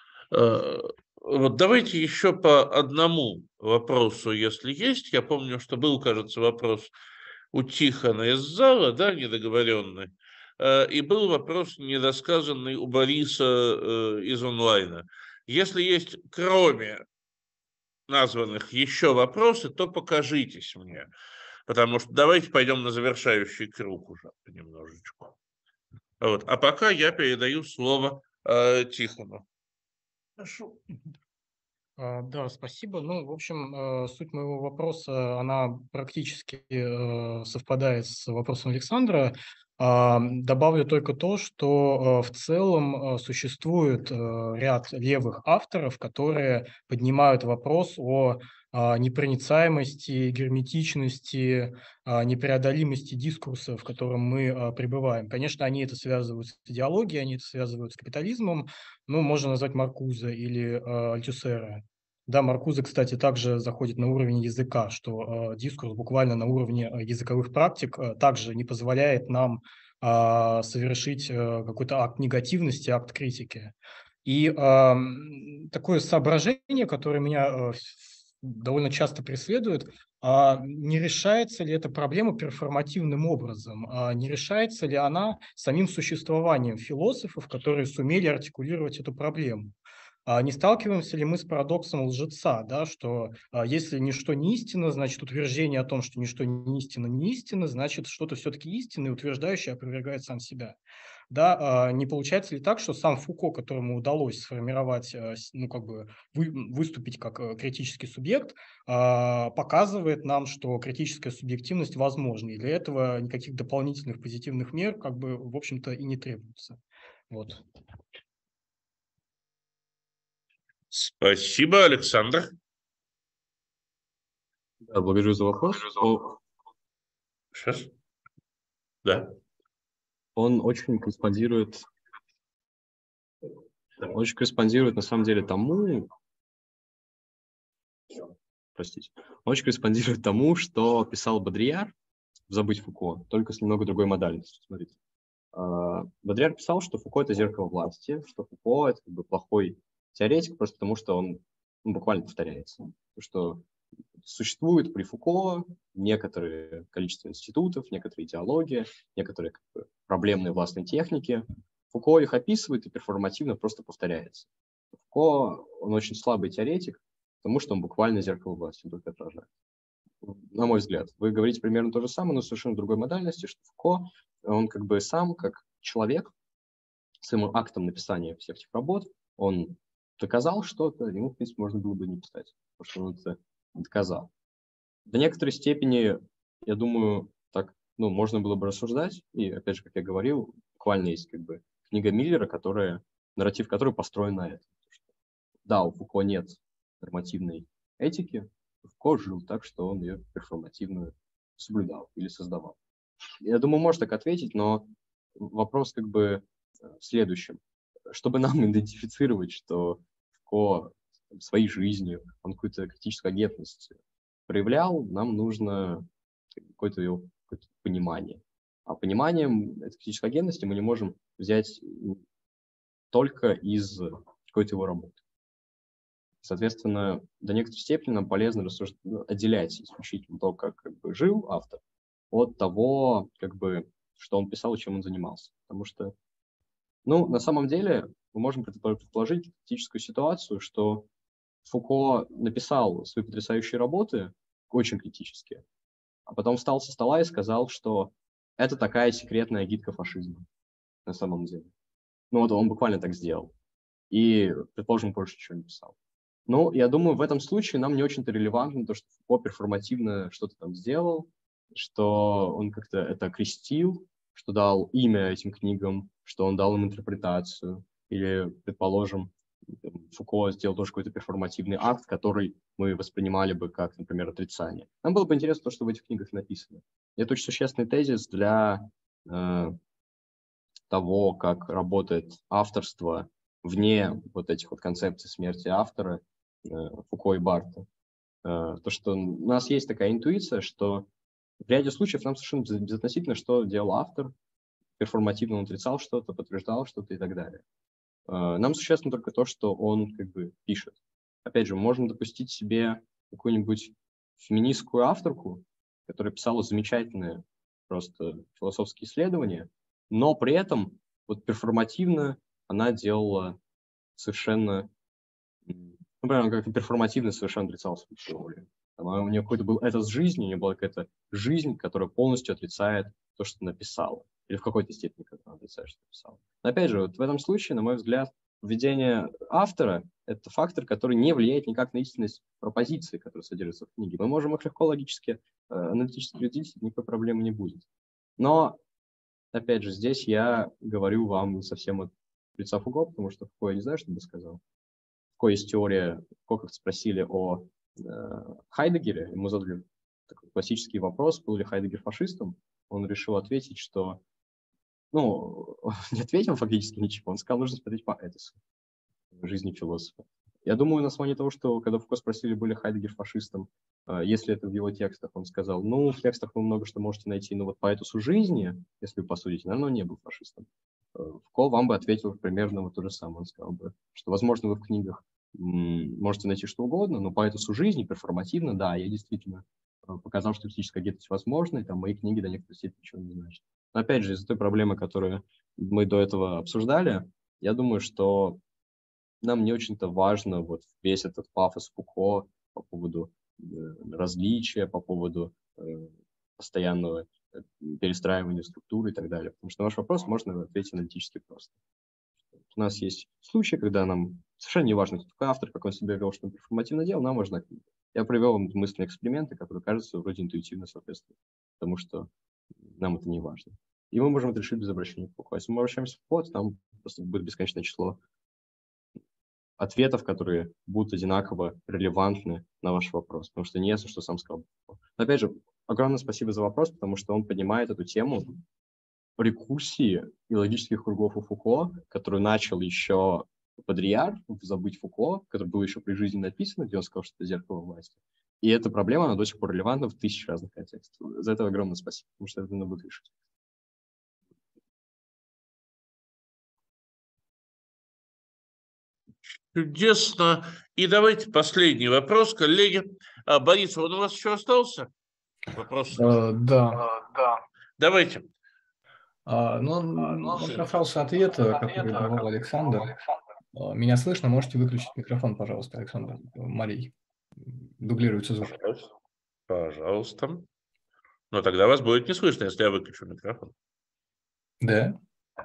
А, вот давайте еще по одному вопросу, если есть. Я помню, что был, кажется, вопрос у Тихона из зала, да, недоговоренный. И был вопрос недосказанный у Бориса из онлайна. Если есть, кроме названных, еще вопросы, то покажитесь мне. Потому что давайте пойдем на завершающий круг уже немножечко. Вот. А пока я передаю слово э, Тихону. Прошу. А, Да, спасибо. Ну, в общем, э, суть моего вопроса, она практически э, совпадает с вопросом Александра. А, Добавлю только то, что э, в целом э, существует э, ряд левых авторов, которые поднимают вопрос о а, непроницаемости, герметичности, а, непреодолимости дискурса, в котором мы а, пребываем. Конечно, они это связывают с идеологией, они это связывают с капитализмом, ну, можно назвать Маркуза или э, Альтюсера. Да, Маркуза, кстати, также заходит на уровень языка, что э, дискурс буквально на уровне э, языковых практик э, также не позволяет нам э, совершить э, какой-то акт негативности, акт критики. И э, такое соображение, которое меня э, довольно часто преследует, а не решается ли эта проблема перформативным образом, а не решается ли она самим существованием философов, которые сумели артикулировать эту проблему. А не сталкиваемся ли мы с парадоксом лжеца, да, что а, если ничто не истина, значит утверждение о том, что ничто не истина, не истина, значит что-то все-таки истинное, утверждающее опровергает сам себя. Да, а, не получается ли так, что сам Фуко, которому удалось сформировать, а, с- ну, как бы вы- выступить как а, критический субъект, а, показывает нам, что критическая субъективность возможна, и для этого никаких дополнительных позитивных мер, как бы, в общем-то, и не требуется. Вот. Спасибо, Александр. Да, благодарю за вопрос. О, Сейчас. Да. Он очень корреспондирует, он очень корреспондирует на самом деле тому, простите, он очень корреспондирует тому, что писал Бодрияр в «Забыть Фуко», только с немного другой модальностью. Смотрите. А, Бодрияр писал, что Фуко – это зеркало власти, что Фуко – это как бы плохой теоретик, просто потому что он ну, буквально повторяется. Потому что существует при Фуко некоторое количество институтов, некоторые идеологии, некоторые как бы, проблемные властные техники. Фуко их описывает и перформативно просто повторяется. Фуко, он очень слабый теоретик, потому что он буквально зеркало власти, он только отражает. На мой взгляд. Вы говорите примерно то же самое, но совершенно другой модальности, что Фуко, он как бы сам, как человек, своим актом написания всех этих работ, он доказал что-то, ему, в принципе, можно было бы не писать, потому что он это доказал. До некоторой степени, я думаю, так, ну, можно было бы рассуждать, и, опять же, как я говорил, буквально есть как бы книга Миллера, которая, нарратив которой построен на этом. Да, у Фуко нет нормативной этики, Фуко жил так, что он ее перформативно соблюдал или создавал. Я думаю, можно так ответить, но вопрос как бы в следующем. Чтобы нам идентифицировать, что Фуко своей жизнью, он какую-то критическую агентность проявлял, нам нужно какое-то его какое-то понимание. А пониманием этой критической агентности мы не можем взять только из какой-то его работы. Соответственно, до некоторой степени нам полезно рассуждать, отделять исключительно то, как, как бы, жил автор, от того, как бы, что он писал и чем он занимался. Потому что, ну, на самом деле, мы можем предположить критическую ситуацию, что Фуко написал свои потрясающие работы, очень критические, а потом встал со стола и сказал, что это такая секретная агитка фашизма на самом деле. Ну, вот он буквально так сделал. И, предположим, больше ничего не писал. Ну, я думаю, в этом случае нам не очень-то релевантно то, что Фуко перформативно что-то там сделал, что он как-то это окрестил, что дал имя этим книгам, что он дал им интерпретацию. Или, предположим, Фуко сделал тоже какой-то перформативный акт, который мы воспринимали бы как, например, отрицание. Нам было бы интересно то, что в этих книгах написано. Это очень существенный тезис для э, того, как работает авторство вне вот этих вот концепций смерти автора, э, Фуко и Барта. Э, то, что у нас есть такая интуиция, что в ряде случаев нам совершенно безотносительно, что делал автор, перформативно он отрицал что-то, подтверждал что-то и так далее. Э, нам существенно только то, что он как бы пишет. Опять же, можно допустить себе какую-нибудь феминистскую авторку, которая писала замечательные просто философские исследования, но при этом вот перформативно она делала совершенно, например, как перформативно совершенно отрицала свою теорию. Там, у нее какой-то был этос жизни, у нее была какая-то жизнь, которая полностью отрицает то, что написала. Или в какой-то степени, как она отрицает, что написала. Но опять же, вот в этом случае, на мой взгляд, введение автора – это фактор, который не влияет никак на истинность пропозиции, которые содержатся в книге. Мы можем их легко логически, аналитически разделить, никакой проблемы не будет. Но, опять же, здесь я говорю вам не совсем от лица Фуко, потому что Фуко я не знаю, что бы сказал. Фуко есть теория, Фуко как спросили о э, Хайдегере, ему задали такой классический вопрос, был ли Хайдегер фашистом. Он решил ответить, что Ну, не ответил фактически ничего. Он сказал, нужно смотреть по этосу жизни философа. Я думаю, на основании того, что когда Фуко спросили, был ли Хайдегер фашистом, если это в его текстах, он сказал, ну, в текстах вы много что можете найти, но вот по этосу жизни, если вы посудите, наверное, он не был фашистом. Фуко вам бы ответил примерно вот то же самое. Он сказал бы, что, возможно, вы в книгах можете найти что угодно, но по этосу жизни, перформативно, да, я действительно показал, что критическая гибкость возможна, и там мои книги до некоторой степени ничего не значат. Но опять же, из-за той проблемы, которую мы до этого обсуждали, я думаю, что нам не очень-то важно вот весь этот пафос Фуко по поводу э, различия, по поводу э, постоянного перестраивания структуры и так далее. Потому что на ваш вопрос можно ответить аналитически просто. У нас есть случаи, когда нам совершенно не важно, кто такой автор, как он себя вел, что он перформативно делал, нам важна книга. Я провел вам мысленные эксперименты, которые, кажется, вроде интуитивно соответствуют, потому что нам это не важно. И мы можем это решить без обращения к Фуко. Если мы обращаемся к Фуко, то там просто будет бесконечное число ответов, которые будут одинаково релевантны на ваш вопрос, потому что не ясно, что сам сказал Фуко. Но опять же, огромное спасибо за вопрос, потому что он поднимает эту тему рекурсии и логических кругов у Фуко, которую начал еще Бодрияр в «Забыть Фуко», который был еще при жизни написан, где он сказал, что это зеркало власти. И эта проблема, она до сих пор релевантна в тысячи разных контекстах. За это огромное спасибо, потому что это надо будет решить. Чудесно. И давайте последний вопрос, коллеги. А, Борис, он у вас еще остался? Вопрос? Uh, да. Uh, да. Давайте. Uh, ну, он, он касался ответа, который давал Александр. Uh, меня слышно? Можете выключить микрофон, пожалуйста, Александр. Марий. Дублируется звук. Пожалуйста. Пожалуйста. Но тогда вас будет не слышно, если я выключу микрофон. Да?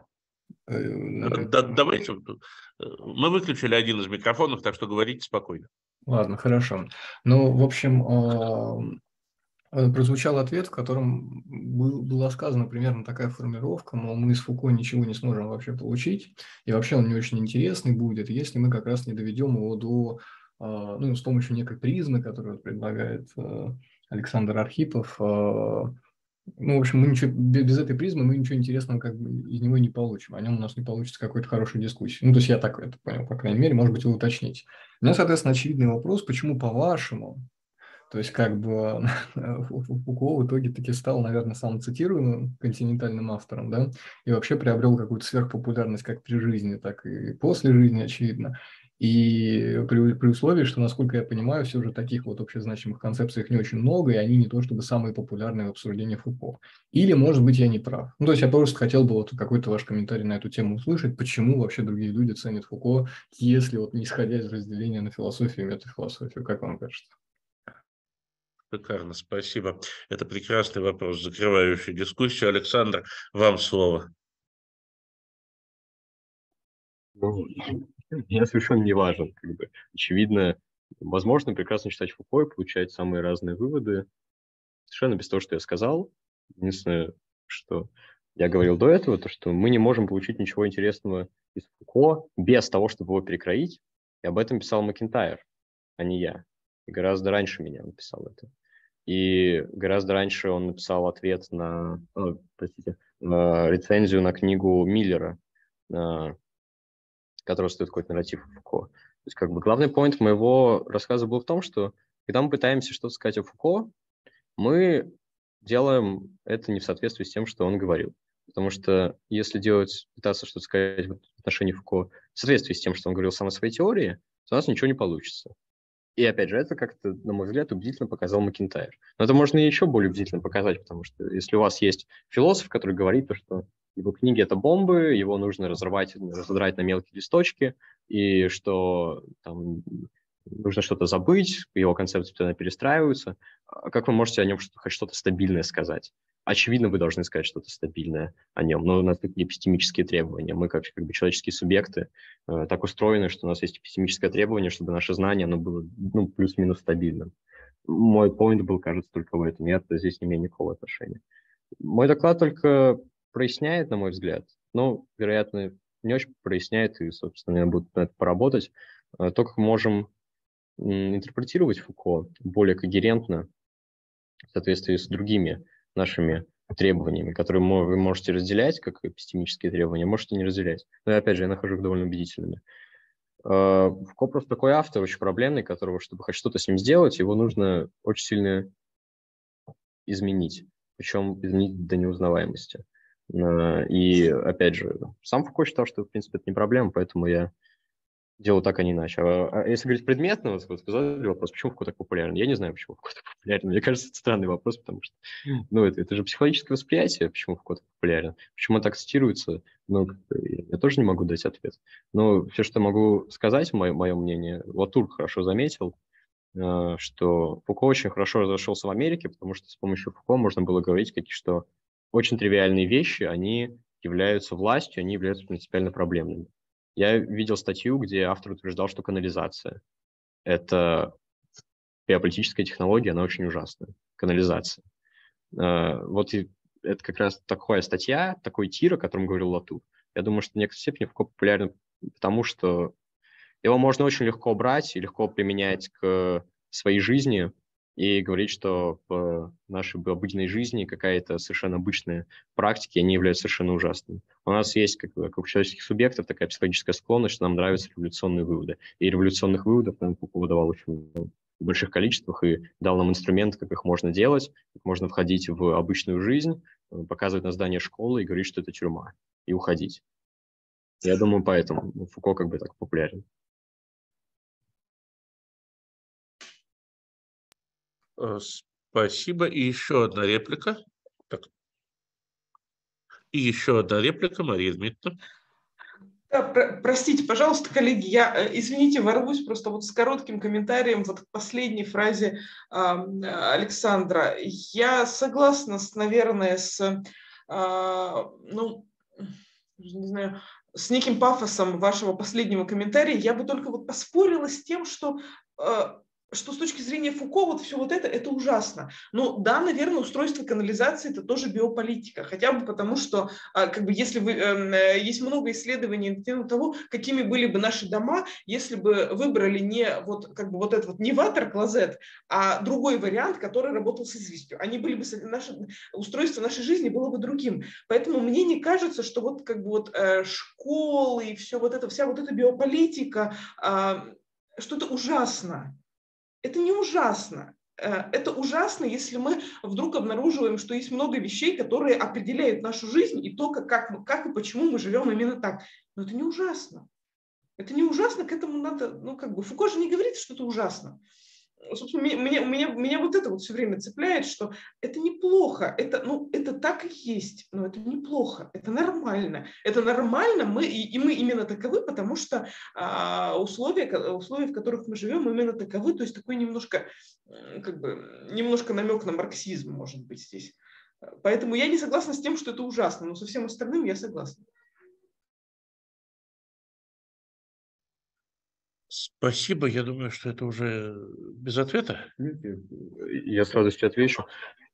Да, давайте. Мы выключили один из микрофонов, так что говорите спокойно. Ладно, хорошо. Ну, в общем, прозвучал ответ, в котором был, была сказана примерно такая формулировка, мол, мы из Фуко ничего не сможем вообще получить, и вообще он не очень интересный будет, если мы как раз не доведем его до, ну, с помощью некой призмы, которую предлагает Александр Архипов. Ну, в общем, мы ничего, без этой призмы мы ничего интересного как бы из него не получим. О нем у нас не получится какой-то хорошей дискуссии. Ну, то есть я так это понял, по крайней мере, может быть, вы уточните. У меня, соответственно, очевидный вопрос, почему, по-вашему, то есть как бы Фуко в итоге таки стал, наверное, самым цитируемым континентальным автором, да, и вообще приобрел какую-то сверхпопулярность как при жизни, так и после жизни, очевидно. И при, при условии, что, насколько я понимаю, все же таких вот общезначимых концепций их не очень много, и они не то чтобы самые популярные в обсуждении Фуко. Или, может быть, я не прав. Ну, то есть я просто хотел бы вот какой-то ваш комментарий на эту тему услышать, почему вообще другие люди ценят Фуко, если вот не исходя из разделения на философию и метафилософию, как вам кажется? Шикарно, спасибо. Это прекрасный вопрос, закрывающий дискуссию. Александр, вам слово. Ну, я совершенно не важен. Как бы. Очевидно, возможно прекрасно читать Фуко и получать самые разные выводы, совершенно без того, что я сказал. Единственное, что я говорил до этого, то, что мы не можем получить ничего интересного из Фуко без того, чтобы его перекроить. И об этом писал Макентайр, а не я. И гораздо раньше меня написал это. И гораздо раньше он написал ответ на, ну, простите, рецензию на книгу Миллера, которая стоит какой-то нарратив Фуко. То есть, как бы, главный поинт моего рассказа был в том, что когда мы пытаемся что-то сказать о Фуко, мы делаем это не в соответствии с тем, что он говорил. Потому что если делать, пытаться что-то сказать в отношении Фуко в соответствии с тем, что он говорил сам о своей теории, то у нас ничего не получится. И опять же, это как-то, на мой взгляд, убедительно показал Макинтайр. Но это можно и еще более убедительно показать, потому что если у вас есть философ, который говорит, то, что его книги — это бомбы, его нужно разорвать, разодрать на мелкие листочки, и что там нужно что-то забыть, его концепции постоянно перестраиваются, как вы можете о нем что-то, хоть что-то стабильное сказать? Очевидно, вы должны сказать что-то стабильное о нем, но у нас такие эпистемические требования. Мы, как, как бы человеческие субъекты, э, так устроены, что у нас есть эпистемическое требование, чтобы наше знание оно было, ну, плюс-минус стабильным. Мой поинт был, кажется, только в этом. Нет, здесь не имеет никакого отношения. Мой доклад только проясняет, на мой взгляд, но, вероятно, не очень проясняет, и, собственно, мне будет на это поработать, э, то, как мы можем м, интерпретировать Фуко более когерентно в соответствии с другими нашими требованиями, которые вы можете разделять, как эпистемические требования, можете не разделять. Но, опять же, я нахожу их довольно убедительными. Фуко просто такой автор, очень проблемный, которого, чтобы хоть что-то с ним сделать, его нужно очень сильно изменить, причем изменить до неузнаваемости. И, опять же, сам Фуко считал, что, в принципе, это не проблема, поэтому я делаю так, а не иначе. А если говорить предметно, вот, вот вы задали вопрос, почему Фуко так популярен? Я не знаю, почему Фуко так популярен. Мне кажется, это странный вопрос, потому что ну, это, это же психологическое восприятие, почему Фуко так популярен. Почему он так цитируется, ну, я тоже не могу дать ответ. Но все, что могу сказать, мое, мое мнение, Латур хорошо заметил, что Фуко очень хорошо разошелся в Америке, потому что с помощью Фуко можно было говорить, какие, что очень тривиальные вещи, они являются властью, они являются принципиально проблемными. Я видел статью, где автор утверждал, что канализация – это геополитическая технология, она очень ужасная. Канализация. Вот и это как раз такая статья, такой тир, о котором говорил Латур. Я думаю, что в некоторой степени Фуко популярен, потому что его можно очень легко брать и легко применять к своей жизни и говорить, что в нашей обыденной жизни какая-то совершенно обычная практика, они являются совершенно ужасными. У нас есть, как, как у человеческих субъектов, такая психологическая склонность, что нам нравятся революционные выводы. И революционных выводов нам Фуко выдавал очень в больших количествах и дал нам инструменты, как их можно делать, как можно входить в обычную жизнь, показывать на здание школы и говорить, что это тюрьма, и уходить. Я думаю, поэтому Фуко как бы так популярен. Спасибо. И еще одна реплика. Так. И еще одна реплика, Мария Дмитриевна. Да, про- простите, пожалуйста, коллеги, я, э, извините, ворвусь просто вот с коротким комментарием вот к последней фразе а, Александра. Я согласна, с, наверное, с, а, ну, не знаю, с неким пафосом вашего последнего комментария. Я бы только вот поспорила с тем, что а, что с точки зрения Фуко вот все вот это, это ужасно. Ну да, наверное, устройство канализации – это тоже биополитика, хотя бы потому, что а, как бы если вы, э, есть много исследований на тему того, какими были бы наши дома, если бы выбрали не вот как бы вот этот вот не ватер-клозет, а другой вариант, который работал с известью. Они были бы, наше, устройство нашей жизни было бы другим. Поэтому мне не кажется, что вот как бы вот э, школы и все вот это, вся вот эта биополитика, э, что-то ужасно. Это не ужасно. Это ужасно, если мы вдруг обнаруживаем, что есть много вещей, которые определяют нашу жизнь и то, как, как, как и почему мы живем именно так. Но это не ужасно. Это не ужасно, к этому надо, ну как бы, Фуко же не говорит, что это ужасно. Собственно, меня, меня, меня вот это вот все время цепляет, что это неплохо, это, ну, это так и есть, но это неплохо, это нормально. Это нормально, мы, и, и мы именно таковы, потому что а, условия, условия, в которых мы живем, именно таковы, то есть такой немножко, как бы, немножко намек на марксизм, может быть, здесь. Поэтому я не согласна с тем, что это ужасно, но со всем остальным я согласна. Спасибо. Я думаю, что это уже без ответа. Я с радостью отвечу.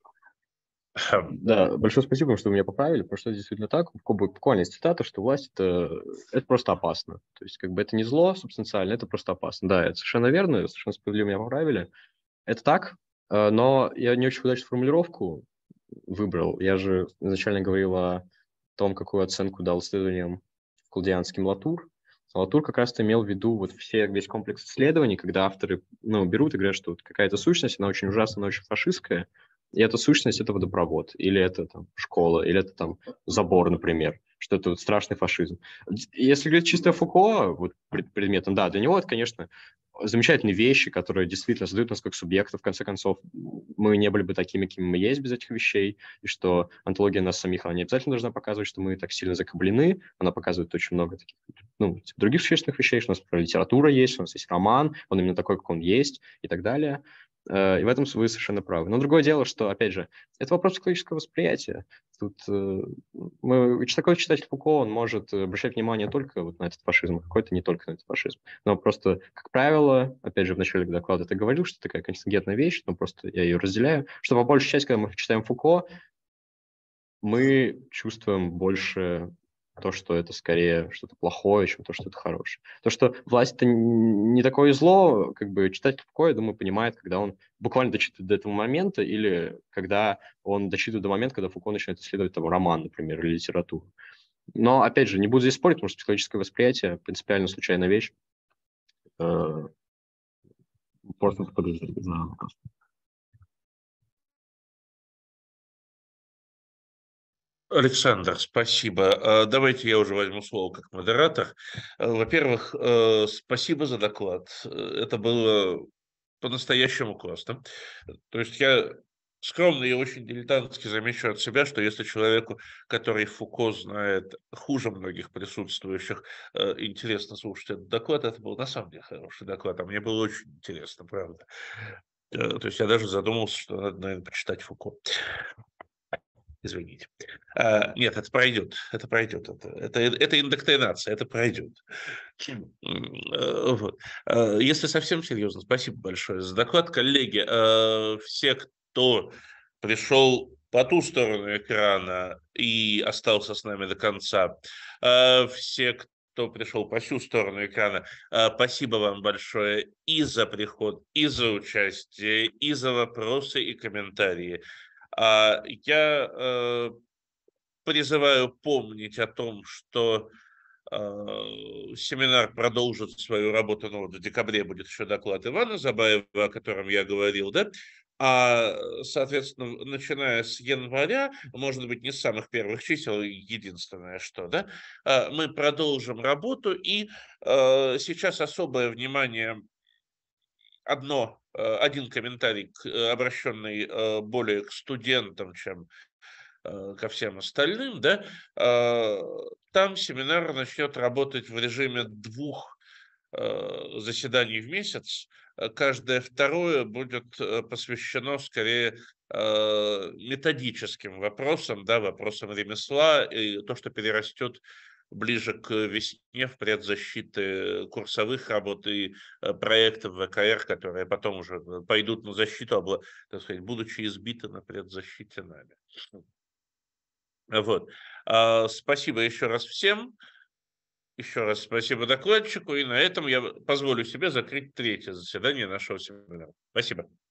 Да, большое спасибо, что вы меня поправили, потому что это действительно так. Буквально цитата, что власть это, это просто опасно. То есть как бы это не зло субстанциально, это просто опасно. Да, это совершенно верно, совершенно справедливо меня поправили. Это так, но я не очень удачную формулировку выбрал. Я же изначально говорил о том, какую оценку дал исследованиям Клаудианский Латур. Латур как раз имел в виду вот все, весь комплекс исследований, когда авторы ну, берут и говорят, что вот какая-то сущность, она очень ужасная, она очень фашистская, и эта сущность – это водопровод, или это там, школа, или это там забор, например, что это вот страшный фашизм. Если говорить чисто о Фуко, вот предметом, да, для него это, конечно, замечательные вещи, которые действительно создают нас как субъектов. В конце концов, мы не были бы такими, какими мы есть без этих вещей, и что антология нас самих, она не обязательно должна показывать, что мы так сильно закаблены, она показывает очень много таких, ну, других существенных вещей, что у нас литература есть, у нас есть роман, он именно такой, как он есть, и так далее. И в этом вы совершенно правы. Но другое дело, что, опять же, это вопрос психологического восприятия. Тут э, мы, такой читатель Фуко, он может обращать внимание только вот на этот фашизм, а какой-то не только на этот фашизм. Но просто, как правило, опять же, в начале доклада ты говорил, что такая контингентная вещь, но просто я ее разделяю, что по большей части, когда мы читаем Фуко, мы чувствуем больше то, что это скорее что-то плохое, чем то, что это хорошее. То, что власть это не такое зло, как бы читатель Фуко, я думаю, понимает, когда он буквально дочитывает до этого момента, или когда он дочитывает до момента, когда Фуко начинает исследовать там, роман, например, или литературу. Но, опять же, не буду здесь спорить, потому что психологическое восприятие принципиально случайная вещь. Просто подождите, не знаю. Александр, спасибо. Давайте я уже возьму слово как модератор. Во-первых, спасибо за доклад. Это было по-настоящему классно. То есть я скромно и очень дилетантски замечу от себя, что если человеку, который Фуко знает хуже многих присутствующих, интересно слушать этот доклад, это был на самом деле хороший доклад, а мне было очень интересно, правда. То есть я даже задумался, что надо, наверное, почитать Фуко. Извините. А, нет, это пройдет. Это пройдет. Это, это, это индоктринация, это пройдет. Вот. Если совсем серьезно, спасибо большое за доклад. Коллеги, все, кто пришел по ту сторону экрана и остался с нами до конца, все, кто пришел по всю сторону экрана, спасибо вам большое и за приход, и за участие, и за вопросы и комментарии. Я э, призываю помнить о том, что э, семинар продолжит свою работу, ну, в декабре будет еще доклад Ивана Забаева, о котором я говорил, да, а, соответственно, начиная с января, может быть, не с самых первых чисел, единственное, что, да, мы продолжим работу, и э, сейчас особое внимание, одно один комментарий, обращенный более к студентам, чем ко всем остальным, да, там семинар начнет работать в режиме двух заседаний в месяц. Каждое второе будет посвящено скорее методическим вопросам, да, вопросам ремесла, и то, что перерастет ближе к весне в предзащиты курсовых работ и проектов ВКР, которые потом уже пойдут на защиту, так сказать, будучи избиты на предзащите нами. Вот. Спасибо еще раз всем. Еще раз спасибо докладчику. И на этом я позволю себе закрыть третье заседание нашего семинара. Спасибо.